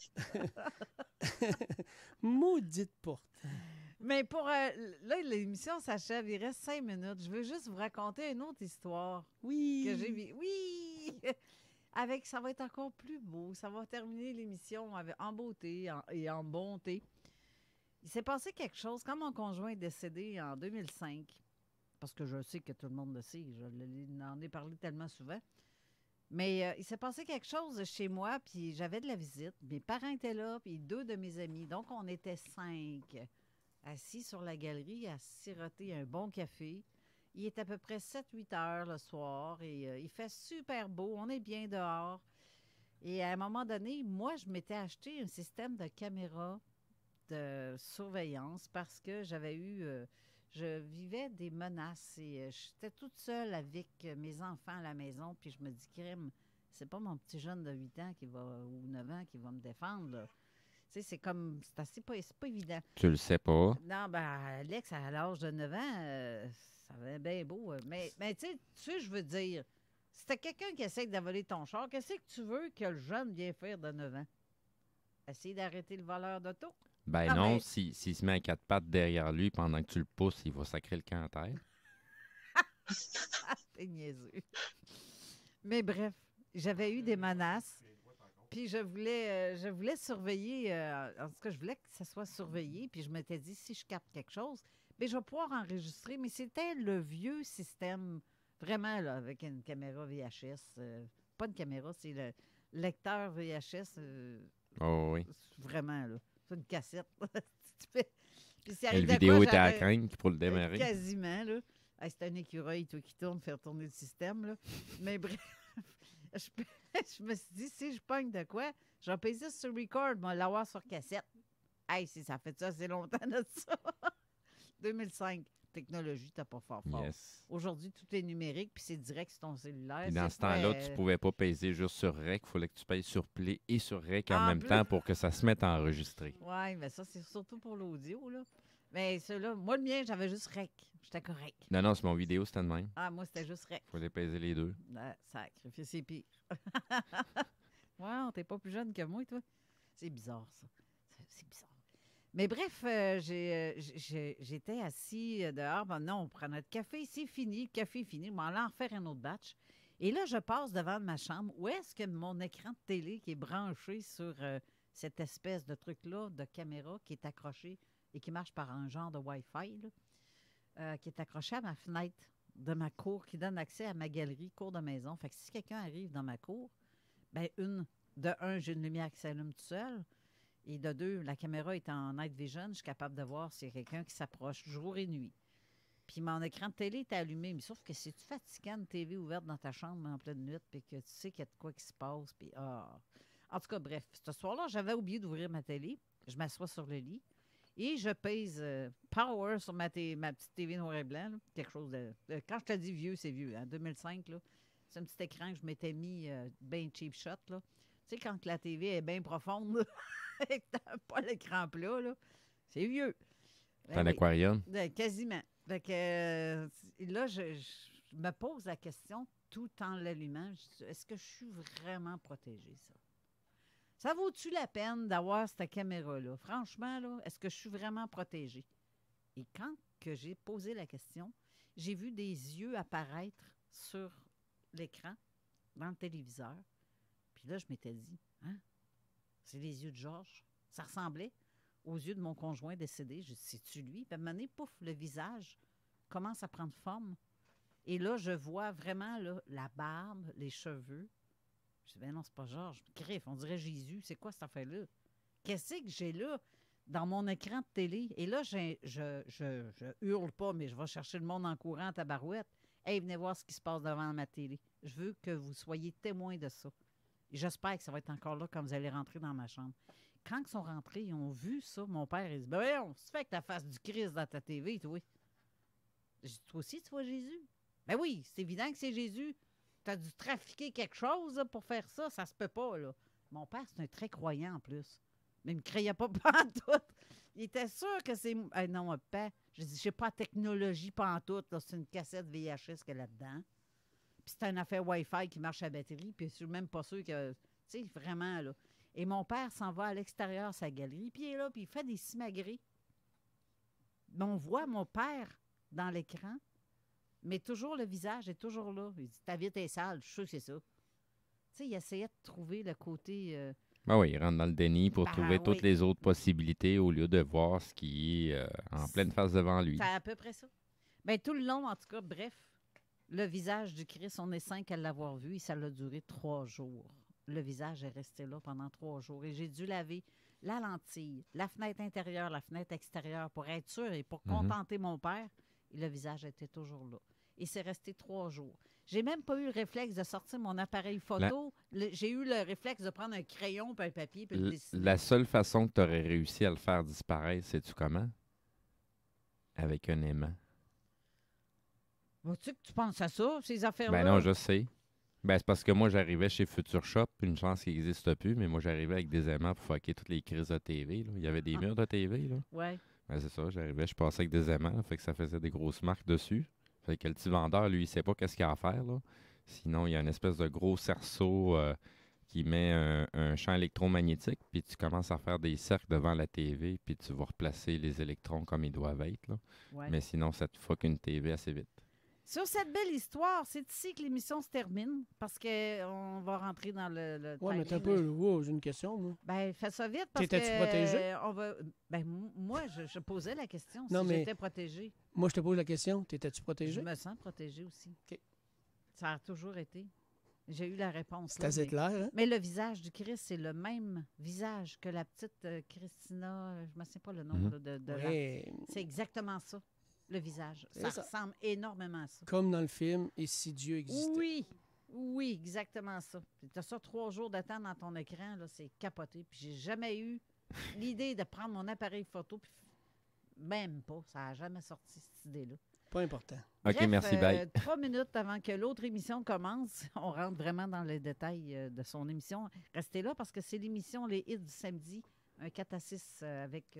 Maudite porte. Mais pour... là, l'émission s'achève. Il reste 5 minutes. Je veux juste vous raconter une autre histoire. Oui. Que j'ai vécue. Oui! Ça va être encore plus beau. Ça va terminer l'émission en beauté et en bonté. Il s'est passé quelque chose. Quand mon conjoint est décédé en 2005, parce que je sais que tout le monde le sait. J'en ai parlé tellement souvent. Mais il s'est passé quelque chose chez moi, puis j'avais de la visite. Mes parents étaient là, puis 2 de mes amis. Donc, on était 5 assis sur la galerie à siroter un bon café. Il est à peu près 7-8 heures le soir et il fait super beau. On est bien dehors. Et à un moment donné, moi, je m'étais acheté un système de caméra de surveillance parce que je vivais des menaces et j'étais toute seule avec mes enfants à la maison. Puis je me dis, crime, c'est pas mon petit jeune de 8 ans ou 9 ans qui va me défendre, là. Tu sais, c'est pas évident. Tu le sais pas. Non, ben Alex, à l'âge de 9 ans, ça va bien beau. Mais tu sais, je veux dire, si t'as quelqu'un qui essaie de voler ton char, qu'est-ce que tu veux que le jeune vienne faire de 9 ans? Essayer d'arrêter le voleur d'auto? Ben non, s'il se met à 4 pattes derrière lui pendant que tu le pousses, il va sacrer le camp à terre. T'es niaiseux. Mais bref, j'avais eu des menaces. Puis je voulais surveiller, en tout cas, je voulais que ça soit surveillé. Puis je m'étais dit, si je capte quelque chose, bien, je vais pouvoir enregistrer. Mais c'était le vieux système, vraiment, là, avec une caméra VHS. Pas une caméra, c'est le lecteur VHS. Oh oui. Vraiment, là. C'est une cassette. Puis la vidéo était à craindre pour le démarrer. Quasiment, là. Hey, c'est un écureuil, toi, qui tourne, faire tourner le système, là. Mais bref, je me suis dit, si je pogne de quoi, je vais payer sur record, je vais l'avoir sur cassette. Hey, si ça fait ça, c'est longtemps de ça. 2005. Technologie, t'as pas fort. Yes. Aujourd'hui, tout est numérique, puis c'est direct sur ton cellulaire. Et dans ce temps-là, tu ne pouvais pas peser juste sur REC. Il fallait que tu payes sur Play et sur REC en même temps pour que ça se mette à enregistrer. Oui, mais ça, c'est surtout pour l'audio, là. Mais ceux-là, moi, le mien, j'avais juste REC. J'étais correct. Non, c'est mon vidéo, c'était de même. Ah, moi, c'était juste REC. Il fallait peser les deux. Sacrifice, c'est pire. Wow, t'es pas plus jeune que moi, toi. C'est bizarre, ça. C'est bizarre. Mais bref, j'étais assis dehors. Ben non, on prend notre café, c'est fini. Le café est fini. On va aller en faire un autre batch. Et là, je passe devant ma chambre. Où est-ce que mon écran de télé qui est branché sur cette espèce de truc-là, de caméra, qui est accroché et qui marche par un genre de Wi-Fi, là, qui est accroché à ma fenêtre de ma cour, qui donne accès à ma galerie, cour de maison. Fait que si quelqu'un arrive dans ma cour, bien, j'ai une lumière qui s'allume tout seul. Et de 2, la caméra est en night vision. Je suis capable de voir s'il y a quelqu'un qui s'approche jour et nuit. Puis mon écran de télé est allumé. Mais sauf que si tu fatigant une TV ouverte dans ta chambre en pleine nuit, puis que tu sais qu'il y a de quoi qui se passe, puis En tout cas, bref, ce soir-là, j'avais oublié d'ouvrir ma télé. Je m'assois sur le lit et je pèse power sur ma petite TV noir et blanc. Là. Quelque chose de... Quand je te dis vieux, c'est vieux. En 2005, là, c'est un petit écran que je m'étais mis bien cheap shot, là. Tu sais, quand la TV est bien profonde, et que t'as pas l'écran plat, là, c'est vieux. C'est un aquarium? Quasiment. Fait que, là, je me pose la question tout en l'allumant. Est-ce que je suis vraiment protégée, ça? Ça vaut-tu la peine d'avoir cette caméra-là? Franchement, là, est-ce que je suis vraiment protégée? Et quand que j'ai posé la question, j'ai vu des yeux apparaître sur l'écran, dans le téléviseur. Puis là, je m'étais dit, hein? C'est les yeux de Georges. Ça ressemblait aux yeux de mon conjoint décédé. Je dis, c'est-tu lui? Puis à un moment donné, pouf, le visage commence à prendre forme. Et là, je vois vraiment là, la barbe, les cheveux. Je dis, ben non, c'est pas Georges. Griffe, on dirait Jésus. C'est quoi cette affaire-là? Qu'est-ce que j'ai là dans mon écran de télé? Et là, je hurle pas, mais je vais chercher le monde en courant à tabarouette. Hey, venez voir ce qui se passe devant ma télé. Je veux que vous soyez témoins de ça. Et j'espère que ça va être encore là quand vous allez rentrer dans ma chambre. Quand ils sont rentrés, ils ont vu ça. Mon père, il dit, ben voyons, c'est fait avec la face du Christ dans ta TV, toi. J'ai dit, toi aussi, tu vois Jésus? Ben oui, c'est évident que c'est Jésus. Tu as dû trafiquer quelque chose là, pour faire ça. Ça se peut pas, là. Mon père, c'est un très croyant, en plus. Mais il ne me croyait pas pantoute. Il était sûr que c'est... Hey, non, père. J'ai dit, je n'ai pas la technologie pantoute. Là. C'est une cassette VHS qu'il y a là-dedans. Puis c'est une affaire Wi-Fi qui marche à batterie. Puis je suis même pas sûr que... Tu sais, vraiment, là. Et mon père s'en va à l'extérieur de sa galerie. Puis il est là, puis il fait des simagrées. Mais on voit mon père dans l'écran. Mais toujours le visage est toujours là. Il dit, ta vie est sale. Je suis sûr que c'est ça. Tu sais, il essayait de trouver le côté... Ben oui, il rentre dans le déni pour trouver toutes les autres possibilités au lieu de voir ce qui est en pleine face devant lui. C'est à peu près ça. Bien, tout le long, en tout cas, bref, le visage du Christ, on est 5 à l'avoir vu et ça a duré 3 jours. Le visage est resté là pendant 3 jours et j'ai dû laver la lentille, la fenêtre intérieure, la fenêtre extérieure pour être sûr et pour contenter mon père. Et le visage était toujours là. Et c'est resté 3 jours. J'ai même pas eu le réflexe de sortir mon appareil photo. J'ai eu le réflexe de prendre un crayon puis un papier puis le dessiner. La seule façon que tu aurais réussi à le faire disparaître, sais-tu comment? Avec un aimant. Vois-tu que tu penses à ça, ces affaires-là? Ben non, je sais. Ben, c'est parce que moi, j'arrivais chez Future Shop, une chance qu'il n'existe plus, mais moi, j'arrivais avec des aimants pour fucker toutes les crises de TV. Là. Il y avait des murs de TV. Là. Ouais. Ben, c'est ça, j'arrivais, je passais avec des aimants, fait que ça faisait des grosses marques dessus. Fait que le petit vendeur, lui, il sait pas qu'est-ce qu'il a à faire. Là. Sinon, il y a une espèce de gros cerceau qui met un champ électromagnétique, puis tu commences à faire des cercles devant la TV, puis tu vas replacer les électrons comme ils doivent être. Là. Ouais. Mais sinon, ça te fuck une TV assez vite. Sur cette belle histoire, c'est ici que l'émission se termine parce qu'on va rentrer dans le Oui, mais t'as un peu. Wow, j'ai une question, moi. Ben, fais ça vite parce T'étais-tu que protégé? on va. Ben, moi, je posais la question Non, si mais j'étais protégée. Moi, je te pose la question. T'étais-tu protégé? Je me sens protégée aussi. OK. Ça a toujours été. J'ai eu la réponse. C'est assez clair, hein? Mais le visage du Christ, c'est le même visage que la petite Christina. Je ne me souviens pas le nom Ouais. C'est exactement ça. Le visage. C'est Ça ça. ressemble énormément à ça. Comme dans le film « Et si Dieu existait ». Oui, exactement ça. Tu as ça 3 jours de temps dans ton écran, là, c'est capoté. Puis j'ai jamais eu l'idée de prendre mon appareil photo, puis même pas. Ça n'a jamais sorti, cette idée-là. Pas important. OK, Bref, merci, bye. 3 minutes avant que l'autre émission commence, on rentre vraiment dans les détails de son émission. Restez là parce que c'est l'émission Les Hits du samedi, un 4-6 avec...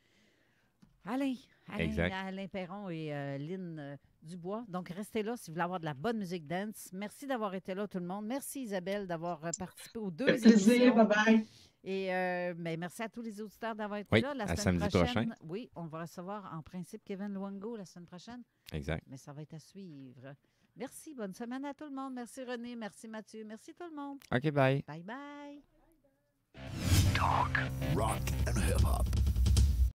Alain Perron et Lynn Dubois. Donc, restez là si vous voulez avoir de la bonne musique dance. Merci d'avoir été là, tout le monde. Merci, Isabelle, d'avoir participé aux 2 émissions. Plaisir, bye-bye. Et ben, merci à tous les auditeurs d'avoir été là. La à semaine samedi prochain. Oui, on va recevoir en principe Kevin Luongo la semaine prochaine. Exact. Mais ça va être à suivre. Merci, bonne semaine à tout le monde. Merci René, merci Mathieu, merci tout le monde. OK, bye. Bye-bye. Talk, rock and hip-hop.